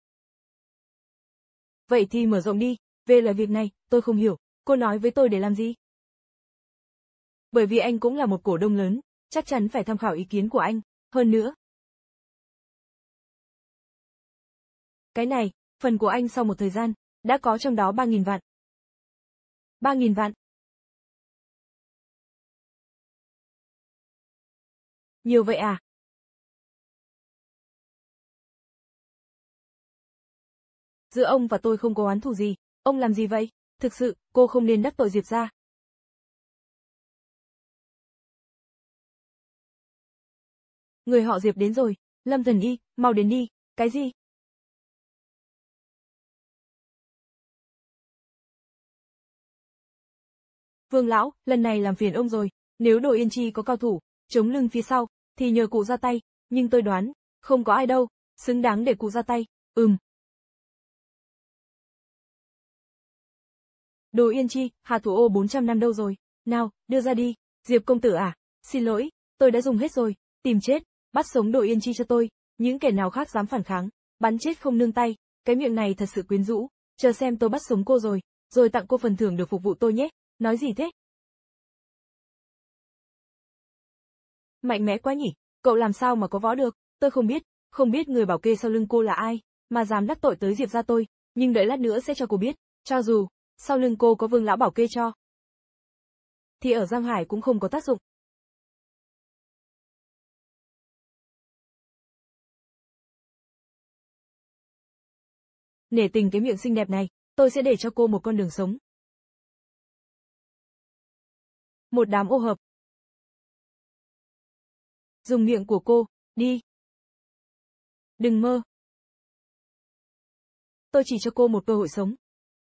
Vậy thì mở rộng đi, về là việc này, tôi không hiểu, cô nói với tôi để làm gì? Bởi vì anh cũng là một cổ đông lớn, chắc chắn phải tham khảo ý kiến của anh, hơn nữa. Cái này, phần của anh sau một thời gian, đã có trong đó 3.000 vạn. 3.000 vạn. Nhiều vậy à? Giữa ông và tôi không có oán thù gì, ông làm gì vậy? Thực sự, cô không nên đắc tội Diệp gia. Người họ Diệp đến rồi, Lâm Thần Y, mau đến đi, cái gì? Vương lão, lần này làm phiền ông rồi, nếu đội Yên Chi có cao thủ, chống lưng phía sau, thì nhờ cụ ra tay, nhưng tôi đoán, không có ai đâu, xứng đáng để cụ ra tay, Đồ Yên Chi, Hà Thủ Ô 400 năm đâu rồi? Nào, đưa ra đi, Diệp công tử à, xin lỗi, tôi đã dùng hết rồi, tìm chết, bắt sống Đồ Yên Chi cho tôi, những kẻ nào khác dám phản kháng, bắn chết không nương tay, cái miệng này thật sự quyến rũ, chờ xem tôi bắt sống cô rồi tặng cô phần thưởng được phục vụ tôi nhé, nói gì thế? Mạnh mẽ quá nhỉ, cậu làm sao mà có võ được, tôi không biết người bảo kê sau lưng cô là ai, mà dám đắc tội tới Diệp gia tôi, nhưng đợi lát nữa sẽ cho cô biết, cho dù, sau lưng cô có Vương lão bảo kê cho, thì ở Giang Hải cũng không có tác dụng. Nể tình cái miệng xinh đẹp này, tôi sẽ để cho cô một con đường sống. một đám ô hợp. Dùng miệng của cô, đi. Đừng mơ. Tôi chỉ cho cô một cơ hội sống.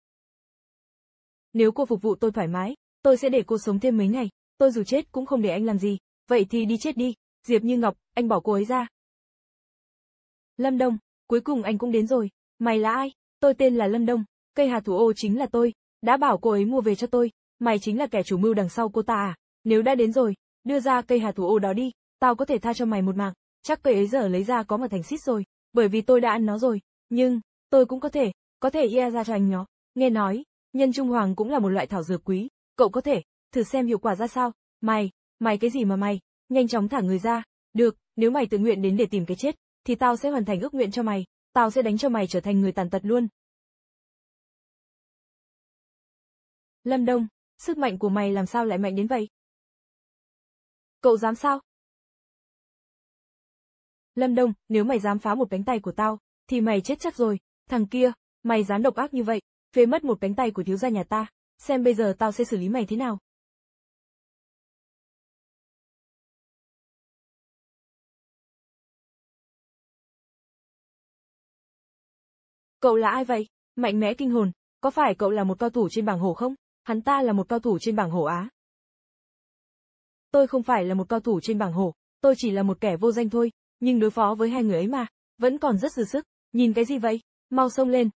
Nếu cô phục vụ tôi thoải mái, tôi sẽ để cô sống thêm mấy ngày, tôi dù chết cũng không để anh làm gì, vậy thì đi chết đi, Diệp Như Ngọc, anh bỏ cô ấy ra. Lâm Đông, cuối cùng anh cũng đến rồi, mày là ai? Tôi tên là Lâm Đông, cây hạt thủ ô chính là tôi, đã bảo cô ấy mua về cho tôi, mày chính là kẻ chủ mưu đằng sau cô ta à? Nếu đã đến rồi, đưa ra cây hạt thủ ô đó đi, tao có thể tha cho mày một mạng, chắc cây ấy giờ lấy ra có mà thành xít rồi, bởi vì tôi đã ăn nó rồi, nhưng, tôi cũng có thể ia ra cho anh nó, nghe nói, nhân trung hoàng cũng là một loại thảo dược quý, cậu có thể, thử xem hiệu quả ra sao, mày cái gì mà mày, nhanh chóng thả người ra, được, nếu mày tự nguyện đến để tìm cái chết, thì tao sẽ hoàn thành ước nguyện cho mày, tao sẽ đánh cho mày trở thành người tàn tật luôn. Lâm Đông, sức mạnh của mày làm sao lại mạnh đến vậy? Cậu dám sao? Lâm Đông, nếu mày dám phá một cánh tay của tao, thì mày chết chắc rồi, thằng kia, mày dám độc ác như vậy, phế mất một cánh tay của thiếu gia nhà ta, xem bây giờ tao sẽ xử lý mày thế nào. Cậu là ai vậy? Mạnh mẽ kinh hồn, có phải cậu là một cao thủ trên bảng hổ không? Hắn ta là một cao thủ trên bảng hổ Á. Tôi không phải là một cao thủ trên bảng hổ, tôi chỉ là một kẻ vô danh thôi, nhưng đối phó với hai người ấy mà, vẫn còn rất dư sức, nhìn cái gì vậy? Mau xông lên.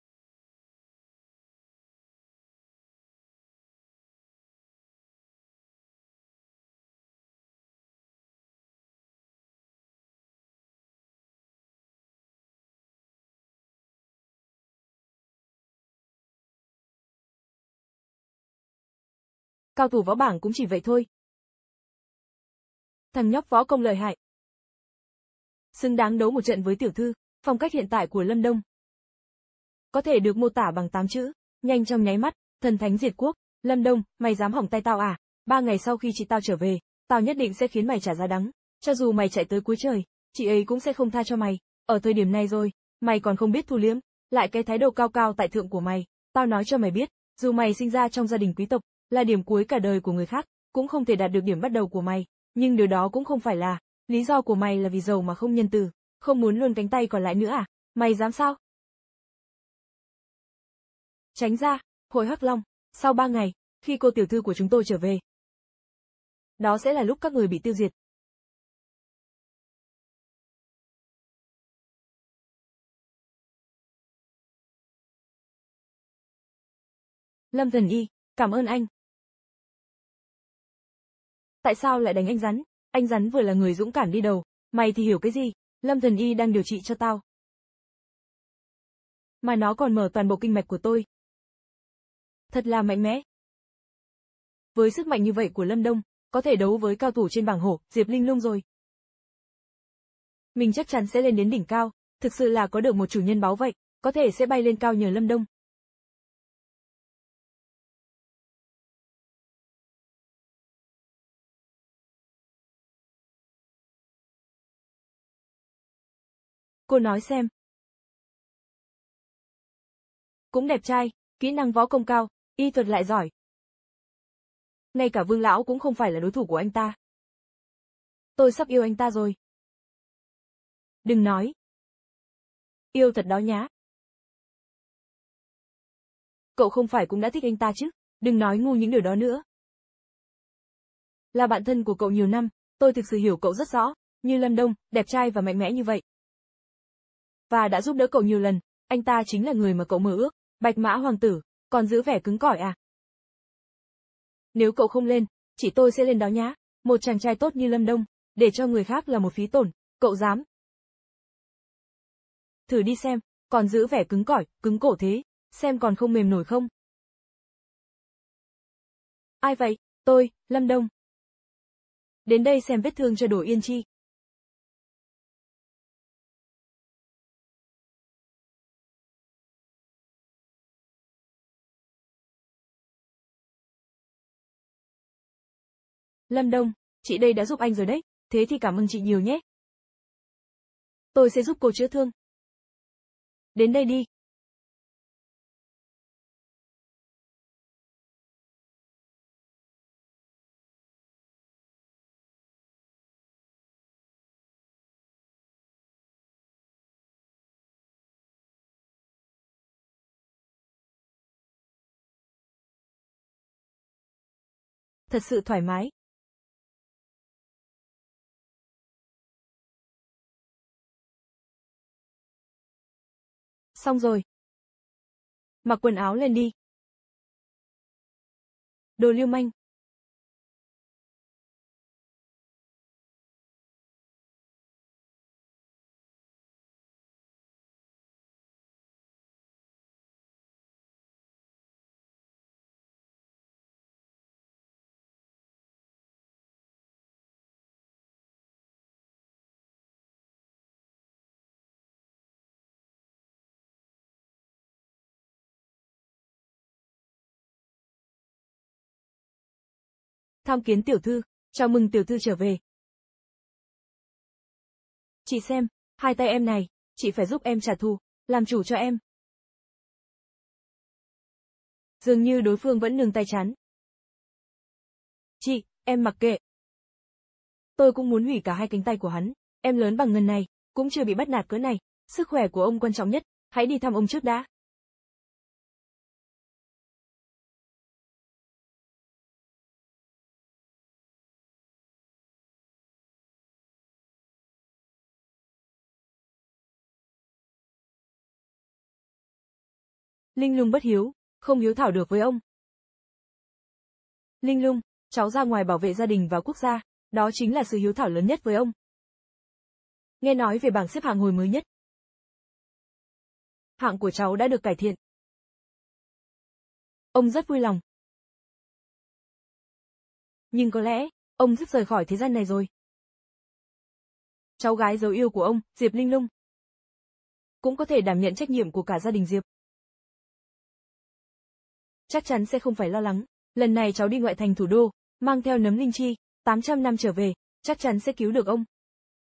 Cao thủ võ bảng cũng chỉ vậy thôi. Thằng nhóc võ công lợi hại. Xứng đáng đấu một trận với tiểu thư, phong cách hiện tại của Lâm Đông. Có thể được mô tả bằng 8 chữ, nhanh trong nháy mắt, thần thánh diệt quốc, Lâm Đông, mày dám hỏng tay tao à? 3 ngày sau khi chị tao trở về, tao nhất định sẽ khiến mày trả giá đắng, cho dù mày chạy tới cuối trời, chị ấy cũng sẽ không tha cho mày, ở thời điểm này rồi, mày còn không biết thu liễm, lại cái thái độ cao cao tại thượng của mày, tao nói cho mày biết, dù mày sinh ra trong gia đình quý tộc, là điểm cuối cả đời của người khác, cũng không thể đạt được điểm bắt đầu của mày, nhưng điều đó cũng không phải là, lý do của mày là vì giàu mà không nhân từ, không muốn luôn cánh tay còn lại nữa à? Mày dám sao? Tránh ra, Hồi Hắc Long, sau 3 ngày, khi cô tiểu thư của chúng tôi trở về. Đó sẽ là lúc các người bị tiêu diệt. Lâm Thần Y, cảm ơn anh. Tại sao lại đánh anh rắn? Anh rắn vừa là người dũng cảm đi đầu, mày thì hiểu cái gì? Lâm Thần Y đang điều trị cho tao. Mà nó còn mở toàn bộ kinh mạch của tôi. Thật là mạnh mẽ. Với sức mạnh như vậy của Lâm Đông, có thể đấu với cao thủ trên bảng hổ, Diệp Linh Lung rồi. Mình chắc chắn sẽ lên đến đỉnh cao, thực sự là có được một chủ nhân báu vậy, có thể sẽ bay lên cao nhờ Lâm Đông. Cô nói xem. Cũng đẹp trai, kỹ năng võ công cao, y thuật lại giỏi. Ngay cả Vương lão cũng không phải là đối thủ của anh ta. Tôi sắp yêu anh ta rồi. Đừng nói. Yêu thật đó nhá. Cậu không phải cũng đã thích anh ta chứ, đừng nói ngu những điều đó nữa. Là bạn thân của cậu nhiều năm, tôi thực sự hiểu cậu rất rõ, như Lâm Đông, đẹp trai và mạnh mẽ như vậy. Và đã giúp đỡ cậu nhiều lần, anh ta chính là người mà cậu mơ ước, Bạch Mã Hoàng tử, còn giữ vẻ cứng cỏi à? Nếu cậu không lên, chỉ tôi sẽ lên đó nhá, một chàng trai tốt như Lâm Đông, để cho người khác là một phí tổn, cậu dám? Thử đi xem, còn giữ vẻ cứng cỏi, cứng cổ thế, xem còn không mềm nổi không? Ai vậy? Tôi, Lâm Đông. Đến đây xem vết thương cho Đồ Yên Chi. Lâm Đông, chị đây đã giúp anh rồi đấy, thế thì cảm ơn chị nhiều nhé. Tôi sẽ giúp cô chữa thương. Đến đây đi. thật sự thoải mái. Xong rồi. Mặc quần áo lên đi. Đồ lưu manh. Tham kiến tiểu thư, chào mừng tiểu thư trở về. Chị xem, hai tay em này, chị phải giúp em trả thù, làm chủ cho em. Dường như đối phương vẫn nương tay chán. Chị, em mặc kệ. Tôi cũng muốn hủy cả hai cánh tay của hắn, em lớn bằng ngần này, cũng chưa bị bắt nạt cỡ này, sức khỏe của ông quan trọng nhất, hãy đi thăm ông trước đã. Linh Lung bất hiếu, không hiếu thảo được với ông. Linh Lung, cháu ra ngoài bảo vệ gia đình và quốc gia, đó chính là sự hiếu thảo lớn nhất với ông. Nghe nói về bảng xếp hạng hồi mới nhất. Hạng của cháu đã được cải thiện. Ông rất vui lòng. Nhưng có lẽ, ông sắp rời khỏi thế gian này rồi. Cháu gái dấu yêu của ông, Diệp Linh Lung, cũng có thể đảm nhận trách nhiệm của cả gia đình Diệp. Chắc chắn sẽ không phải lo lắng. Lần này cháu đi ngoại thành thủ đô, mang theo nấm linh chi, 800 năm trở về, chắc chắn sẽ cứu được ông.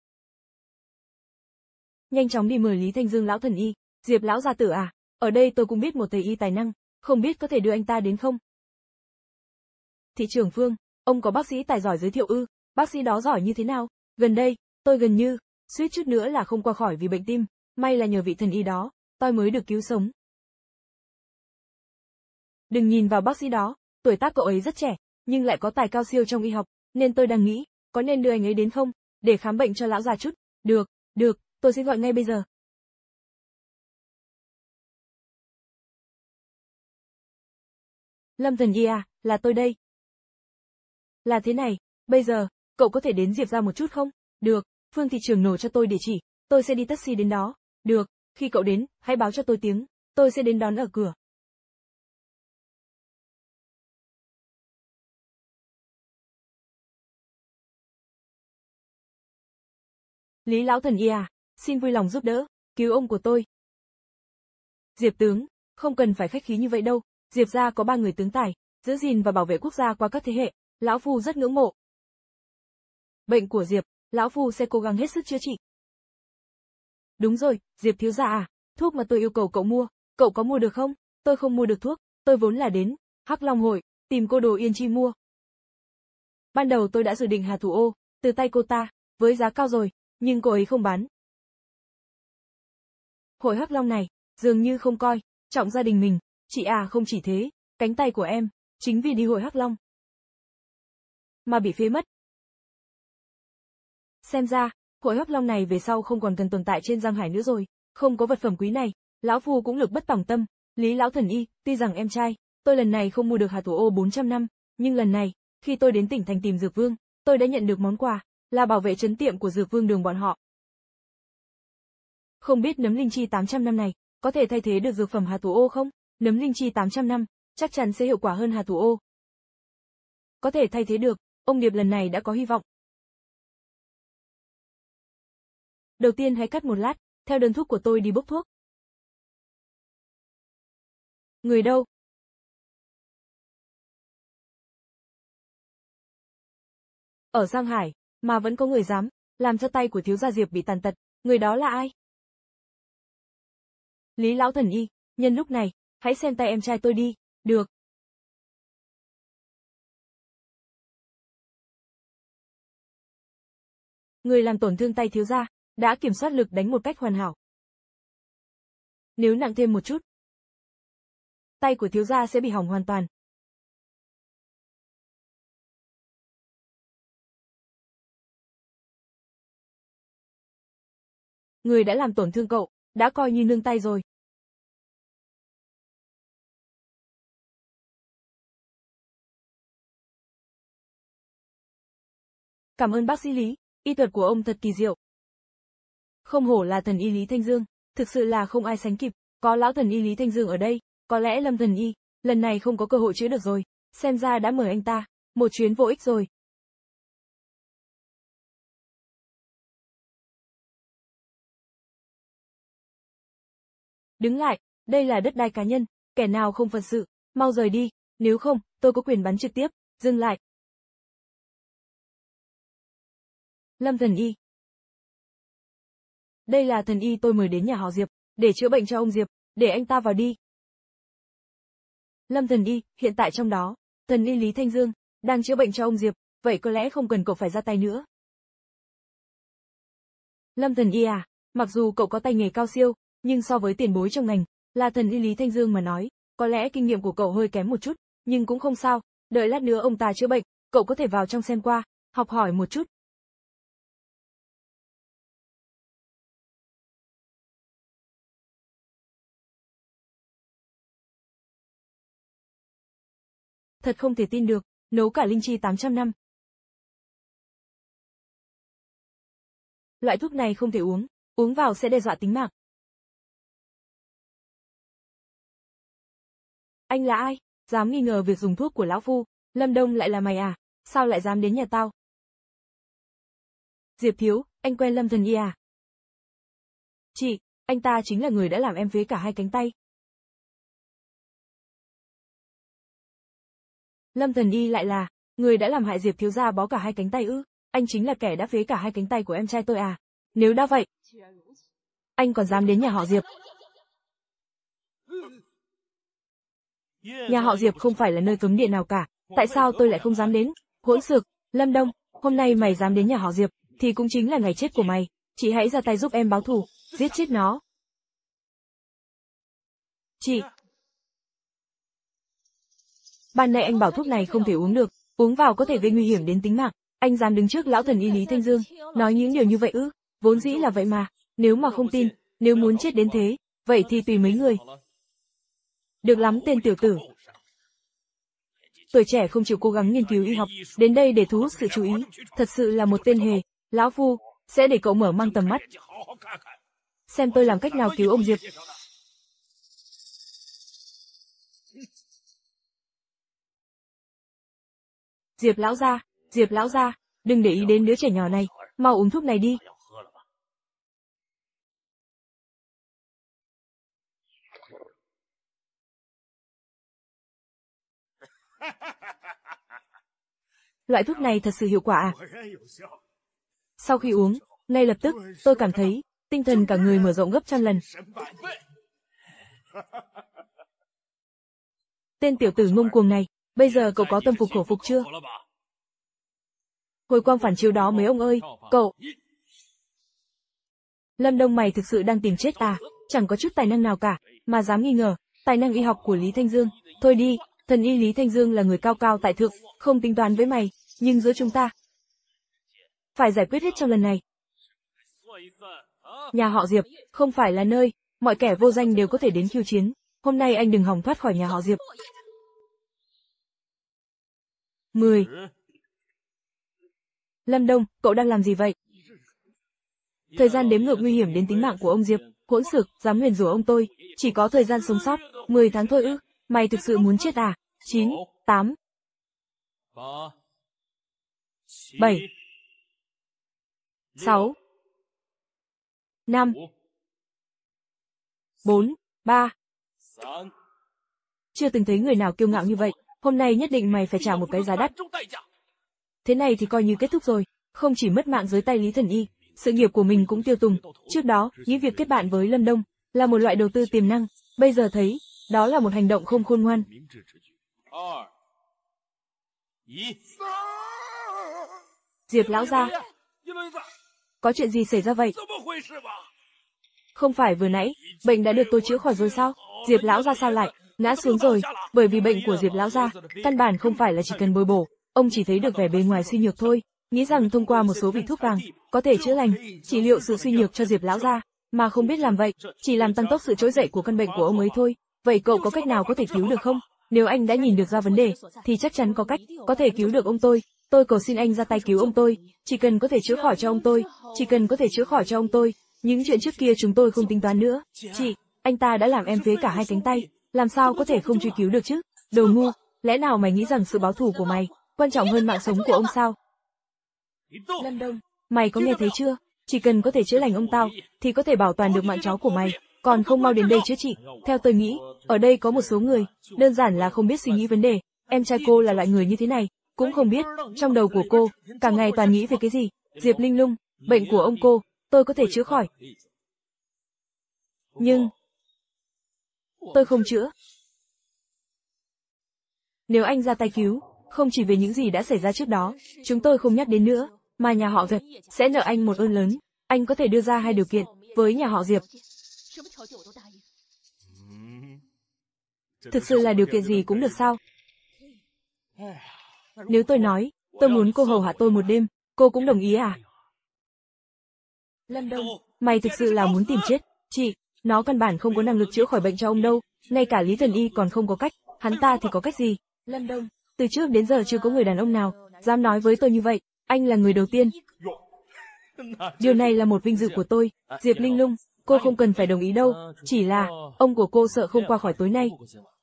Nhanh chóng đi mời Lý Thanh Dương lão thần y, Diệp lão gia tử à, ở đây tôi cũng biết một thầy y tài năng, không biết có thể đưa anh ta đến không? Thị trưởng Phương, ông có bác sĩ tài giỏi giới thiệu ư, bác sĩ đó giỏi như thế nào? Gần đây, tôi gần như, suýt chút nữa là không qua khỏi vì bệnh tim, may là nhờ vị thần y đó, tôi mới được cứu sống. Đừng nhìn vào bác sĩ đó, tuổi tác cậu ấy rất trẻ, nhưng lại có tài cao siêu trong y học, nên tôi đang nghĩ, có nên đưa anh ấy đến không, để khám bệnh cho lão già chút. Được, tôi sẽ gọi ngay bây giờ. Lâm thần y à, là tôi đây. Là thế này, bây giờ, cậu có thể đến Diệp ra một chút không? Được, Phương thị trưởng nổ cho tôi địa chỉ, tôi sẽ đi taxi đến đó. Được, khi cậu đến, hãy báo cho tôi tiếng, tôi sẽ đến đón ở cửa. Lý lão thần y à, xin vui lòng giúp đỡ, cứu ông của tôi. Diệp tướng, không cần phải khách khí như vậy đâu, Diệp gia có 3 người tướng tài, giữ gìn và bảo vệ quốc gia qua các thế hệ, lão phu rất ngưỡng mộ. Bệnh của Diệp, lão phu sẽ cố gắng hết sức chữa trị. Đúng rồi, Diệp thiếu gia à, thuốc mà tôi yêu cầu cậu mua, cậu có mua được không? Tôi không mua được thuốc, tôi vốn là đến Hắc Long hội, tìm cô Đồ Yên Chi mua. Ban đầu tôi đã dự định hạ thủ ô, từ tay cô ta, với giá cao rồi, nhưng cô ấy không bán. Hội Hắc Long này, dường như không coi trọng gia đình mình, chị à không chỉ thế, cánh tay của em, chính vì đi hội Hắc Long mà bị phế mất. Xem ra, hội Hắc Long này về sau không còn cần tồn tại trên Giang Hải nữa rồi, không có vật phẩm quý này, lão phu cũng lực bất tòng tâm. Lý lão thần y, tuy rằng em trai, tôi lần này không mua được hạt thủ ô 400 năm, nhưng lần này, khi tôi đến tỉnh thành tìm Dược Vương, tôi đã nhận được món quà, là bảo vệ trấn tiệm của Dược Vương Đường bọn họ. Không biết nấm linh chi 800 năm này, có thể thay thế được dược phẩm hạt thủ ô không? Nấm linh chi 800 năm, chắc chắn sẽ hiệu quả hơn hạt thủ ô. Có thể thay thế được, ông Điệp lần này đã có hy vọng. Đầu tiên hãy cắt một lát, theo đơn thuốc của tôi đi bốc thuốc. Người đâu? Ở Giang Hải, mà vẫn có người dám, làm cho tay của thiếu gia Diệp bị tàn tật, người đó là ai? Lý lão thần y, nhân lúc này, hãy xem tay em trai tôi đi, được. Người làm tổn thương tay thiếu gia, đã kiểm soát lực đánh một cách hoàn hảo. Nếu nặng thêm một chút, tay của thiếu gia sẽ bị hỏng hoàn toàn. người đã làm tổn thương cậu, đã coi như nương tay rồi. Cảm ơn bác sĩ Lý, y thuật của ông thật kỳ diệu. Không hổ là thần y Lý Thanh Dương, thực sự là không ai sánh kịp, có lão thần y Lý Thanh Dương ở đây, có lẽ Lâm thần y, lần này không có cơ hội chữa được rồi, xem ra đã mời anh ta, một chuyến vô ích rồi. Đứng lại, đây là đất đai cá nhân, kẻ nào không phận sự, mau rời đi, nếu không, tôi có quyền bắn trực tiếp, dừng lại. Lâm thần y. Đây là thần y tôi mời đến nhà họ Diệp, để chữa bệnh cho ông Diệp, để anh ta vào đi. Lâm thần y, hiện tại trong đó, thần y Lý Thanh Dương, đang chữa bệnh cho ông Diệp, vậy có lẽ không cần cậu phải ra tay nữa. Lâm thần y à, mặc dù cậu có tay nghề cao siêu, nhưng so với tiền bối trong ngành, là thần y Lý Thanh Dương mà nói, có lẽ kinh nghiệm của cậu hơi kém một chút, nhưng cũng không sao, đợi lát nữa ông ta chữa bệnh, cậu có thể vào trong xem qua, học hỏi một chút. Thật không thể tin được, nấu cả linh chi 800 năm. Loại thuốc này không thể uống, uống vào sẽ đe dọa tính mạng. Anh là ai? Dám nghi ngờ việc dùng thuốc của lão phu, Lâm Đông lại là mày à? Sao lại dám đến nhà tao? Diệp thiếu, anh quen Lâm thần y à? Chị, anh ta chính là người đã làm em phế cả hai cánh tay. Lâm thần y lại là người đã làm hại Diệp thiếu gia bó cả hai cánh tay ư? Anh chính là kẻ đã phế cả hai cánh tay của em trai tôi à? Nếu đã vậy, anh còn dám đến nhà họ Diệp? Nhà họ Diệp không phải là nơi cấm địa nào cả, tại sao tôi lại không dám đến? Hỗn xược, Lâm Đông, hôm nay mày dám đến nhà họ Diệp, thì cũng chính là ngày chết của mày, chị hãy ra tay giúp em báo thù, giết chết nó. Chị! Ban nãy anh bảo thuốc này không thể uống được, uống vào có thể gây nguy hiểm đến tính mạng, anh dám đứng trước lão thần y Lý Thanh Dương, nói những điều như vậy ư? Vốn dĩ là vậy mà, nếu mà không tin, nếu muốn chết đến thế, vậy thì tùy mấy người. Được lắm tên tiểu tử. Tuổi trẻ không chịu cố gắng nghiên cứu y học, đến đây để thu hút sự chú ý, thật sự là một tên hề, lão phu, sẽ để cậu mở mang tầm mắt. Xem tôi làm cách nào cứu ông Diệp. Diệp lão gia, đừng để ý đến đứa trẻ nhỏ này, mau uống thuốc này đi. Loại thuốc này thật sự hiệu quả à? Sau khi uống, ngay lập tức, tôi cảm thấy, tinh thần cả người mở rộng gấp trăm lần. Tên tiểu tử ngông cuồng này, bây giờ cậu có tâm phục khẩu phục chưa? Hồi quang phản chiếu đó mấy ông ơi, cậu... Lâm Đông mày thực sự đang tìm chết à, chẳng có chút tài năng nào cả, mà dám nghi ngờ, tài năng y học của Lý Thanh Dương, thôi đi, thần y Lý Thanh Dương là người cao cao tại thượng, không tính toán với mày, nhưng giữa chúng ta, phải giải quyết hết trong lần này. Nhà họ Diệp, không phải là nơi, mọi kẻ vô danh đều có thể đến khiêu chiến, hôm nay anh đừng hòng thoát khỏi nhà họ Diệp. 10. Lâm Đông, cậu đang làm gì vậy? Thời gian đếm ngược nguy hiểm đến tính mạng của ông Diệp, hỗn xược, dám nguyền rủa ông tôi, chỉ có thời gian sống sót, 10 tháng thôi ư, mày thực sự muốn chết à? 9, 8, 7, 6, 5, 4, 3. Chưa từng thấy người nào kiêu ngạo như vậy, hôm nay nhất định mày phải trả một cái giá đắt. Thế này thì coi như kết thúc rồi, không chỉ mất mạng dưới tay Lý Thần Y, sự nghiệp của mình cũng tiêu tùng. Trước đó, nghĩ việc kết bạn với Lâm Đông là một loại đầu tư tiềm năng, bây giờ thấy, đó là một hành động không khôn ngoan. Diệp lão gia, có chuyện gì xảy ra vậy? Không phải vừa nãy, bệnh đã được tôi chữa khỏi rồi sao? Diệp lão gia sao lại ngã xuống rồi? Bởi vì bệnh của Diệp lão gia, căn bản không phải là chỉ cần bồi bổ, ông chỉ thấy được vẻ bề ngoài suy nhược thôi, nghĩ rằng thông qua một số vị thuốc vàng có thể chữa lành, trị liệu sự suy nhược cho Diệp lão gia, mà không biết làm vậy, chỉ làm tăng tốc sự trỗi dậy của căn bệnh của ông ấy thôi. Vậy cậu có cách nào có thể cứu được không? Nếu anh đã nhìn được ra vấn đề, thì chắc chắn có cách, có thể cứu được ông tôi. Tôi cầu xin anh ra tay cứu ông tôi, chỉ cần có thể chữa khỏi cho ông tôi, chỉ cần có thể chữa khỏi cho ông tôi. Những chuyện trước kia chúng tôi không tính toán nữa. Chị, anh ta đã làm em phế cả hai cánh tay, làm sao có thể không truy cứu được chứ? Đồ ngu, lẽ nào mày nghĩ rằng sự báo thù của mày quan trọng hơn mạng sống của ông sao? Lâm Đông, mày có nghe thấy chưa? Chỉ cần có thể chữa lành ông tao, thì có thể bảo toàn được mạng chó của mày, còn không mau đến đây chữa trị. Theo tôi nghĩ, ở đây có một số người, đơn giản là không biết suy nghĩ vấn đề. Em trai cô là loại người như thế này, cũng không biết, trong đầu của cô, cả ngày toàn nghĩ về cái gì. Diệp Linh Lung, bệnh của ông cô, tôi có thể chữa khỏi. Nhưng, tôi không chữa. Nếu anh ra tay cứu, không chỉ về những gì đã xảy ra trước đó, chúng tôi không nhắc đến nữa, mà nhà họ Diệp sẽ nợ anh một ơn lớn. Anh có thể đưa ra hai điều kiện với nhà họ Diệp. Thực sự là điều kiện gì cũng được sao? Nếu tôi nói, tôi muốn cô hầu hạ tôi một đêm, cô cũng đồng ý à? Lâm Đông, mày thực sự là muốn tìm chết. Chị, nó căn bản không có năng lực chữa khỏi bệnh cho ông đâu, ngay cả Lý Thần Y còn không có cách, hắn ta thì có cách gì? Lâm Đông, từ trước đến giờ chưa có người đàn ông nào dám nói với tôi như vậy, anh là người đầu tiên. Điều này là một vinh dự của tôi. Diệp Linh Lung, cô không cần phải đồng ý đâu, chỉ là ông của cô sợ không qua khỏi tối nay.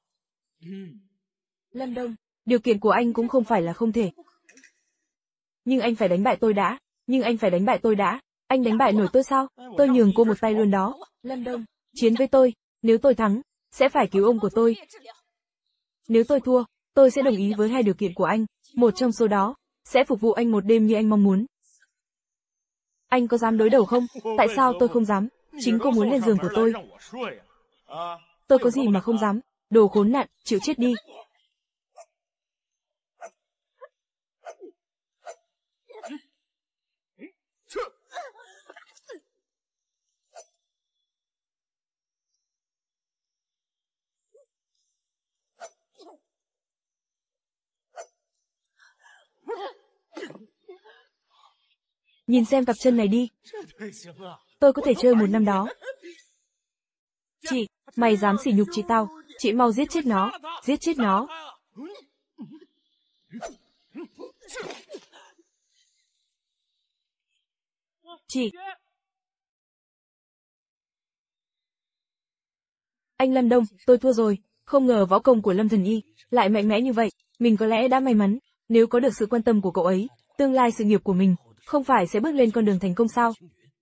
Lâm Đông, điều kiện của anh cũng không phải là không thể. Nhưng anh phải đánh bại tôi đã. Anh đánh bại nổi tôi sao? Tôi nhường cô một tay luôn đó. Lâm Đông, chiến với tôi, nếu tôi thắng, sẽ phải cứu ông của tôi. Nếu tôi thua, tôi sẽ đồng ý với hai điều kiện của anh, một trong số đó sẽ phục vụ anh một đêm như anh mong muốn. Anh có dám đối đầu không? Tại sao tôi không dám? Chính cô muốn lên giường của tôi. Tôi có gì mà không dám? Đồ khốn nạn, chịu chết đi. Nhìn xem cặp chân này đi. Tôi có thể chơi một năm đó. Chị, mày dám sỉ nhục chị tao, chị mau giết chết nó, giết chết nó. Chị. Anh Lâm Đông, tôi thua rồi, không ngờ võ công của Lâm Thần Y lại mạnh mẽ như vậy, mình có lẽ đã may mắn, nếu có được sự quan tâm của cậu ấy, tương lai sự nghiệp của mình không phải sẽ bước lên con đường thành công sao?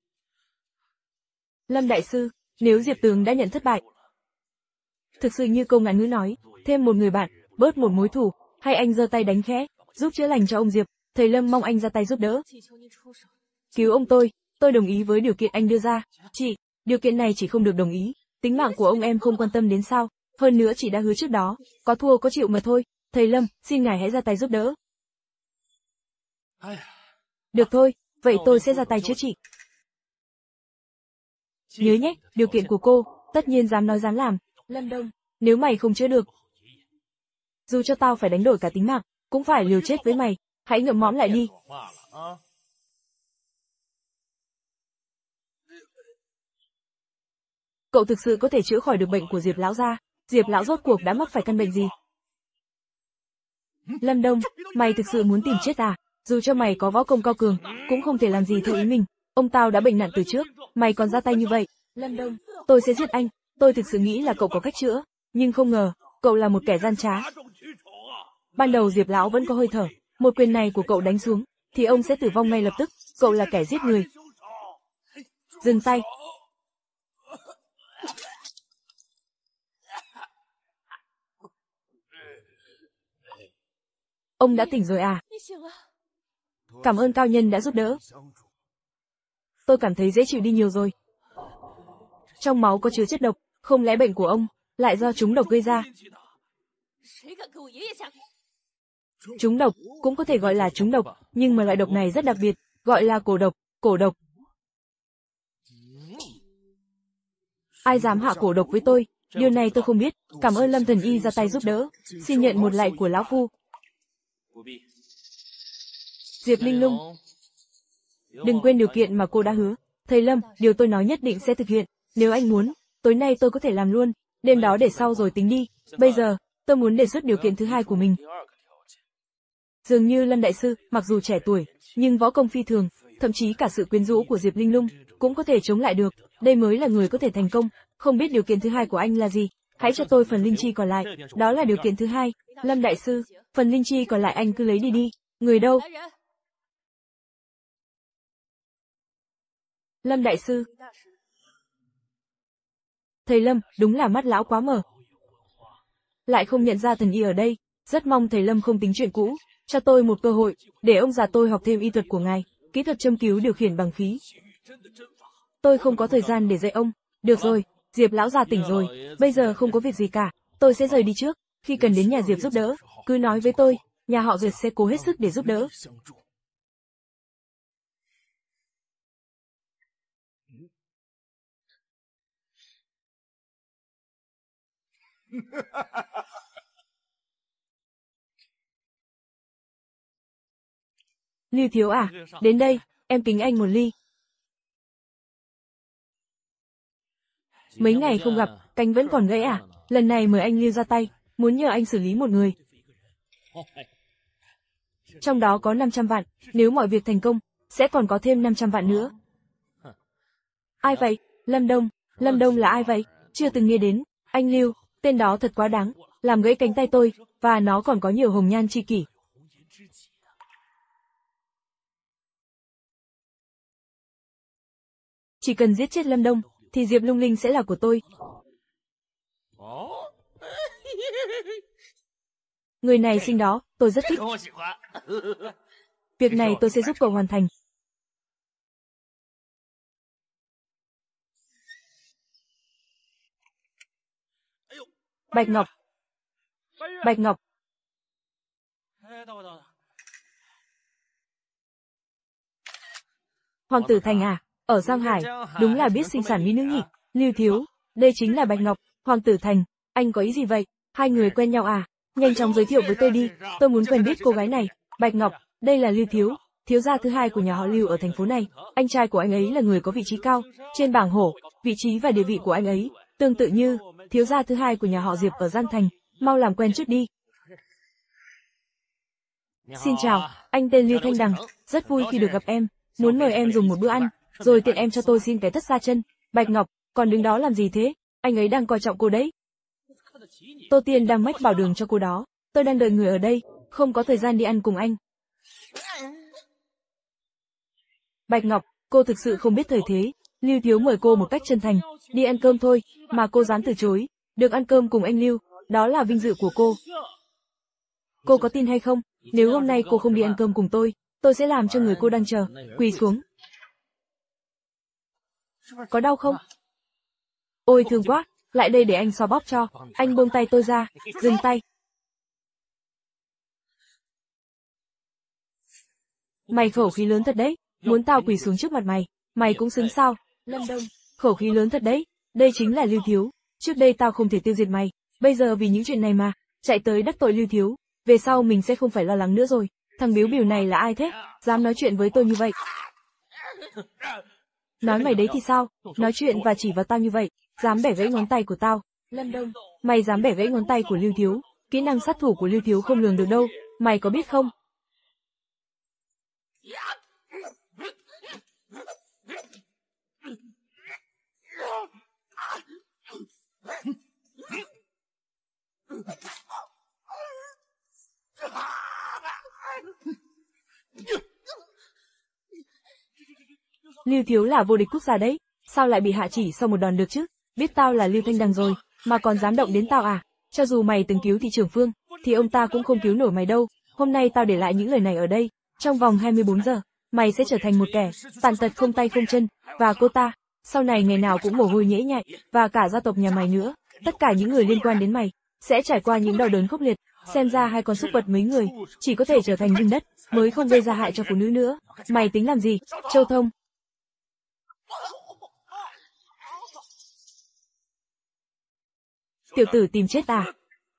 Lâm đại sư, nếu Diệp Tường đã nhận thất bại, thực sự như câu ngạn ngữ nói, thêm một người bạn, bớt một mối thù, hay anh giơ tay đánh khẽ, giúp chữa lành cho ông Diệp, thầy Lâm mong anh ra tay giúp đỡ. Cứu ông tôi đồng ý với điều kiện anh đưa ra. Chị, điều kiện này chỉ không được đồng ý, tính mạng của ông em không quan tâm đến sao, hơn nữa chị đã hứa trước đó, có thua có chịu mà thôi, thầy Lâm, xin ngài hãy ra tay giúp đỡ. Được thôi, vậy tôi sẽ ra tay chữa trị. Nhớ nhé, điều kiện của cô, tất nhiên dám nói dám làm. Lâm Đông, nếu mày không chữa được, dù cho tao phải đánh đổi cả tính mạng, cũng phải liều chết với mày, hãy ngậm mõm lại đi. Cậu thực sự có thể chữa khỏi được bệnh của Diệp lão gia? Diệp lão rốt cuộc đã mắc phải căn bệnh gì? Lâm Đông, mày thực sự muốn tìm chết à? Dù cho mày có võ công cao cường, cũng không thể làm gì theo ý mình. Ông tao đã bệnh nặng từ trước, mày còn ra tay như vậy. Lâm Đông, tôi sẽ giết anh. Tôi thực sự nghĩ là cậu có cách chữa, nhưng không ngờ, cậu là một kẻ gian trá. Ban đầu Diệp lão vẫn có hơi thở, một quyền này của cậu đánh xuống, thì ông sẽ tử vong ngay lập tức. Cậu là kẻ giết người. Dừng tay. Ông đã tỉnh rồi à? Cảm ơn cao nhân đã giúp đỡ. Tôi cảm thấy dễ chịu đi nhiều rồi. Trong máu có chứa chất độc, không lẽ bệnh của ông lại do trúng độc gây ra? Trúng độc cũng có thể gọi là trúng độc, nhưng mà loại độc này rất đặc biệt, gọi là cổ độc, cổ độc. Ai dám hạ cổ độc với tôi? Điều này tôi không biết. Cảm ơn Lâm Thần Y ra tay giúp đỡ. Xin nhận một lạy của lão phu. Diệp Linh Lung, đừng quên điều kiện mà cô đã hứa. Thầy Lâm, điều tôi nói nhất định sẽ thực hiện. Nếu anh muốn, tối nay tôi có thể làm luôn. Đêm đó để sau rồi tính đi. Bây giờ, tôi muốn đề xuất điều kiện thứ hai của mình. Dường như Lâm đại sư, mặc dù trẻ tuổi, nhưng võ công phi thường, thậm chí cả sự quyến rũ của Diệp Linh Lung cũng có thể chống lại được. Đây mới là người có thể thành công. Không biết điều kiện thứ hai của anh là gì? Hãy cho tôi phần linh chi còn lại. Đó là điều kiện thứ hai. Lâm đại sư, phần linh chi còn lại anh cứ lấy đi đi. Người đâu? Lâm đại sư. Thầy Lâm, đúng là mắt lão quá mở. Lại không nhận ra thần y ở đây. Rất mong thầy Lâm không tính chuyện cũ. Cho tôi một cơ hội, để ông già tôi học thêm y thuật của ngài, kỹ thuật châm cứu điều khiển bằng khí. Tôi không có thời gian để dạy ông. Được rồi, Diệp lão già tỉnh rồi, bây giờ không có việc gì cả, tôi sẽ rời đi trước. Khi cần đến nhà Diệp giúp đỡ, cứ nói với tôi, nhà họ Diệp sẽ cố hết sức để giúp đỡ. Lưu Thiếu à, đến đây, em kính anh một ly. Mấy ngày không gặp, cánh vẫn còn gãy à? Lần này mời anh Lưu ra tay, muốn nhờ anh xử lý một người. Trong đó có 500 vạn, nếu mọi việc thành công, sẽ còn có thêm 500 vạn nữa. Ai vậy? Lâm Đông. Lâm Đông là ai vậy? Chưa từng nghe đến. Anh Lưu, tên đó thật quá đáng, làm gãy cánh tay tôi, và nó còn có nhiều hồng nhan chi kỷ. Chỉ cần giết chết Lâm Đông, thì Diệp Lung Linh sẽ là của tôi. Người này xinh đó, tôi rất thích. Việc này tôi sẽ giúp cậu hoàn thành. Bạch Ngọc. Bạch Ngọc. Hoàng tử Thành à, ở Giang Hải, đúng là biết sinh sản mỹ nữ nhỉ. Lưu Thiếu, đây chính là Bạch Ngọc, Hoàng tử Thành, anh có ý gì vậy? Hai người quen nhau à? Nhanh chóng giới thiệu với tôi đi, tôi muốn quen biết cô gái này. Bạch Ngọc, đây là Lưu Thiếu, thiếu gia thứ hai của nhà họ Lưu ở thành phố này. Anh trai của anh ấy là người có vị trí cao trên bảng hổ, vị trí và địa vị của anh ấy tương tự như thiếu gia thứ hai của nhà họ Diệp ở Giang Thành. Mau làm quen chút đi. Xin chào, anh tên Lưu Thanh Đằng, rất vui khi được gặp em. Muốn mời em dùng một bữa ăn, rồi tiện em cho tôi xin cái tất xa chân. Bạch Ngọc, còn đứng đó làm gì thế? Anh ấy đang coi trọng cô đấy. Tô Tiên đang mách bảo đường cho cô đó. Tôi đang đợi người ở đây, không có thời gian đi ăn cùng anh. Bạch Ngọc, cô thực sự không biết thời thế. Lưu Thiếu mời cô một cách chân thành, đi ăn cơm thôi, mà cô dám từ chối. Được ăn cơm cùng anh Lưu, đó là vinh dự của cô. Cô có tin hay không? Nếu hôm nay cô không đi ăn cơm cùng tôi sẽ làm cho người cô đang chờ quỳ xuống. Có đau không? Ôi thương quá, lại đây để anh xoa bóp cho. Anh buông tay tôi ra, dừng tay. Mày khẩu khí lớn thật đấy, muốn tao quỳ xuống trước mặt mày, mày cũng xứng sao? Lâm Đông, khẩu khí lớn thật đấy, đây chính là Lưu Thiếu. Trước đây tao không thể tiêu diệt mày, bây giờ vì những chuyện này mà, chạy tới đắc tội Lưu Thiếu. Về sau mình sẽ không phải lo lắng nữa rồi. Thằng biếu bỉu này là ai thế? Dám nói chuyện với tôi như vậy? Nói mày đấy thì sao? Nói chuyện và chỉ vào tao như vậy, dám bẻ gãy ngón tay của tao. Lâm Đông, mày dám bẻ gãy ngón tay của Lưu Thiếu? Kỹ năng sát thủ của Lưu Thiếu không lường được đâu, mày có biết không? Lưu Thiếu là vô địch quốc gia đấy, sao lại bị hạ chỉ sau một đòn được chứ? Biết tao là Lưu Thanh Đằng rồi, mà còn dám động đến tao à? Cho dù mày từng cứu thị trưởng Phương, thì ông ta cũng không cứu nổi mày đâu. Hôm nay tao để lại những lời này ở đây, trong vòng 24 giờ, mày sẽ trở thành một kẻ tàn tật không tay không chân, và cô ta, sau này ngày nào cũng mồ hôi nhễ nhại, và cả gia tộc nhà mày nữa, tất cả những người liên quan đến mày, sẽ trải qua những đau đớn khốc liệt. Xem ra hai con súc vật mấy người, chỉ có thể trở thành bùn đất, mới không gây ra hại cho phụ nữ nữa. Mày tính làm gì, Châu Thông? Tiểu tử tìm chết à?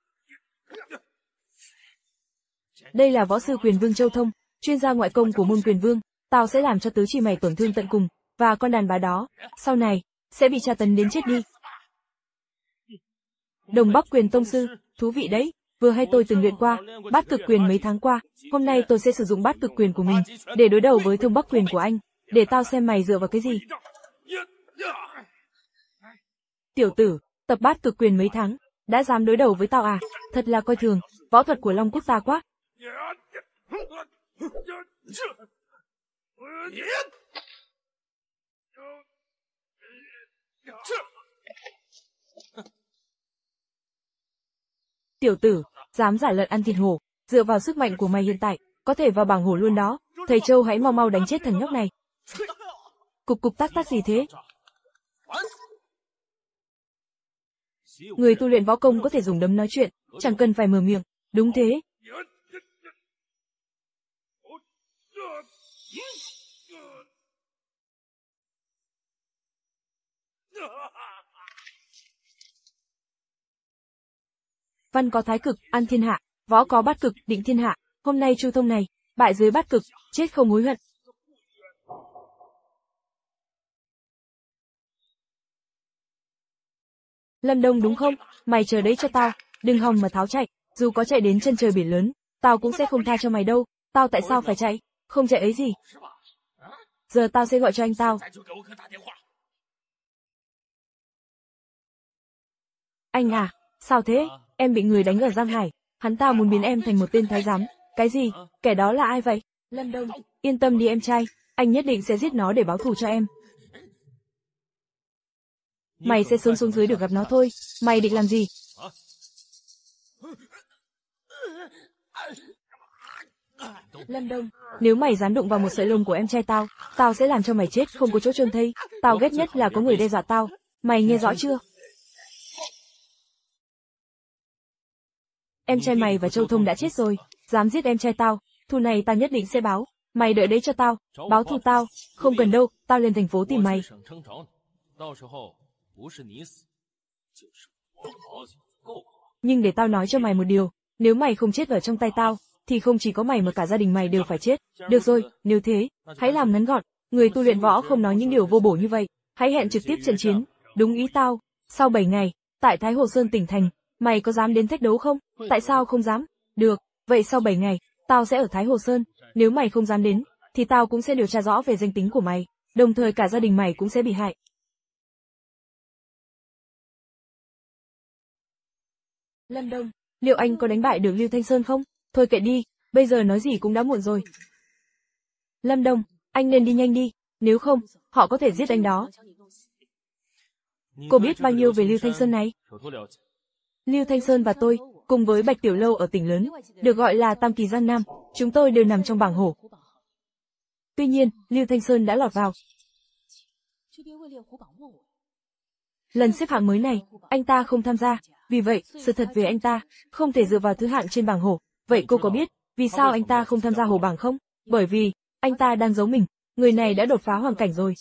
Đây là võ sư Quyền Vương Châu Thông, chuyên gia ngoại công của môn Quyền Vương, tao sẽ làm cho tứ chi mày tổn thương tận cùng. và con đàn bà đó, sau này, sẽ bị tra tấn đến chết đi. Đồng Bắc Quyền Tông Sư, thú vị đấy, vừa hay tôi từng luyện qua, Bát Cực Quyền mấy tháng qua, hôm nay tôi sẽ sử dụng Bát Cực Quyền của mình, để đối đầu với Thông Bắc Quyền của anh, để tao xem mày dựa vào cái gì. Tiểu tử, tập Bát Cực Quyền mấy tháng, đã dám đối đầu với tao à, thật là coi thường, võ thuật của Long Quốc ta quá. Tiểu tử, dám giả lợn ăn thịt hổ, dựa vào sức mạnh của mày hiện tại, có thể vào bảng hổ luôn đó, thầy Châu hãy mau mau đánh chết thằng nhóc này. Cục cục tác tác gì thế? Người tu luyện võ công có thể dùng đấm nói chuyện, chẳng cần phải mở miệng, đúng thế. Văn có thái cực, ăn thiên hạ, võ có bát cực, định thiên hạ, hôm nay Chu Thông này, bại dưới bát cực, chết không hối hận. Lâm Đông đúng không? Mày chờ đấy cho tao, đừng hòng mà tháo chạy, dù có chạy đến chân trời biển lớn, tao cũng sẽ không tha cho mày đâu, tao tại sao phải chạy, không chạy ấy gì. Giờ tao sẽ gọi cho anh tao. Anh à, sao thế? Em bị người đánh ở Giang Hải, hắn ta muốn biến em thành một tên thái giám. Cái gì? Kẻ đó là ai vậy? Lâm Đông, yên tâm đi em trai, anh nhất định sẽ giết nó để báo thù cho em. Mày sẽ sớm xuống dưới được gặp nó thôi, mày định làm gì? Lâm Đông, nếu mày dám đụng vào một sợi lông của em trai tao, tao sẽ làm cho mày chết không có chỗ chôn thây. Tao ghét nhất là có người đe dọa tao, mày nghe rõ chưa? Em trai mày và Châu Thông đã chết rồi, dám giết em trai tao, thù này tao nhất định sẽ báo. Mày đợi đấy cho tao, báo thù tao, không cần đâu, tao lên thành phố tìm mày. Nhưng để tao nói cho mày một điều, nếu mày không chết ở trong tay tao, thì không chỉ có mày mà cả gia đình mày đều phải chết. Được rồi, nếu thế, hãy làm ngắn gọn, người tu luyện võ không nói những điều vô bổ như vậy, hãy hẹn trực tiếp trận chiến, đúng ý tao, sau 7 ngày, tại Thái Hồ Sơn tỉnh thành, mày có dám đến thách đấu không? Tại sao không dám? Được, vậy sau 7 ngày, tao sẽ ở Thái Hồ Sơn, nếu mày không dám đến, thì tao cũng sẽ điều tra rõ về danh tính của mày, đồng thời cả gia đình mày cũng sẽ bị hại. Lâm Đông, liệu anh có đánh bại được Lưu Thanh Sơn không? Thôi kệ đi, bây giờ nói gì cũng đã muộn rồi. Lâm Đông, anh nên đi nhanh đi, nếu không, họ có thể giết anh đó. Cô biết bao nhiêu về Lưu Thanh Sơn này? Lưu Thanh Sơn và tôi, cùng với Bạch Tiểu Lâu ở tỉnh lớn, được gọi là Tam Kỳ Giang Nam, chúng tôi đều nằm trong bảng hổ. Tuy nhiên, Lưu Thanh Sơn đã lọt vào lần xếp hạng mới này, anh ta không tham gia, vì vậy, sự thật về anh ta, không thể dựa vào thứ hạng trên bảng hổ. Vậy cô có biết, vì sao anh ta không tham gia hổ bảng không? Bởi vì, anh ta đang giấu mình, người này đã đột phá hoàng cảnh rồi.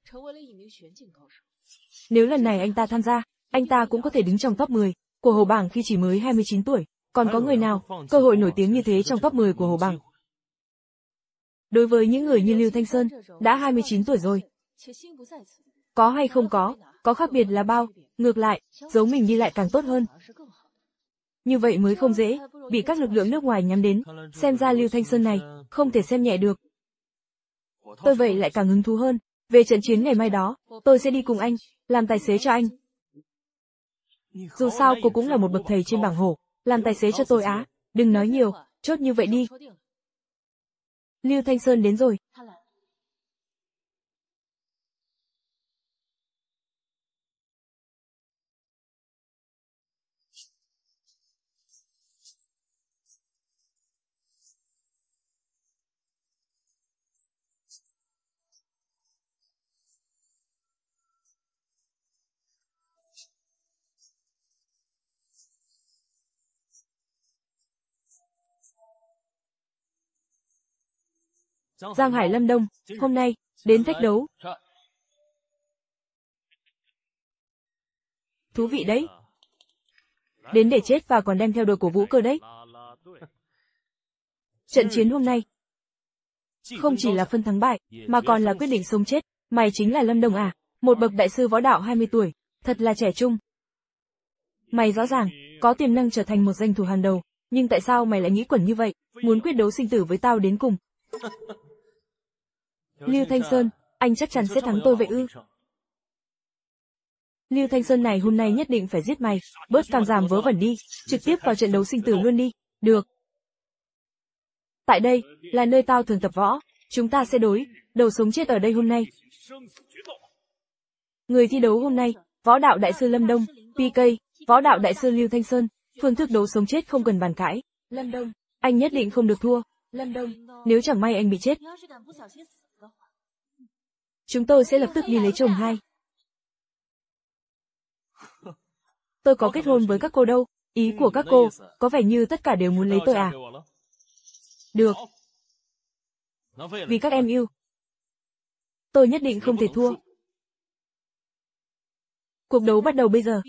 Nếu lần này anh ta tham gia, anh ta cũng có thể đứng trong top 10 của hổ bảng khi chỉ mới 29 tuổi. Còn có người nào, cơ hội nổi tiếng như thế trong top 10 của hổ bảng? Đối với những người như Lưu Thanh Sơn, đã 29 tuổi rồi. Có hay không có khác biệt là bao, ngược lại, giấu mình đi lại càng tốt hơn. Như vậy mới không dễ, bị các lực lượng nước ngoài nhắm đến, xem ra Lưu Thanh Sơn này, không thể xem nhẹ được. Tôi vậy lại càng hứng thú hơn, về trận chiến ngày mai đó, tôi sẽ đi cùng anh, làm tài xế cho anh. Dù sao cô cũng là một bậc thầy trên bảng hổ, làm tài xế cho tôi á, đừng nói nhiều, chốt như vậy đi. Lưu Thanh Sơn đến rồi. Giang Hải Lâm Đông, hôm nay, đến thách đấu. Thú vị đấy. Đến để chết và còn đem theo đội cổ vũ cơ đấy. Trận chiến hôm nay, không chỉ là phân thắng bại, mà còn là quyết định sống chết. Mày chính là Lâm Đồng à? Một bậc đại sư võ đạo 20 tuổi, thật là trẻ trung. Mày rõ ràng, có tiềm năng trở thành một danh thủ hàng đầu, nhưng tại sao mày lại nghĩ quẩn như vậy, muốn quyết đấu sinh tử với tao đến cùng? Lưu Thanh Sơn, anh chắc chắn sẽ thắng tôi vậy ư? Lưu Thanh Sơn này hôm nay nhất định phải giết mày, bớt càm ràm vớ vẩn đi, trực tiếp vào trận đấu sinh tử luôn đi. Được. Tại đây, là nơi tao thường tập võ, chúng ta sẽ đối, đầu sống chết ở đây hôm nay. Người thi đấu hôm nay, võ đạo đại sư Lâm Đông, PK, võ đạo đại sư Lưu Thanh Sơn, phương thức đấu sống chết không cần bàn cãi. Lâm Đông, anh nhất định không được thua. Lâm Đông, nếu chẳng may anh bị chết, chúng tôi sẽ lập tức đi lấy chồng 2. Tôi có kết hôn với các cô đâu, ý của các cô, có vẻ như tất cả đều muốn lấy tôi à? Được. Vì các em yêu. Tôi nhất định không thể thua. Cuộc đấu bắt đầu bây giờ.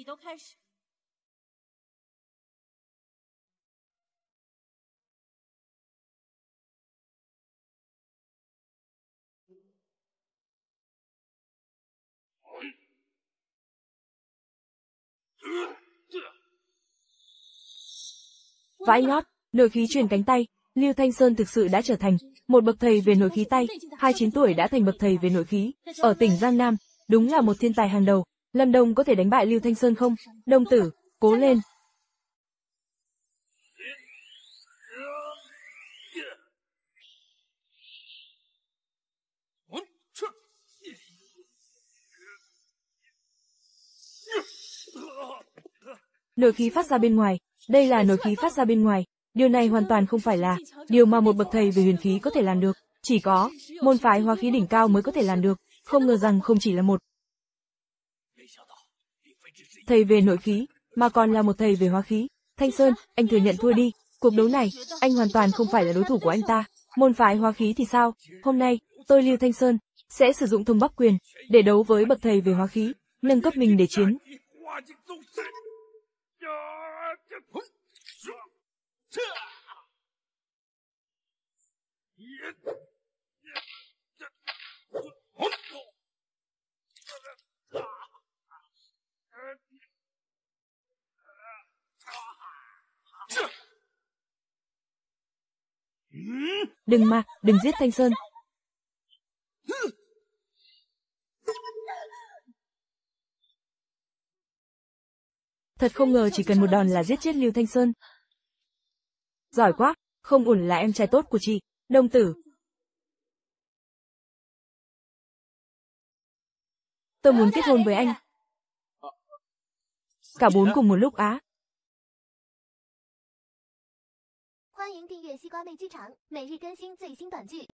Vãi nhót, nội khí truyền cánh tay, Lưu Thanh Sơn thực sự đã trở thành một bậc thầy về nội khí tay, 29 tuổi đã thành bậc thầy về nội khí, ở tỉnh Giang Nam, đúng là một thiên tài hàng đầu. Lâm Đông có thể đánh bại Lưu Thanh Sơn không? Đông tử, cố lên. Nội khí phát ra bên ngoài, đây là nội khí phát ra bên ngoài, điều này hoàn toàn không phải là điều mà một bậc thầy về huyền khí có thể làm được, chỉ có môn phái hóa khí đỉnh cao mới có thể làm được, không ngờ rằng không chỉ là một thầy về nội khí, mà còn là một thầy về hóa khí. Thanh Sơn, anh thừa nhận thua đi, cuộc đấu này, anh hoàn toàn không phải là đối thủ của anh ta. Môn phái hóa khí thì sao? Hôm nay, tôi Lưu Thanh Sơn sẽ sử dụng thông bắc quyền để đấu với bậc thầy về hóa khí, nâng cấp mình để chiến. Đừng mà, đừng giết Thanh Sơn. Thật không ngờ chỉ cần một đòn là giết chết Lưu Thanh Sơn. Giỏi quá, không ổn là em trai tốt của chị, Đông tử. Tôi muốn kết hôn với anh. Cả 4 cùng một lúc á. 欢迎订阅西瓜妹机场，每日更新最新短剧。